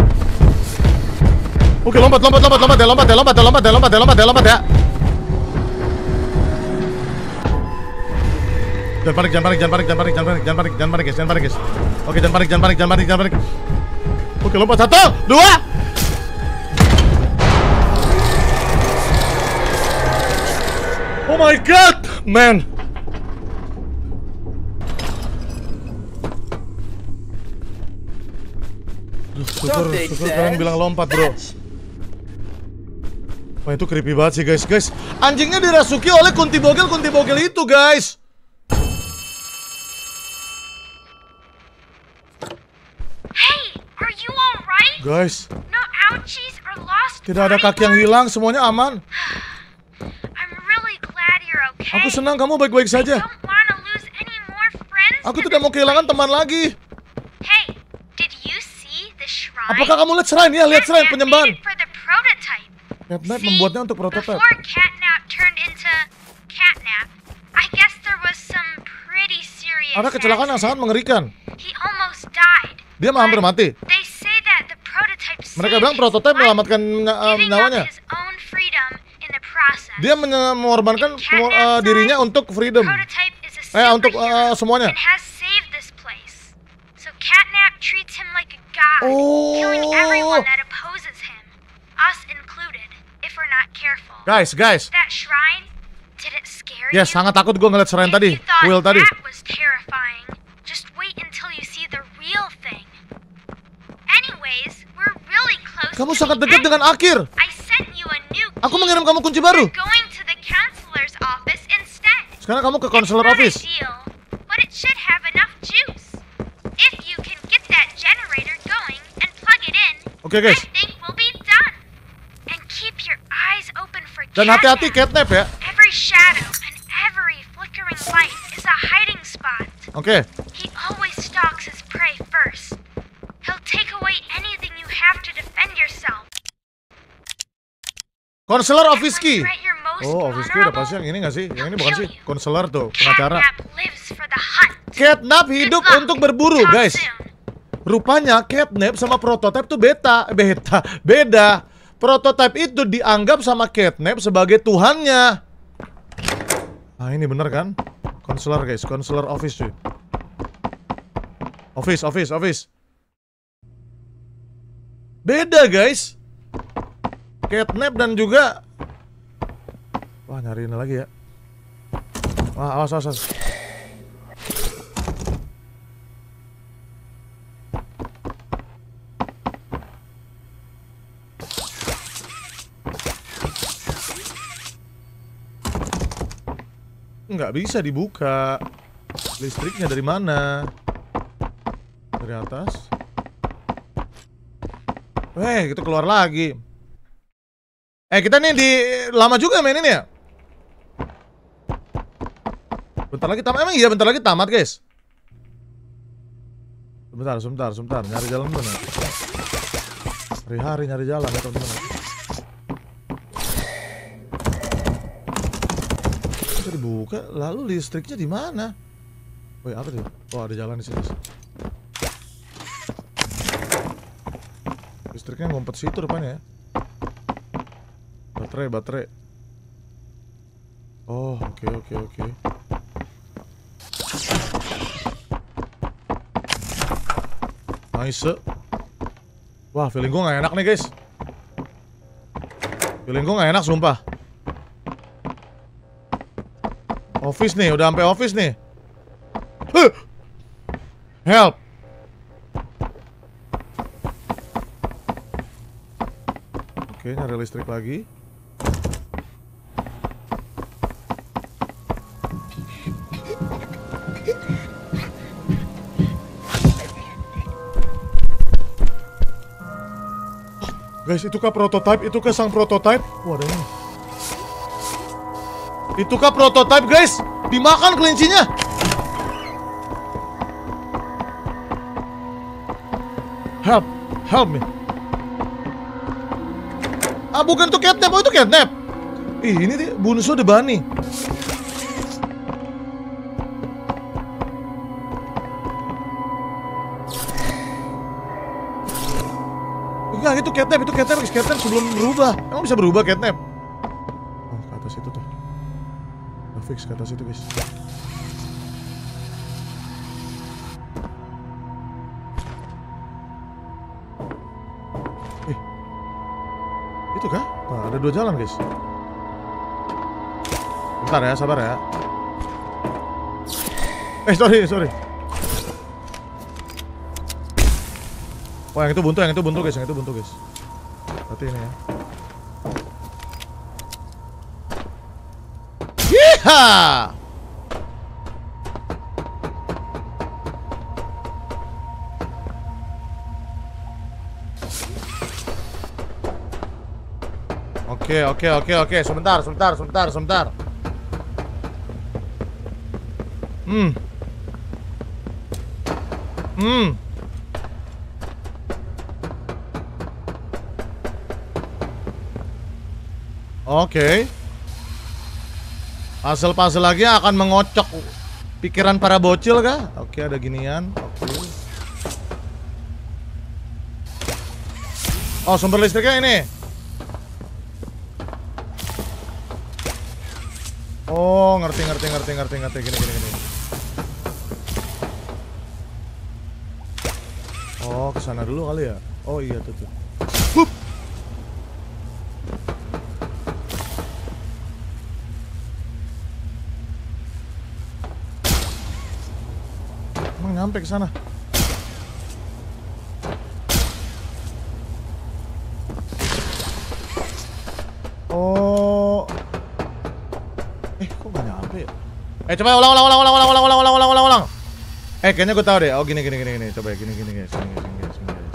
Speaker 1: Oke, lompat, lompat, lompat, lompat ya, lompat ya, lompat ya, lompat ya, lompat ya, lompat ya, lompat ya. Jangan panik, jangan panik, jangan panik, jangan panik, jangan panik, jangan panik, jangan panik, guys, jangan panik, guys. Oke, jangan panik, jangan panik, jangan panik, jangan panik. Oke, lompat satu, dua. Oh my god, man. Syukur, syukur kalian bilang lompat, bro. Wah, itu creepy banget sih, guys. Guys, anjingnya dirasuki oleh kunti bogel, kunti bogel itu, guys.
Speaker 7: Hey, are you alright?
Speaker 1: Guys,
Speaker 7: no ouchies or lost
Speaker 1: tidak ada kaki yang hilang, semuanya aman.
Speaker 7: I'm really glad you're okay.
Speaker 1: Aku senang kamu baik-baik saja.
Speaker 7: Don't wanna lose any more friends.
Speaker 1: Aku tidak mau kehilangan teman lagi.
Speaker 7: Hey, did you see the shrine?
Speaker 1: Apakah kamu lihat shrine? Ya, lihat shrine penyembahan.
Speaker 7: For the prototype.
Speaker 1: Catnap membuatnya untuk prototipe.
Speaker 7: Before Catnap turned into Catnap, I guess there was some pretty serious.
Speaker 1: Ada kecelakaan yang sangat mengerikan.
Speaker 7: He almost died.
Speaker 1: Dia hampir mati.
Speaker 7: They say that the prototype
Speaker 1: Mereka bilang prototipe menyelamatkan uh, nyawanya.
Speaker 7: his own freedom in the process.
Speaker 1: Dia mengorbankan uh, dirinya untuk freedom. Eh, untuk uh, semuanya.
Speaker 7: And has saved this place. So Catnap treats him like a god,
Speaker 1: Oh.
Speaker 7: killing everyone that opposes him, us included, if we're not careful.
Speaker 1: Guys, guys.
Speaker 7: That shrine, did it scare
Speaker 1: Ya,
Speaker 7: you?
Speaker 1: sangat takut gue ngeliat shrine tadi. Kuil tadi.
Speaker 7: That was terrifying. Just wait until you see the real thing. Anyways, we're really close.
Speaker 1: Kamu sangat dekat dengan akhir.
Speaker 7: I sent you a new key.
Speaker 1: Aku mengirim kamu kunci baru.
Speaker 7: We're going to the counselor's office instead.
Speaker 1: Sekarang kamu ke counselor office.
Speaker 7: Deal, but it should have enough juice. If you can get that generator going and plug it in,
Speaker 1: Oke, guys.
Speaker 7: I think we'll be done. And keep your eyes open for
Speaker 1: Dan hati-hati Catnap ya.
Speaker 7: every shadow and every flickering light is a hiding spot.
Speaker 1: Oke.
Speaker 7: He always stalks his prey first. He'll take away anything you have to defend yourself.
Speaker 1: Counselor office key. Oh, office key udah pasti yang ini nggak sih? Yang ini bukan sih? Counselor tuh, pengacara. Catnap hidup untuk berburu, guys. Rupanya Catnap sama prototype tuh beta, beta, beda. Prototype itu dianggap sama Catnap sebagai tuhannya. Ah, ini bener kan? Counselor, guys, counselor office cuy. Office, office, office. Beda, guys. Catnap dan juga. Wah, nyariin lagi ya. Wah, awas, awas, awas. Nggak bisa dibuka. Listriknya dari mana? Dari atas. Weh, kita keluar lagi. Eh, kita nih di lama juga main ini ya. Bentar lagi tamat. Emang iya bentar lagi tamat, guys. Sebentar, sebentar, sebentar. Nyari jalan dulu nih. Hari-hari nyari jalan ya, teman-teman. Bisa dibuka. Lalu listriknya di mana? Woi, apa tuh? Oh, ada jalan di sini. Listriknya ngumpet situ rupanya ya. Baterai, baterai. Oh, oke, oke, oke. Nice. Wah, feeling gue gak enak nih, guys. Feeling gue gak enak, sumpah. Office nih, udah sampai office nih. Huh! Help. Oke, nyari listrik lagi. Guys, itukah prototype? Itukah sang prototype? Wah, ada ini. Itukah prototype, guys? Dimakan kelincinya. Help, help me. Ah, bukan itu catnap, oh itu catnap. Ih, ini nih, Bunso the Bunny. Enggak, itu catnap, itu catnap, catnap sebelum berubah. Emang bisa berubah catnap? Oh, ke atas itu tuh. Udah fix ke atas itu, guys. Eh, itu kah? Nah, ada dua jalan, guys. Bentar ya, sabar ya. Eh, sorry, sorry. Oh, yang itu buntu, yang itu buntu, guys, yang itu buntu, guys. Berarti ini ya. Yeeha! Oke, oke, oke, oke. Sebentar, sebentar, sebentar, sebentar. Hmm. Hmm. Oke. Puzzle-puzzle lagi akan mengocok pikiran para bocil kah? Oke, ada ginian. Oke. Oh, sumber listriknya ini. Oh, ngerti, ngerti, ngerti, ngerti, ngerti. Gini, gini, gini. Oh, kesana dulu kali ya? Oh iya, tuh, tuh. Hup. Emang nyampe ke sana? Oh. Eh, kok gak nyampe ya? Eh, coba ulang, ulang, ulang, ulang, ulang, ulang, ulang, ulang, ulang, ulang, ulang. Eh, kayaknya gue tahu deh. Oh, gini, gini, gini, gini. Coba ya, gini, gini, guys. Gini, gini, guys, gini, guys.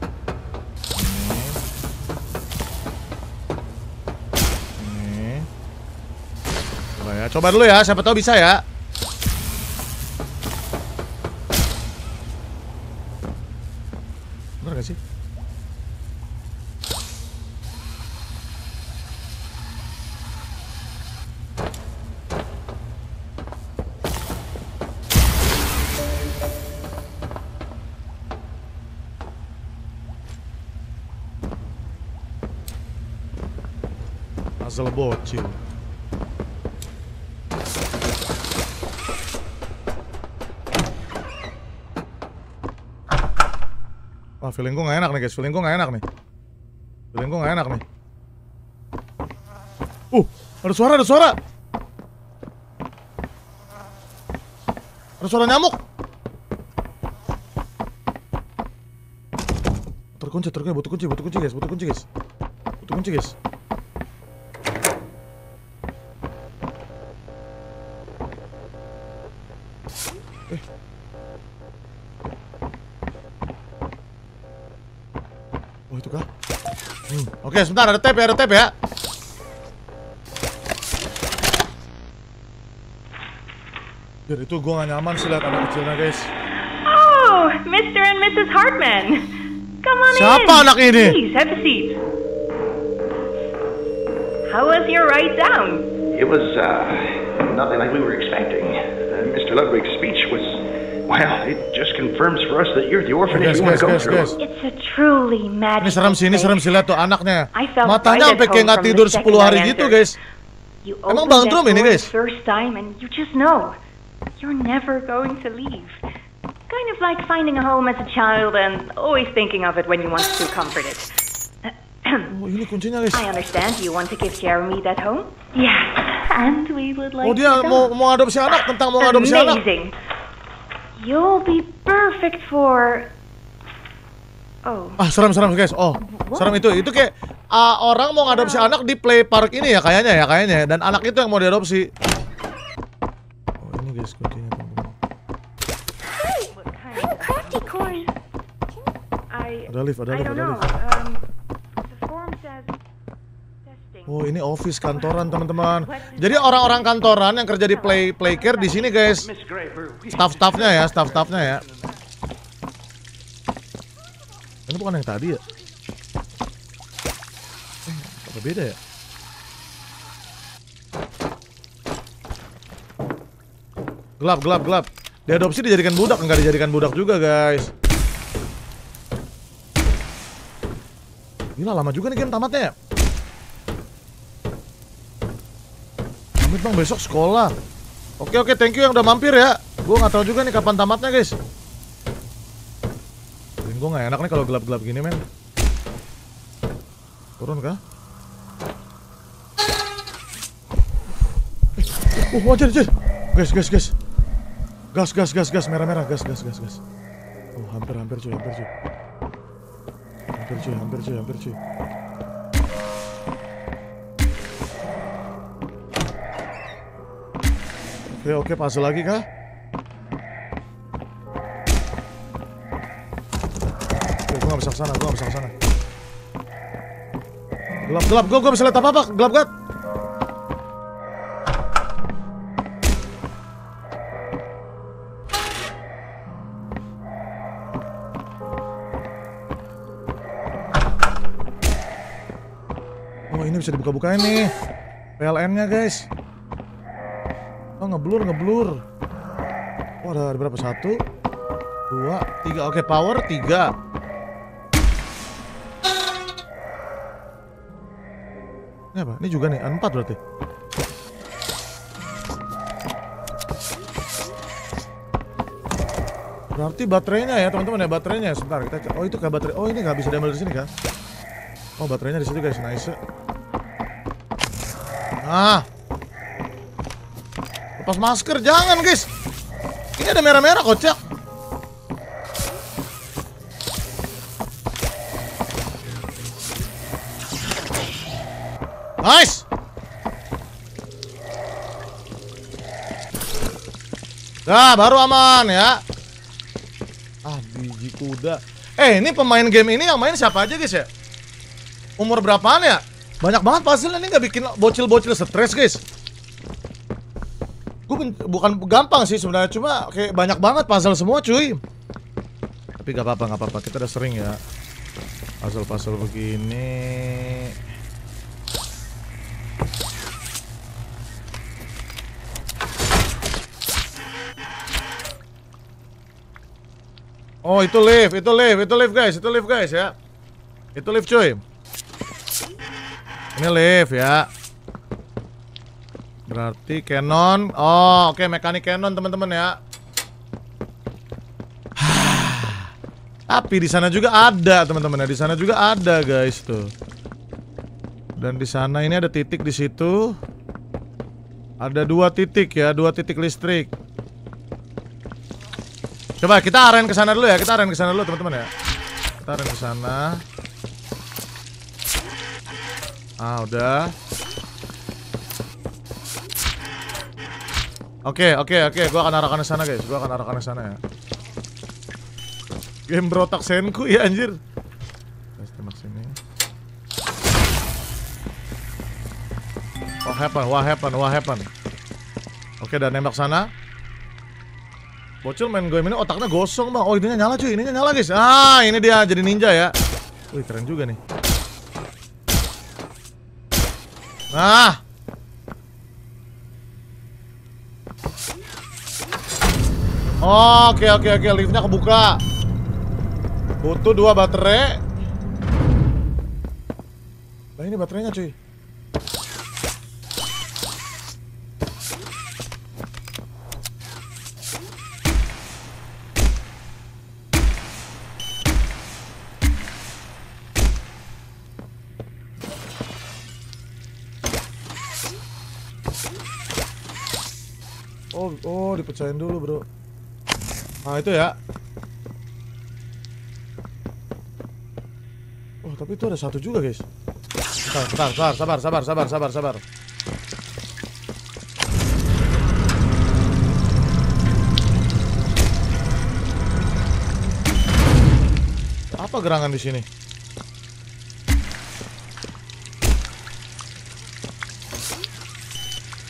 Speaker 1: Ini. Ini. Coba ya, coba dulu ya. Siapa tahu bisa ya. Bener gak sih? Puzzle bocil. Wah, feeling gue gak enak nih, guys. Feeling gue gak enak nih. Feeling gue gak enak nih. Uh, ada suara, ada suara. Ada suara nyamuk. Terkunci, terkunci, butuh kunci, butuh kunci, guys. Butuh kunci, guys. Butuh kunci, guys. Eh. Oh, itu kah? Hmm. Oke, sebentar, ada tape ya, ada tape ya. Biar itu gue gak nyaman sih liat anak kecilnya, guys.
Speaker 2: Oh, Mister and Missus Hartman. Come on in.
Speaker 1: Siapa anak ini?
Speaker 2: Please, have a seat. How was your ride down?
Speaker 17: It was, uh, nothing like we were expecting. Uh, Mister Ludwig's speech was, well, it just confirms for us that you're the orphanage
Speaker 1: Guys,
Speaker 17: we want
Speaker 1: guys,
Speaker 17: to go
Speaker 1: guys,
Speaker 17: through.
Speaker 1: guys.
Speaker 2: It's a truly
Speaker 1: Ini
Speaker 2: magical
Speaker 1: serem sih, ini
Speaker 2: place.
Speaker 1: serem sih, lihat tuh anaknya.
Speaker 2: I felt
Speaker 1: Matanya
Speaker 2: right
Speaker 1: sampai
Speaker 2: at
Speaker 1: kayak
Speaker 2: home
Speaker 1: nggak
Speaker 2: from
Speaker 1: tidur
Speaker 2: the second
Speaker 1: sepuluh hari
Speaker 2: I
Speaker 1: gitu,
Speaker 2: entered.
Speaker 1: guys.
Speaker 2: You
Speaker 1: Emang
Speaker 2: open
Speaker 1: Bang
Speaker 2: that
Speaker 1: Drum ini,
Speaker 2: door
Speaker 1: guys?
Speaker 2: the first time and you just know you're never going to leave. Kind of like finding a home as a child and always thinking of it when you want to comfort it.
Speaker 1: Oh, ini kuncinya, guys.
Speaker 2: I understand you want to give Jeremy that home. Yes, and we would like
Speaker 1: Oh, dia
Speaker 2: to
Speaker 1: mau mau adopsi anak, tentang mau adopsi anak.
Speaker 2: Amazing. You'll be perfect for. Oh.
Speaker 1: Ah, serem, serem, guys. Oh, serem itu. Itu kayak uh, orang mau ngadopsi anak di play park ini ya, kayaknya ya, kayaknya. Dan anak itu yang mau diadopsi. Oh, ini guys kuncinya.
Speaker 14: Crafty corn.
Speaker 2: I.
Speaker 1: Ada lift, ada
Speaker 2: I
Speaker 1: lift,
Speaker 2: don't
Speaker 1: ada
Speaker 2: know.
Speaker 1: lift.
Speaker 2: Um, the form says testing.
Speaker 1: Oh, ini office kantoran, teman-teman. Jadi orang-orang kantoran yang kerja di play playcare di sini, guys. Staff-staffnya ya, staff-staffnya ya. Ini bukan yang tadi ya? Eh, apa beda ya? Gelap, gelap, gelap. Diadopsi dijadikan budak, enggak dijadikan budak juga, guys. Gila, lama juga nih game tamatnya ya. Amit bang, besok sekolah. Oke, oke, thank you yang udah mampir ya. Gue nggak tahu juga nih kapan tamatnya, guys. Gue nggak enak nih kalau gelap-gelap gini, men. Turun kah? Uh, wajar, wajar. Guys, guys, guys. Gas, gas, gas, gas, merah-merah, gas, gas, gas, gas. Oh, hampir, hampir cuy, hampir cuy. Hampir cuy, hampir cuy, hampir cuy. Oke, oke, puzzle lagi kah? Oke, gue gak bisa kesana, gue gak bisa kesana. Gelap, gelap, gue gak bisa lihat apa-apa, gelap banget. Oh, ini bisa dibuka-bukain nih P L N-nya, guys. Oh, ngeblur, ngeblur. Oh, ada berapa? Satu, dua, tiga. Oke, power tiga. Ini apa? Ini juga nih, empat berarti. Berarti baterainya ya, teman-teman ya, baterainya. Sebentar, kita cek. Oh, itu kayak baterai. Oh, ini nggak bisa diambil di sini kan? Oh, baterainya di situ, guys. Nice. Nah. Lepas masker, jangan, guys. Ini ada merah-merah, kocak. Nice. Nah, baru aman ya. Ah, biji kuda. Eh, ini pemain game ini yang main siapa aja, guys ya? Umur berapaan ya? Banyak banget puzzle ini, nggak bikin bocil-bocil stres, guys. Gue bukan gampang sih sebenarnya, cuma kayak banyak banget puzzle semua, cuy. Tapi gak apa-apa, gak apa-apa, kita udah sering ya puzzle-puzzle begini. Oh, itu lift, itu lift, itu lift, guys, itu lift, guys ya. Itu lift, cuy. Ini lift ya. Berarti Canon. Oh, oke, okay, mekanik Canon, teman-teman ya. Tapi di sana juga ada, teman-teman ya. Di sana juga ada, guys, tuh. Dan di sana ini ada titik di situ. Ada dua titik ya, dua titik listrik. Coba kita aren ke sana dulu ya. Kita aren ke sana dulu, teman-teman ya. Kita aren ke sana. Ah, udah. Oke, oke, oke. Gua akan arahkan ke sana, guys. Gua akan arahkan ke sana ya. Game berotak Senku ya, anjir. Guys, tembak sini. What happened? What happened? What happened? Oke, dan nembak sana. Bocil main game ini otaknya gosong, bang. Oh, ininya nyala, cuy. Ininya nyala, guys. Ah, ini dia jadi ninja ya. Wih, keren juga nih. Nah. Oke, oke, oke. Liftnya kebuka. Butuh dua baterai. Nah, ini baterainya, cuy. Oh, oh, dipecahin dulu, bro. Nah, itu ya. Oh, tapi itu ada satu juga, guys. Bentar, bentar, bentar, sabar, sabar, sabar, sabar, sabar. Apa gerangan di sini?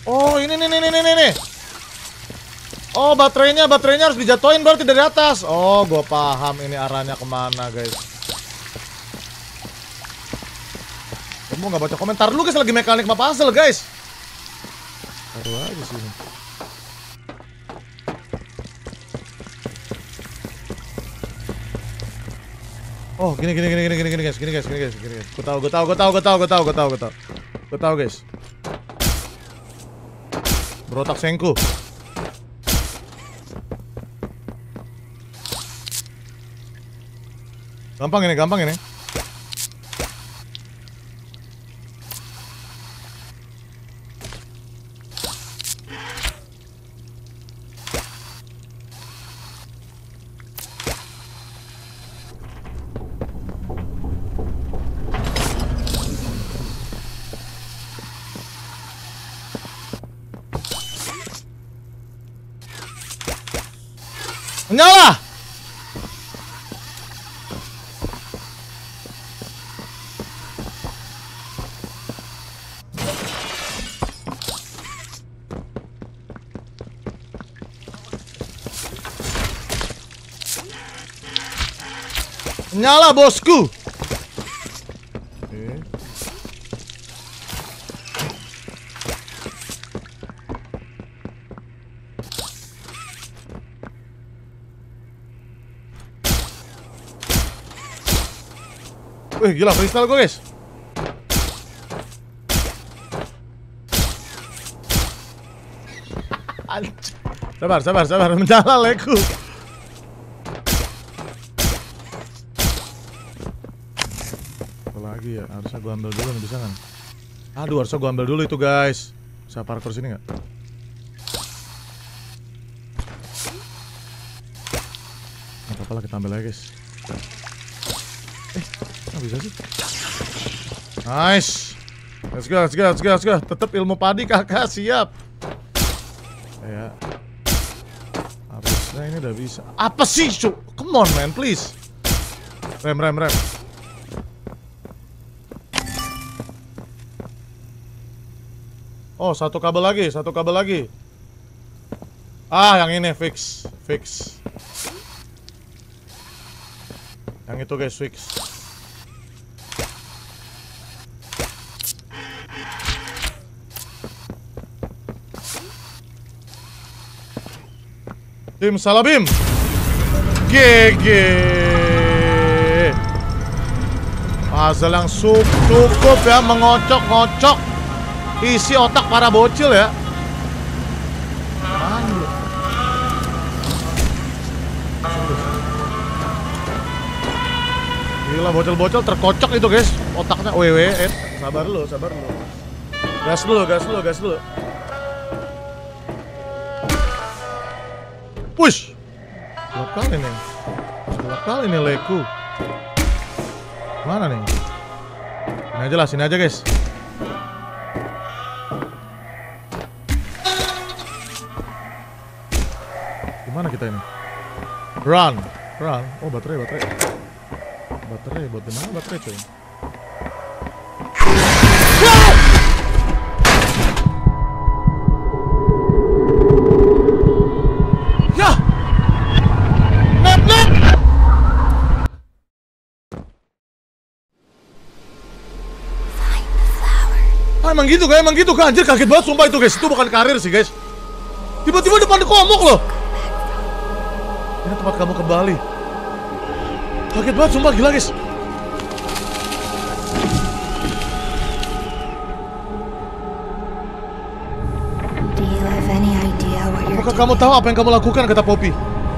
Speaker 1: Oh, ini nih nih nih nih nih. Oh, baterainya, baterainya harus dijatuhin berarti dari atas. Oh, gue paham ini arahnya kemana, guys. Kamu nggak baca komentar lu, guys, lagi mekanik sama puzzle, guys. Taruh aja sini. Oh, gini gini gini gini gini gini guys, gini guys, gini guys, gini guys. Gue tahu, gue tahu, gue tahu, gue tahu, gue tahu, gue tahu, gue tahu. Gue tahu, guys. Berotak sengku. Gampang ini, gampang ini. Nyala! Nyala, bosku. Oke. Wih, gila freestyle gue, guys. Sabar, sabar, sabar. Menyala leku. Lagi ya, harusnya gua ambil dulu nih, bisa kan? Aduh, harusnya gua ambil dulu itu, guys. Bisa parkour sini nggak? Nggak apa-apa lah, kita ambil lagi, guys. Eh, nggak bisa sih. Nice. Let's go, let's go, let's go, let's go. Tetap ilmu padi, kakak, siap. Ya. Harusnya ini udah bisa. Apa sih, cu? Come on, man, please. Rem, rem, rem. Oh, satu kabel lagi, satu kabel lagi. Ah, yang ini fix, fix. Yang itu, guys, fix. Tim Salabim. G G. Puzzle yang cukup ya, mengocok-ngocok isi otak para bocil ya. Gila, bocil-bocil terkocok itu, guys, otaknya. W W, eh, sabar lu, sabar lu. Gas dulu, gas dulu, gas dulu. Push. Gelap kali nih. Gelap kali nih leku. Mana nih? Sini aja lah, sini aja, guys. Mana kita ini? Run, run. Oh, baterai, baterai. Baterai, buat di mana baterai cuy? Ya! Net, net! Ah, emang gitu kan, emang gitu kan. Anjir, kaget banget sumpah itu, guys. Itu bukan karir sih, guys. Tiba-tiba depan komok loh. Ini tempat kamu kembali. Kaget banget, sumpah, gila, guys. Apakah kamu tahu apa yang kamu lakukan, kata Poppy.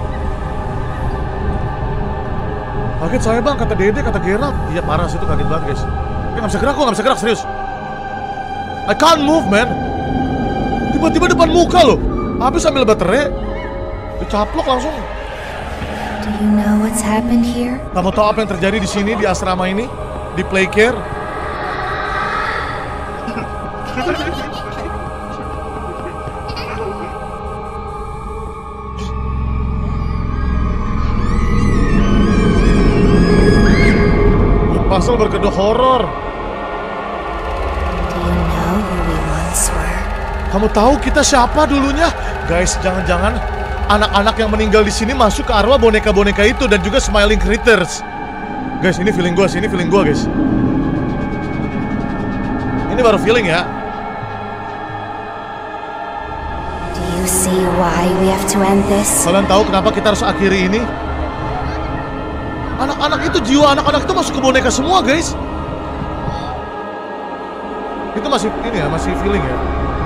Speaker 1: Kaget saya, bang, kata Dede, kata Gerald. Iya, parah sih itu, kaget banget, guys. Ya, gak bisa gerak, kok, gak bisa gerak, serius. I can't move, man. Tiba-tiba depan muka loh. Habis ambil baterai, dicaplok langsung.
Speaker 18: Do you know what's happened here?
Speaker 1: Kamu tahu apa yang terjadi di sini, di asrama ini, di Playcare? Puzzle berkedok horor.
Speaker 18: Do you know who we once were?
Speaker 1: Kamu tahu kita siapa dulunya? Guys, jangan-jangan anak-anak yang meninggal di sini masuk ke arwah boneka-boneka itu dan juga smiling critters. Guys, ini feeling gue, ini feeling gue, guys. Ini baru feeling ya.
Speaker 18: Do you see why we have to end this?
Speaker 1: Kalian tahu kenapa kita harus akhiri ini? Anak-anak itu, jiwa anak-anak itu masuk ke boneka semua, guys. Itu masih ini ya, masih feeling ya.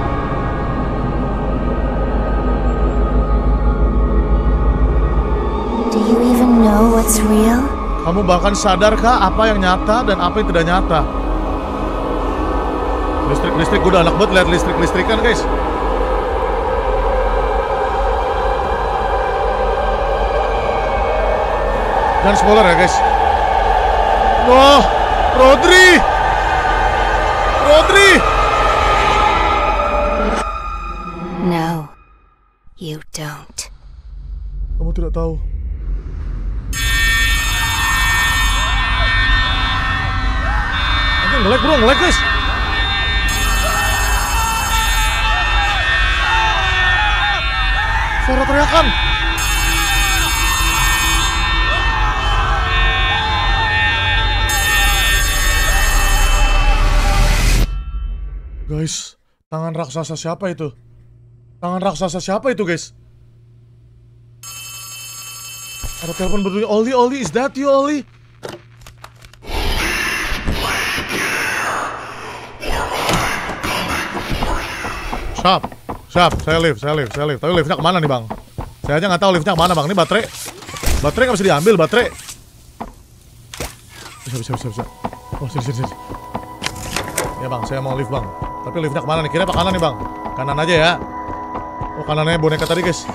Speaker 18: Do you even know what's real?
Speaker 1: Kamu bahkan sadarkah apa yang nyata dan apa yang tidak nyata? Listrik-listrik, gue udah anak banget lihat listrik-listrikan, guys. Jangan spoiler ya, guys. Wah, Rodri! Rodri!
Speaker 18: No, you don't.
Speaker 1: Kamu tidak tahu. Oke, nge-lag bro, nge-lag guys. Suara teriakan. Guys, tangan raksasa siapa itu? Tangan raksasa siapa itu, guys? Ada telepon berbunyi. Oli, Oli, is that you, Oli? Siap, siap, saya lift, saya lift, saya lift. Tapi liftnya kemana nih, bang? Saya aja nggak tahu liftnya kemana, bang. Ini baterai, baterai nggak bisa diambil, baterai. Bisa, bisa, bisa, bisa. Oh, sini, sini, sini. Ya bang, saya mau lift bang. Tapi liftnya kemana nih? Kira apa kanan nih bang? Kanan aja ya. Oh kanannya boneka tadi guys.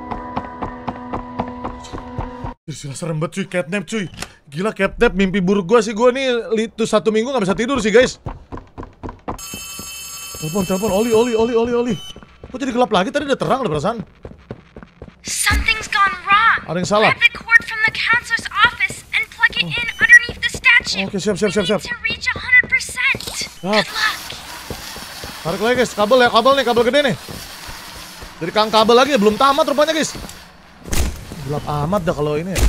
Speaker 1: Gila serem banget cuy, catnap cuy. Gila catnap, mimpi buruk gue sih. Gue nih itu satu minggu gak bisa tidur sih guys. Telepon, telepon, Oli, Oli, Oli, Oli, Oli. Kok jadi gelap lagi? Tadi udah terang udah perasaan.
Speaker 7: Something's gone wrong.
Speaker 1: Ada yang salah.
Speaker 7: Grab the cord from the counselor's office and plug it in underneath the statue.
Speaker 1: Oke, siap, siap, siap, siap.
Speaker 7: To reach one hundred percent.
Speaker 1: Siap. Tarik lagi guys, kabel ya, kabel nih, kabel gede nih. Dari kang kabel lagi, belum tamat rupanya guys. Gelap amat dah kalau ini ya.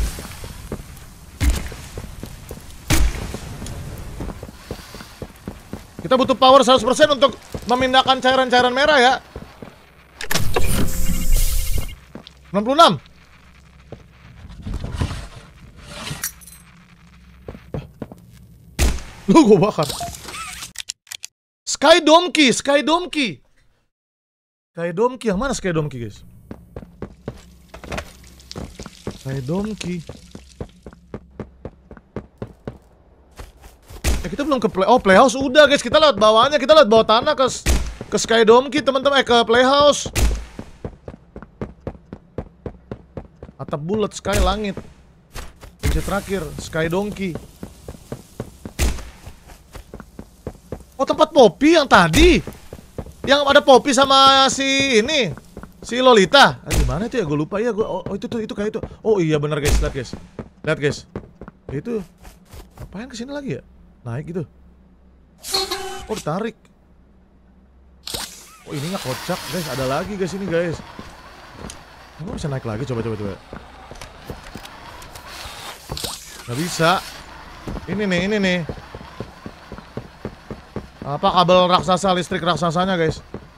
Speaker 1: Kita butuh power seratus persen untuk memindahkan cairan-cairan merah ya. enam puluh enam. Lu gua bakar. Sky Donkey, Sky Donkey. Sky Donkey, yang mana Sky Donkey guys? Sky Donkey. Eh, kita belum ke play, oh Playhouse udah guys, kita lewat bawahnya, kita lewat bawah tanah ke ke Sky Donkey teman-teman, eh ke Playhouse. Atap bulat, Sky langit. Kunci terakhir, Sky Donkey. Oh tempat Poppy yang tadi, yang ada Poppy sama si ini, si Lolita. Ah, gimana itu ya? Gue lupa ya. Gue oh, oh itu tuh itu kayak itu. Oh iya benar guys, lihat guys, lihat guys. Itu apain kesini lagi ya? Naik gitu. Oh ditarik. Oh ininya kocak guys. Ada lagi guys ini guys. Kamu bisa naik lagi? Coba coba coba. Gak bisa. Ini nih ini nih. Apa kabel raksasa, listrik raksasanya guys.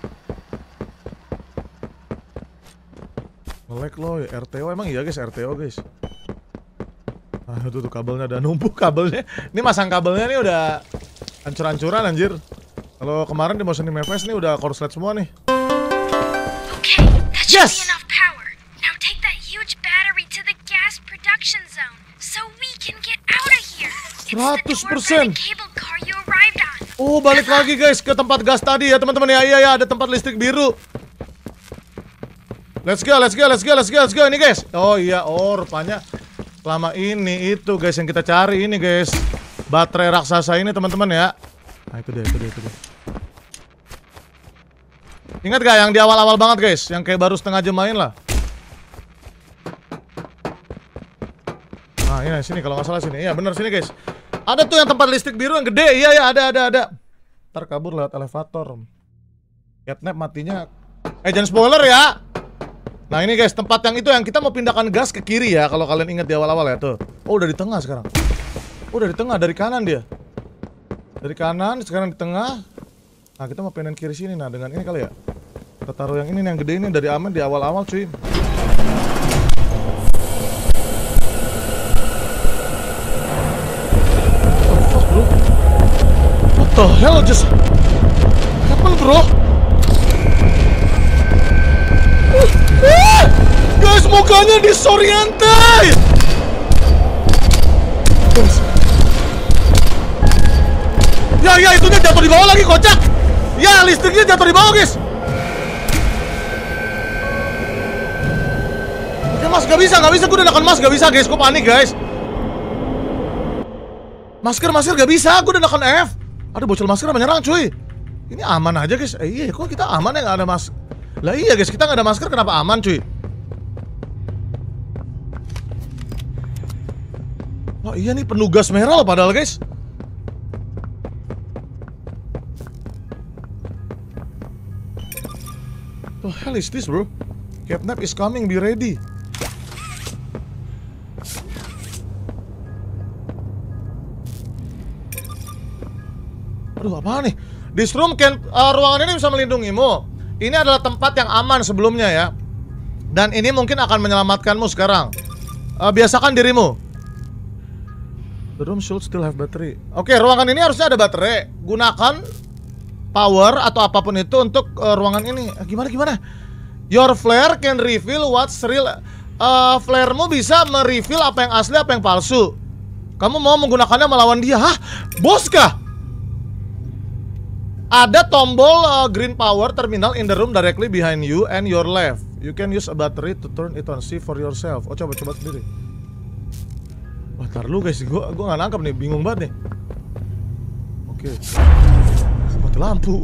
Speaker 1: Nge-lag loh ya, R T O emang iya guys, R T O guys. Ah itu tuh kabelnya udah numpuk kabelnya. Ini masang kabelnya nih udah hancur-hancuran anjir. Kalau kemarin di Motion M F S nih udah korslet semua nih.
Speaker 7: Okay, that should
Speaker 1: yes!
Speaker 7: be enough power. Now take that huge battery to the gas production zone so we can get out of here.
Speaker 1: seratus persen.
Speaker 7: Oh,
Speaker 1: Oh balik lagi guys ke tempat gas tadi ya teman-teman ya. Iya ya ada tempat listrik biru. Let's go, let's go, let's go, let's go, let's go ini guys. Oh iya, oh rupanya selama ini itu guys yang kita cari ini guys. Baterai raksasa ini teman-teman ya. Nah itu dia, itu dia, itu dia. Ingat gak yang di awal-awal banget guys, yang kayak baru setengah jam main lah. Nah ini sini kalau nggak salah sini. Iya bener sini guys. Ada tuh yang tempat listrik biru yang gede. Iya ya ada ada ada. Ntar kabur lewat elevator. Catnap matinya. Eh jangan spoiler ya. Nah ini guys, tempat yang itu yang kita mau pindahkan gas ke kiri ya. Kalau kalian ingat di awal-awal ya tuh. Oh udah di tengah sekarang. Oh udah di tengah, dari kanan dia. Dari kanan, sekarang di tengah. Nah kita mau pindahin kiri sini. Nah dengan ini kali ya. Kita taruh yang ini yang gede ini dari aman di awal-awal cuy. What the hell just happened bro? Uh, guys, mukanya disoriented. Ya, ya, itunya jatuh di bawah lagi, kocak. Ya, listriknya jatuh di bawah, guys. Oke, mas, gak bisa, gak bisa. Gue udah nekan mas, gak bisa, guys. Gue panik, guys. Masker, masker, gak bisa. Gue udah nekan F. Ada bocil masker menyerang, cuy. Ini aman aja, guys. Eh, iya, kok kita aman ya gak ada mas. Lah iya guys, kita nggak ada masker kenapa aman cuy? Wah iya nih penuh gas merah loh padahal guys. The hell is this bro? Catnap is coming, be ready. Aduh apa nih? This room can, uh, ruangan ini bisa melindungimu. Ini adalah tempat yang aman sebelumnya ya. Dan ini mungkin akan menyelamatkanmu sekarang. uh, Biasakan dirimu. The room should still have battery. Oke, ruangan ini harusnya ada baterai. Gunakan power atau apapun itu untuk uh, ruangan ini. uh, Gimana gimana? Your flare can reveal what's real. uh, Flare-mu bisa mereveal apa yang asli, apa yang palsu. Kamu mau menggunakannya melawan dia. Hah? Bos kah? Ada tombol uh, green power terminal in the room directly behind you and your left. You can use a battery to turn it on. See for yourself. Oh coba coba sendiri. Wah tar lu guys, gua gua nggak nangkep nih, bingung banget nih. Oke. Okay. Mati lampu.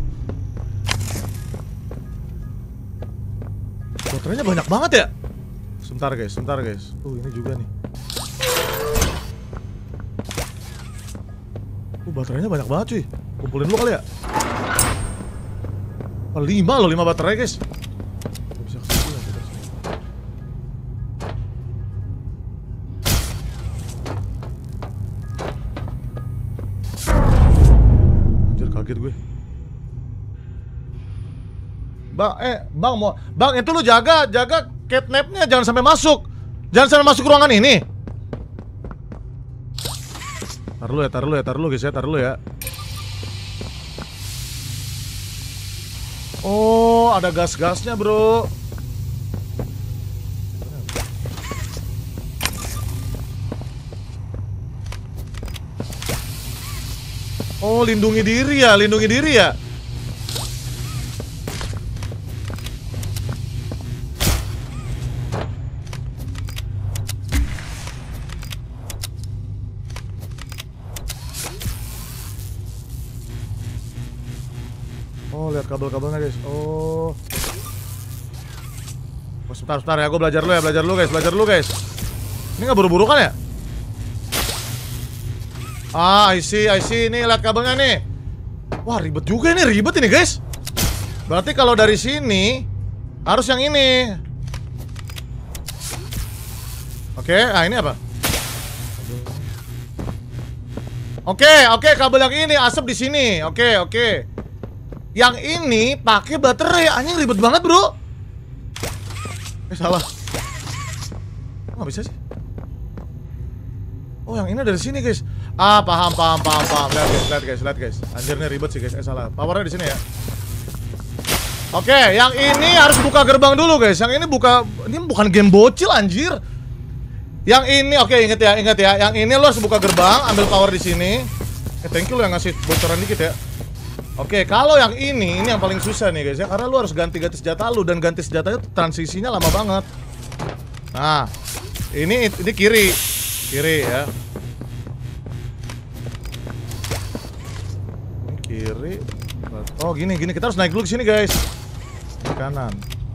Speaker 1: Baterainya banyak banget ya. Sebentar guys, sebentar guys. Uh ini juga nih. Uh baterainya banyak banget cuy. Kumpulin dulu kali ya. Oh, lima loh, lima baterai guys. Bisa kesini, anjir kaget gue. Bang, eh, bang mau, bang itu lu jaga, jaga catnapnya jangan sampai masuk, jangan sampai masuk ruangan ini. Taruh lu ya, taruh lu ya, taruh lu guys ya, taruh lu ya. Oh, ada gas-gasnya, bro. Oh, lindungi diri ya, lindungi diri ya. Oh, lihat kabel-kabelnya guys. Oh. Oh, sebentar, sebentar ya. Gue belajar dulu ya, belajar dulu guys, belajar dulu guys. Ini nggak buru-buru kan ya? Ah, I see, I see. Nih, lihat kabelnya nih. Wah, ribet juga ini, ribet ini guys. Berarti kalau dari sini harus yang ini. Oke, ah ini apa? Oke, oke, kabel yang ini asap di sini. Oke, oke. Yang ini pakai baterai, anjing ribet banget bro. Eh salah. Kok nggak bisa sih? Oh yang ini dari sini guys. Ah paham paham paham paham. Lihat guys, lihat guys, lihat guys. Anjirnya ribet sih guys. Eh salah. Powernya di sini ya. Oke, yang ini harus buka gerbang dulu guys. Yang ini buka, ini bukan game bocil anjir. Yang ini oke inget ya, inget ya. Yang ini lo harus buka gerbang, ambil power di sini. Eh thank you lo yang ngasih bocoran dikit ya. Oke, kalau yang ini, ini yang paling susah nih guys ya. Karena lu harus ganti-ganti senjata lu. Dan ganti senjatanya transisinya lama banget. Nah, ini ini kiri. Kiri ya. Ini kiri. Oh gini, gini. Kita harus naik dulu ke sini guys. Ini kanan.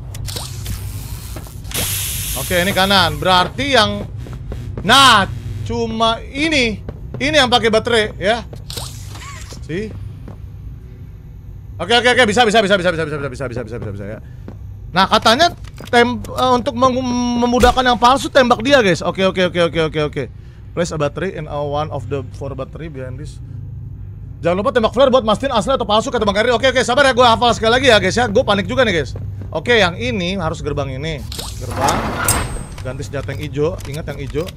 Speaker 1: Oke, ini kanan. Berarti yang... Nah, cuma ini. Ini yang pakai baterai ya. Sih. Oke oke oke bisa bisa bisa bisa bisa bisa bisa bisa bisa bisa bisa ya. Nah katanya tem uh, untuk mem memudahkan yang palsu tembak dia guys. Oke oke oke oke oke oke. Place a battery in a one of the four battery behind this. Jangan lupa tembak flare buat mastiin asli atau palsu kata Bang Eri. Oke oke sabar ya, gue hafal sekali lagi ya guys ya. Gue panik juga nih guys. Oke yang ini harus gerbang ini. Gerbang. Ganti senjata yang hijau. Ingat yang hijau.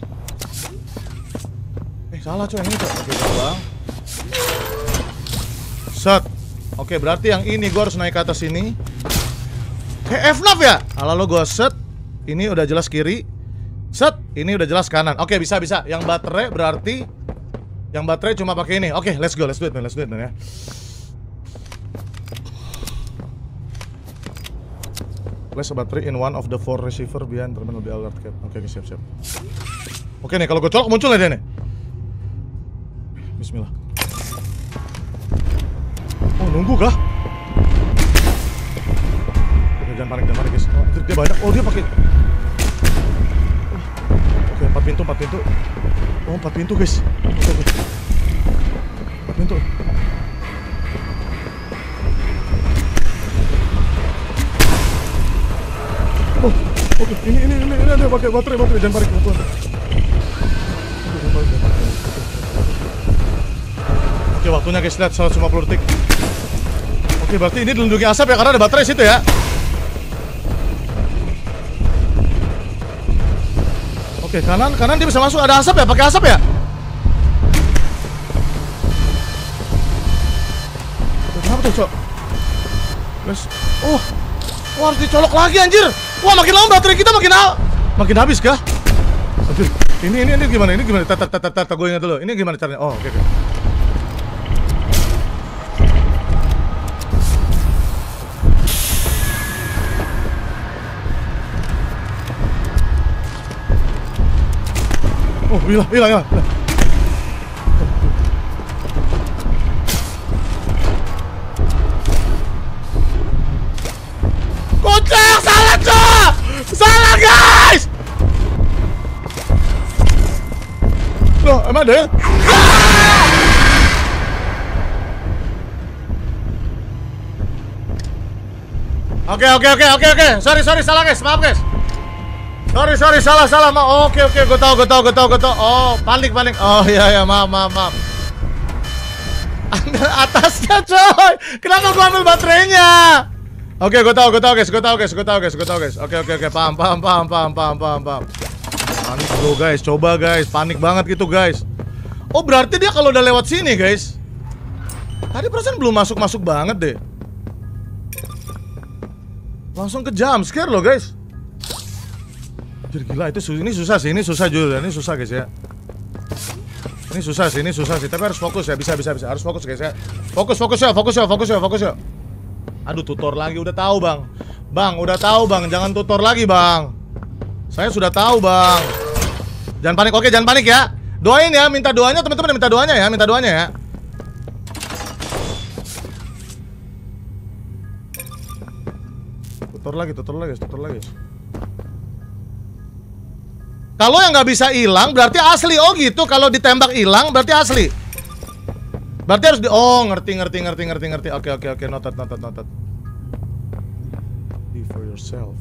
Speaker 1: Eh salah coy yang ini coy. Oke gerbang. Set. Oke berarti yang ini gue harus naik ke atas sini. Kayak F N A F ya? Lalu gue set. Ini udah jelas kiri. Set. Ini udah jelas kanan. Oke bisa bisa. Yang baterai berarti yang baterai cuma pakai ini. Oke let's go. Let's do it man. Let's do it man ya. Place a battery in one of the four receiver behind terminal the alert cap. Oke siap siap. Oke nih kalau gue colok muncul ya dia nih. Bismillah. Oh nunggu kah? Oke jangan panik jangan panik guys. Oh, dia banyak. Oh dia pakai. Oke empat pintu empat pintu. Oh empat pintu guys. Oke oke. Empat pintu. Oh oke ini ini ini ini ada pakai baterai baterai jangan panik jangan. Oke waktunya guys lihat seratus lima puluh detik. Oke berarti ini dilindungi asap ya karena ada baterai situ ya. Oke kanan kanan dia bisa masuk ada asap ya pakai asap ya. Oke, kenapa tuh cok? Guys, oh, oh harus dicolok lagi anjir. Wah makin lama baterai kita makin makin habis kah? Aduh, ini ini ini gimana ini gimana? Tar tar tar tar gue ingat dulu. Ini gimana caranya? Oh oke okay, oke. Okay. Oh, hilang, hilang, hilang. Kocak, salah, cok! Salah, guys! Loh, emang ada ya? Oke, oke, oke, oke, oke. Sorry, sorry, salah, guys. Maaf, guys. Sorry, sorry, salah, salah, maaf. Oke, oke, gue tau, gue tau, gue tau, gue tau. Oh, panik, panik. Oh, iya, iya, maaf, maaf, maaf. Atasnya, coy. Kenapa gue ambil baterainya? Oke, gue tau, gue tau, guys, gue tau, guys, gue tau, guys, gue tau, guys. Oke, oke, oke, paham, paham, paham, paham, paham, paham, paham. Panik bro, guys. Coba, guys. Panik banget gitu, guys. Oh, berarti dia kalau udah lewat sini, guys. Tadi perasaan belum masuk-masuk banget deh. Langsung ke jump scare loh, guys. Anjir gila itu ini susah sih, ini susah juga, ini susah guys ya. Ini susah sih, ini susah sih, tapi harus fokus ya, bisa bisa bisa, harus fokus guys ya. Fokus fokus ya, fokus ya, fokus ya, fokus ya. Aduh tutor lagi, udah tahu bang, bang udah tahu bang, jangan tutor lagi bang. Saya sudah tahu bang. Jangan panik, oke jangan panik ya. Doain ya, minta doanya teman-teman, minta doanya ya, minta doanya ya. Tutor lagi, tutor lagi, tutor lagi. Kalau yang nggak bisa hilang berarti asli. Oh gitu. Kalau ditembak hilang berarti asli. Berarti harus di. Oh ngerti ngerti ngerti ngerti ngerti. Oke oke oke. Noted noted noted. Be for yourself.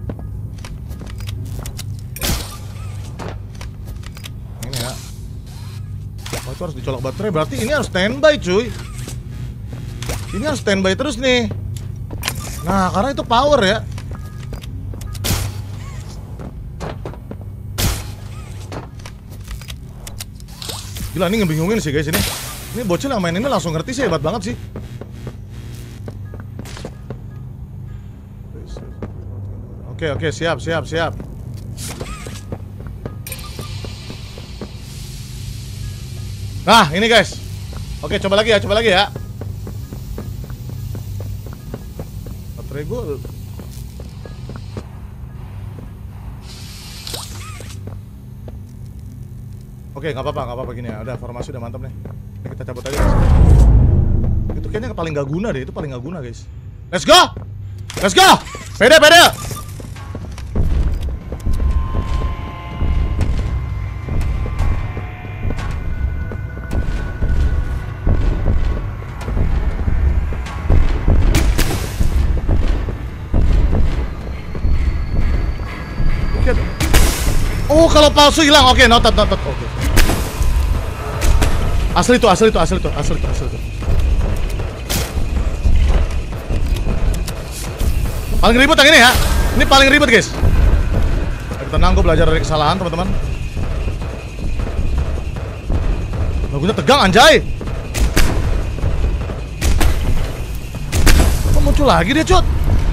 Speaker 1: Ini ya. Oh itu harus dicolok baterai. Berarti ini harus standby cuy. Ini harus standby terus nih. Nah karena itu power ya. Gila ini ngebingungin sih guys ini. Ini bocil yang main ini langsung ngerti sih, hebat banget sih. Oke oke siap siap siap. Nah ini guys. Oke coba lagi ya, coba lagi ya. Baterai gue. Oke, nggak apa-apa, nggak apa-apa gini ya. Udah formasi udah mantap nih. Ini kita cabut aja guys. Itu kayaknya paling nggak guna deh, itu paling nggak guna guys. Let's go, let's go. Pede, pede. Oh, kalau palsu hilang. Oke, noted, noted. Oke. Asli itu, asli itu, asli itu, asli itu, asli itu. Paling ribet yang ini ya. Ini paling ribet, guys. Tenang, gue belajar dari kesalahan, teman-teman. Lagunya tegang, anjay. Kok muncul lagi dia, cut?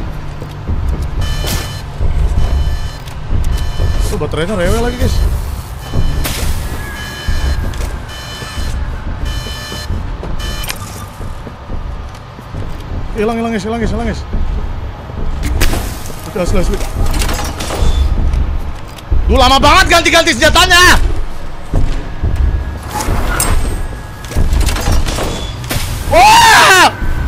Speaker 1: Tuh, baterainya rewel lagi, guys. Hilang, hilang, guys, hilang, guys, hilang, guys. Oke, asli, asli. Duh, lama banget ganti-ganti senjatanya. Wah!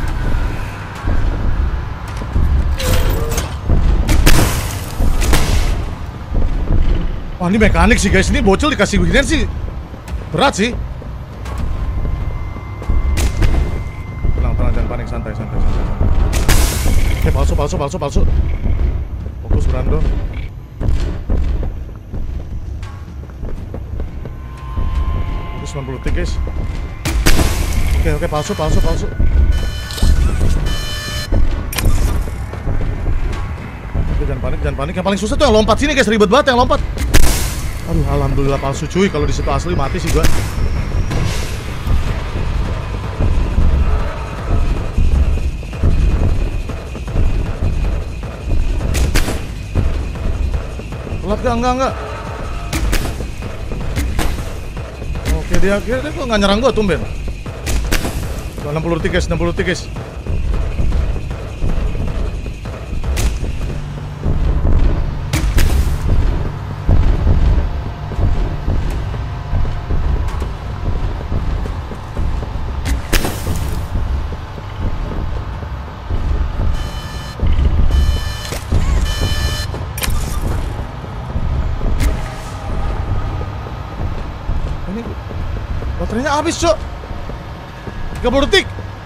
Speaker 1: Wah, ini mekanik sih, guys. Ini bocil dikasih beginian sih berat sih. Tenang, tenang, jangan panik, santai, santai, santai, santai. Oke, palsu, palsu, palsu, palsu. Fokus, Brandon. sembilan puluh detik, guys. Oke, oke, palsu, palsu, palsu. Oke, jangan panik, jangan panik. Yang paling susah tuh yang lompat sini, guys. Ribet banget yang lompat. Aduh, alhamdulillah palsu, cuy. Kalau di situ asli mati sih gua. Telat gak? Enggak, enggak. Oke, dia, dia, dia kok nggak nyerang gua, tumben. enam puluh detik, guys, enam puluh detik, guys. Baterainya habis, cok. tiga puluh detik.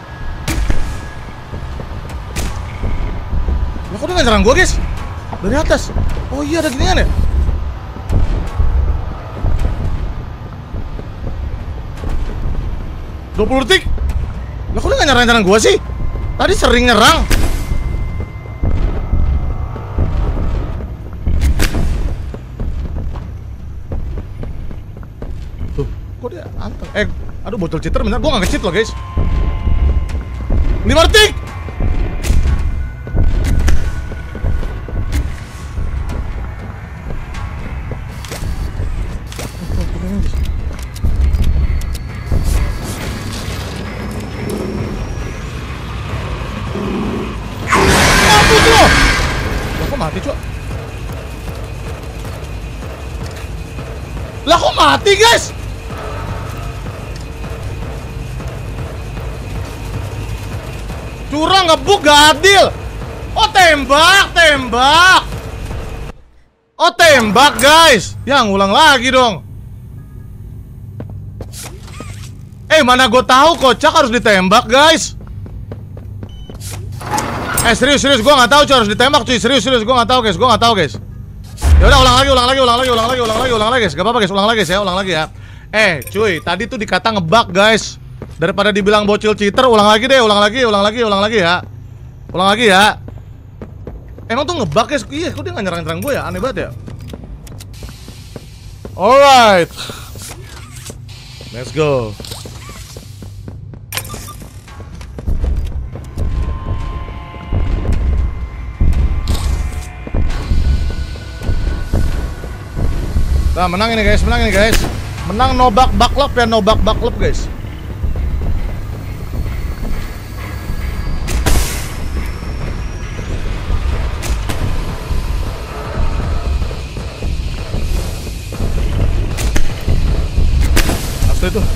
Speaker 1: Lah, kok dia nggak nyerang gua, guys? Dari atas. Oh iya, ada ginian ya? dua puluh detik. Lah, kok dia nggak nyerang-nyerang gua sih? Tadi sering nyerang. Eh, aduh, botol cheater, bener, gue gak nge-cheat loh, guys. lima detik. Mampus lo. Lah, kok mati, cuy? Lah, kok mati, guys? Curang, ngebuk, gak adil. Oh, tembak, tembak. Oh, tembak, guys. Ya, ngulang lagi dong. Eh, mana gue tahu kocak harus ditembak, guys. Eh, serius, serius, gue nggak tahu cuy harus ditembak, cuy. Serius, serius, gue nggak tahu, guys. Gue nggak tahu, guys. Ya udah, ulang lagi, ulang lagi, ulang lagi, ulang lagi, ulang lagi, ulang lagi, guys. Gak apa-apa, guys. Ulang lagi, guys, ya, ulang lagi ya. Eh, cuy, tadi tuh dikata ngebug, guys. Daripada dibilang bocil cheater, ulang lagi deh, ulang lagi, ulang lagi, ulang lagi ya. Ulang lagi ya. Emang tuh ngebug, guys. Iya, kok dia nggak nyerang-nyerang gue ya? Aneh banget ya. Alright. Let's go. Nah, menang ini, guys. Menang ini, guys. Menang nobak baklop ya, nobak baklop, guys. Itu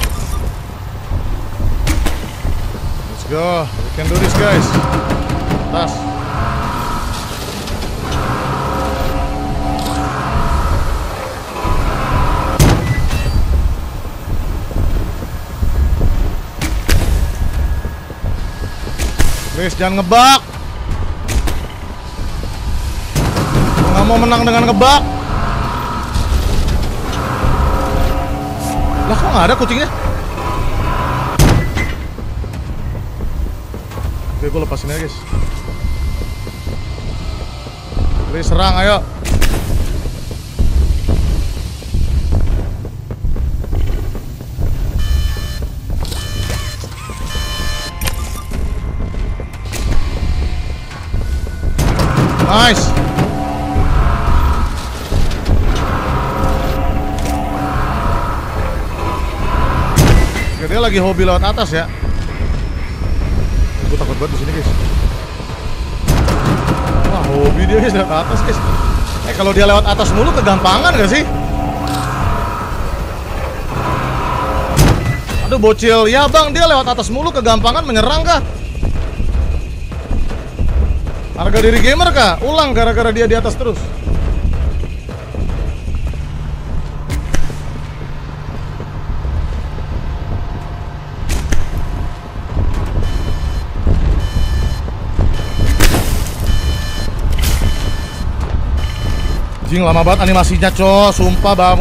Speaker 1: let's go, we can do this, guys. atas. Guys, jangan ngebak. Nggak mau menang dengan ngebak. Lah kok nggak ada kucingnya? Oke, gue lepasin aja guys. Please serang, ayo. Nice. Oke, dia lagi hobi lewat atas ya. Gue takut banget di sini guys. Wah, hobi dia guys lewat atas guys. Eh, kalau dia lewat atas mulu kegampangan gak sih? Aduh bocil, ya bang, dia lewat atas mulu kegampangan menyerang kah? Harga diri gamer kah? Ulang gara-gara dia di atas terus. Jing, lama banget animasinya, co. Sumpah bang.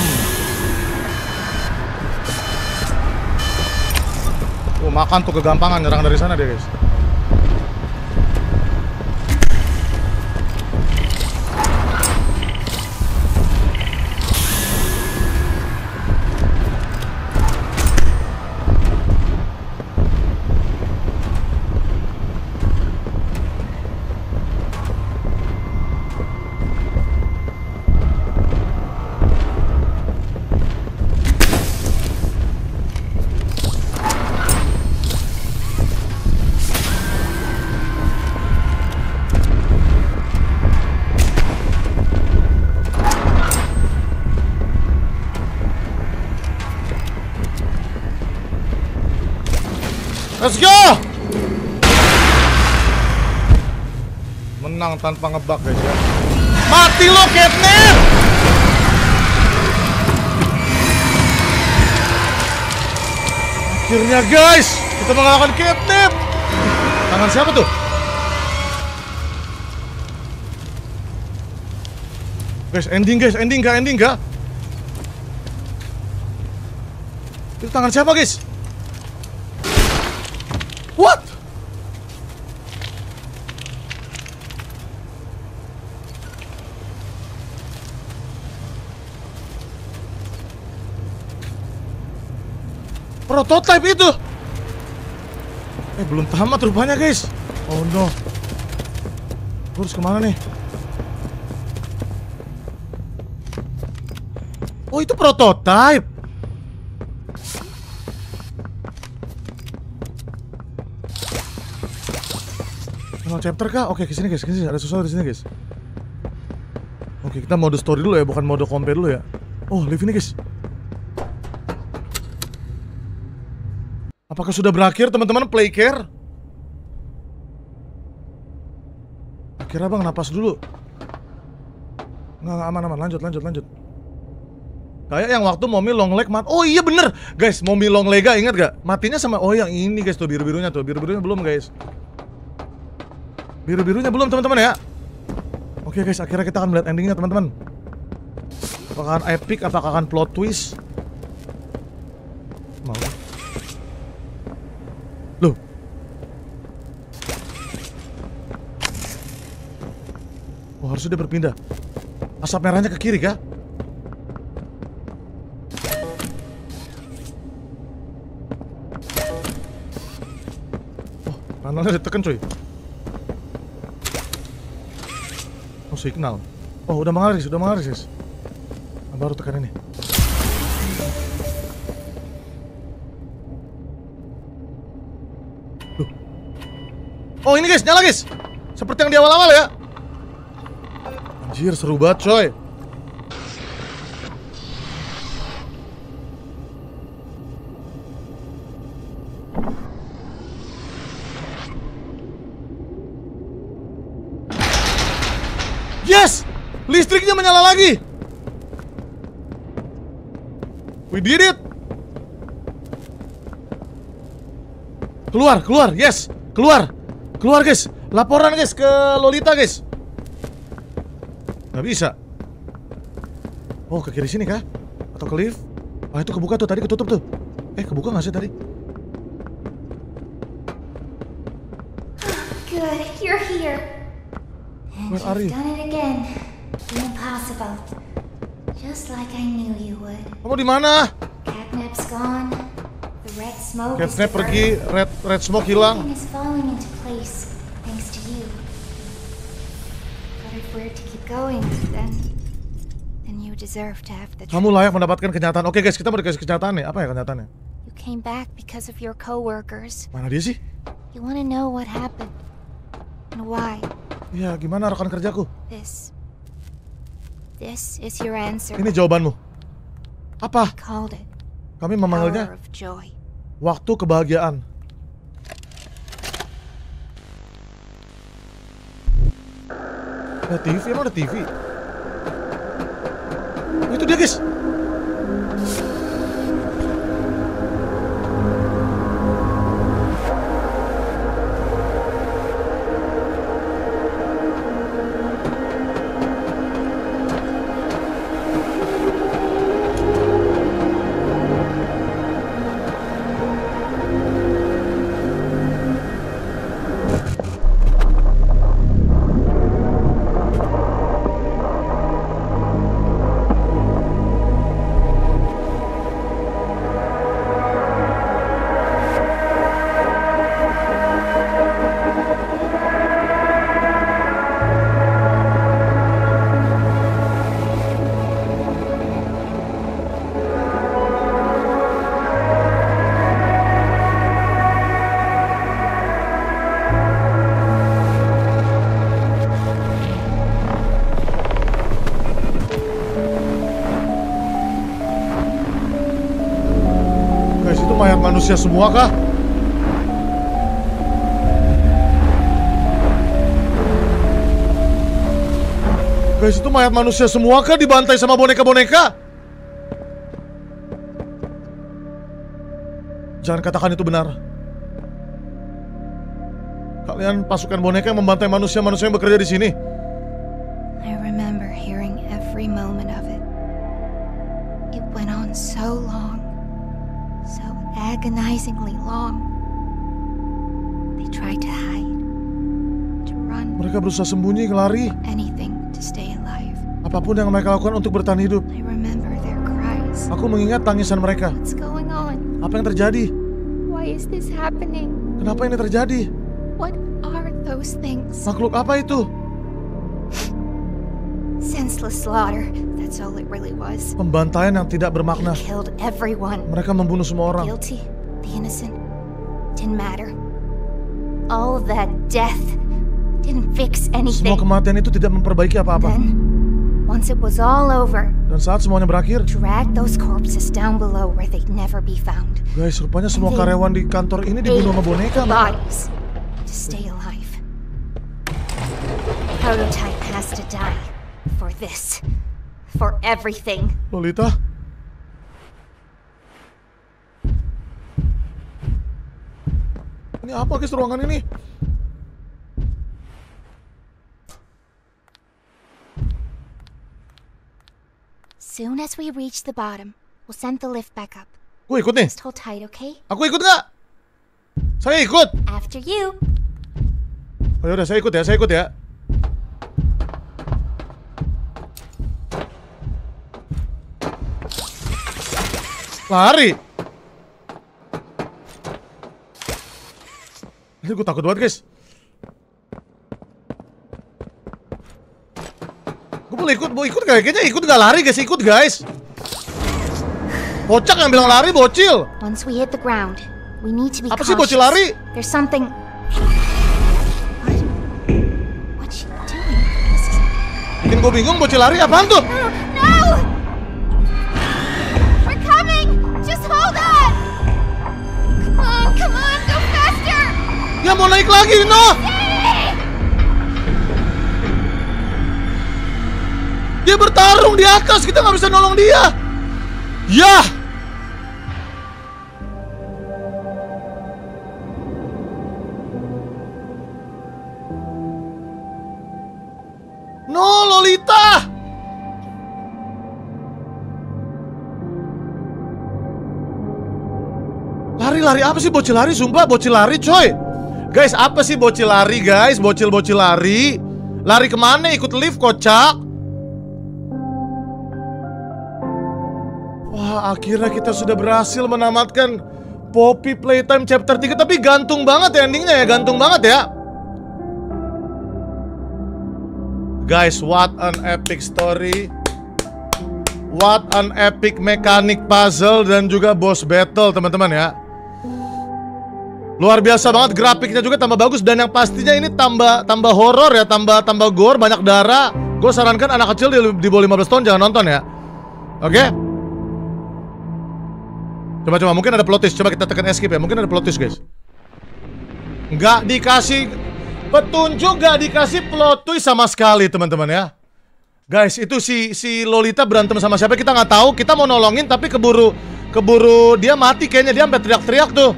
Speaker 1: Hmm. Oh, makan tuh kegampangan nyerang dari sana dia guys. Let's go! Menang tanpa ngebug guys ya. Mati lo Catnip! Akhirnya guys, kita mengalahkan Catnip. Tangan siapa tuh? Guys, ending guys, ending gak, ending gak? Itu tangan siapa guys? What? Prototype itu. Eh, belum tamat rupanya guys. Oh no. Gue harus kemana nih? Oh, itu prototype. Chapter kah? Oke, kesini guys, kesini ada sesuatu di sini guys. Oke, kita mode story dulu ya, bukan mode compare dulu ya. Oh, live ini guys. Apakah sudah berakhir teman-teman play care? Akhirnya bang, napas dulu. Nggak, nggak aman-aman, lanjut, lanjut, lanjut. Kayak yang waktu Mommy long leg mat. Oh iya bener, guys, Mommy long lega ingat gak? Matinya sama, oh yang ini guys tuh, biru-birunya tuh, biru-birunya belum guys. Biru-birunya belum teman-teman ya. Oke guys, akhirnya kita akan melihat endingnya teman-teman. Apakah akan epic, apakah akan plot twist? Mau. Loh. Oh, harusnya dia berpindah. Asap merahnya ke kiri kah? Oh, panelnya ditekan cuy. Oh, signal. Oh, udah mengalir, udah mengalir guys. Nah, baru tekan ini. Duh. Oh, ini guys, nyala guys. Seperti yang di awal-awal ya. Anjir, seru banget coy. Yes! Listriknya menyala lagi. We did it. Keluar, keluar, yes. Keluar. Keluar guys. Laporan guys ke Lolita guys. Gak bisa. Oh, ke kiri sini kah? Atau ke lift? Ah, itu kebuka tuh, tadi ketutup tuh. Eh, kebuka gak sih tadi?
Speaker 14: Good, you're here. And
Speaker 1: Where are you?
Speaker 14: you've done it again. The impossible. Just like I knew you would.
Speaker 1: Kamu di mana?
Speaker 14: Catnap's gone. The red smoke is
Speaker 1: Catnap pergi, red red smoke hilang.
Speaker 14: Everything is falling into place thanks to you. But if we're to keep going, then then you deserve to have the
Speaker 1: Kamu layak mendapatkan kenyataan. Oke guys, kita mau dikasih kenyataan nih. Apa ya kenyataannya?
Speaker 14: You came back because of your coworkers.
Speaker 1: Mana dia sih?
Speaker 14: You want to know what happened and why.
Speaker 1: Iya, gimana rekan kerjaku?
Speaker 14: This This is your answer.
Speaker 1: Ini jawabanmu. Apa?
Speaker 14: Called it.
Speaker 1: Kami memanggilnya
Speaker 14: Hour of joy.
Speaker 1: waktu kebahagiaan. Ada T V? Emang ada T V? Oh, itu dia guys. Mayat manusia semua kah? Guys, itu mayat manusia semua kah dibantai sama boneka-boneka? Jangan katakan itu benar. Kalian pasukan boneka yang membantai manusia-manusia yang bekerja di sini.
Speaker 14: I remember hearing every moment of it. It went on so long. So agonizingly long. They tried to hide, to run.
Speaker 1: Mereka berusaha sembunyi, lari.
Speaker 14: Anything to stay alive.
Speaker 1: Apapun yang mereka lakukan untuk bertahan hidup.
Speaker 14: I remember their cries.
Speaker 1: Aku mengingat tangisan mereka.
Speaker 14: What's going on?
Speaker 1: Apa yang terjadi?
Speaker 14: Why is this happening?
Speaker 1: Kenapa ini terjadi?
Speaker 14: What are those things?
Speaker 1: Makhluk apa itu?
Speaker 14: Senseless slaughter. That's all it really was.
Speaker 1: Pembantaian yang tidak bermakna.
Speaker 14: They killed everyone.
Speaker 1: Mereka membunuh semua orang.
Speaker 14: The guilty, the innocent, didn't matter. All that death didn't fix anything.
Speaker 1: Semua kematian itu tidak memperbaiki apa-apa.
Speaker 14: Then, once it was all over,
Speaker 1: dan saat semuanya berakhir,
Speaker 14: drag those corpses down below where they'd never be found.
Speaker 1: Guys, rupanya semua karyawan di kantor ini dibunuh sama boneka.
Speaker 14: Bodies to stay alive. Prototype has to die for this, for everything.
Speaker 1: Lolita. Ini apa guys ruangan ini?
Speaker 14: Soon as we reach the bottom, we'll send the lift back up.
Speaker 1: Gue ikut nih.
Speaker 14: Just hold tight, okay?
Speaker 1: Aku ikut nggak? Saya ikut.
Speaker 14: After you.
Speaker 1: Oh yaudah, saya ikut ya, saya ikut ya. Lari. Ini gue takut banget guys. Gue boleh ikut, mau ikut gak? Kayaknya ikut gak lari guys, ikut guys. Bocak yang bilang lari, bocil.
Speaker 14: Once we hit the ground, we need to be
Speaker 1: Apa sih bocil lari?
Speaker 14: There's something. What? What's she doing?
Speaker 1: Bikin gue bingung, bocil lari apaan tuh?
Speaker 14: No! We're coming! Just hold on! Come on, come on, go faster!
Speaker 1: Ya mau naik lagi, no! Dia bertarung di atas, kita nggak bisa nolong dia. Yah. No, Lolita. Lari-lari apa sih bocil lari? Sumpah bocil lari coy. Guys, apa sih bocil lari guys? Bocil-bocil lari. Lari kemana? Ikut lift kocak. Wah, akhirnya kita sudah berhasil menamatkan Poppy Playtime Chapter tiga. Tapi gantung banget ya endingnya ya. Gantung banget ya. Guys, what an epic story. What an epic mechanic puzzle. Dan juga boss battle teman-teman ya. Luar biasa banget, grafiknya juga tambah bagus. Dan yang pastinya ini tambah tambah horor ya, tambah tambah gore, banyak darah. Gue sarankan anak kecil di, di bawah lima belas tahun jangan nonton ya. Oke okay? Coba-coba, mungkin ada plot twist. Coba kita tekan escape ya, mungkin ada plot twist guys. Nggak dikasih petunjuk, nggak dikasih plot twist sama sekali teman-teman ya. Guys, itu si si Lolita berantem sama siapa kita nggak tahu. Kita mau nolongin tapi keburu keburu dia mati kayaknya. Dia sampai teriak-teriak tuh.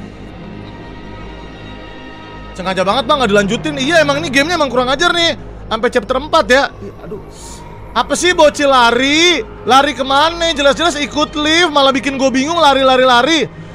Speaker 1: Sengaja banget bang, nggak dilanjutin. Iya emang ini gamenya emang kurang ajar nih. Sampai chapter empat ya. Aduh. Apa sih bocil lari? Lari kemana? Jelas-jelas ikut lift, malah bikin gue bingung lari-lari-lari.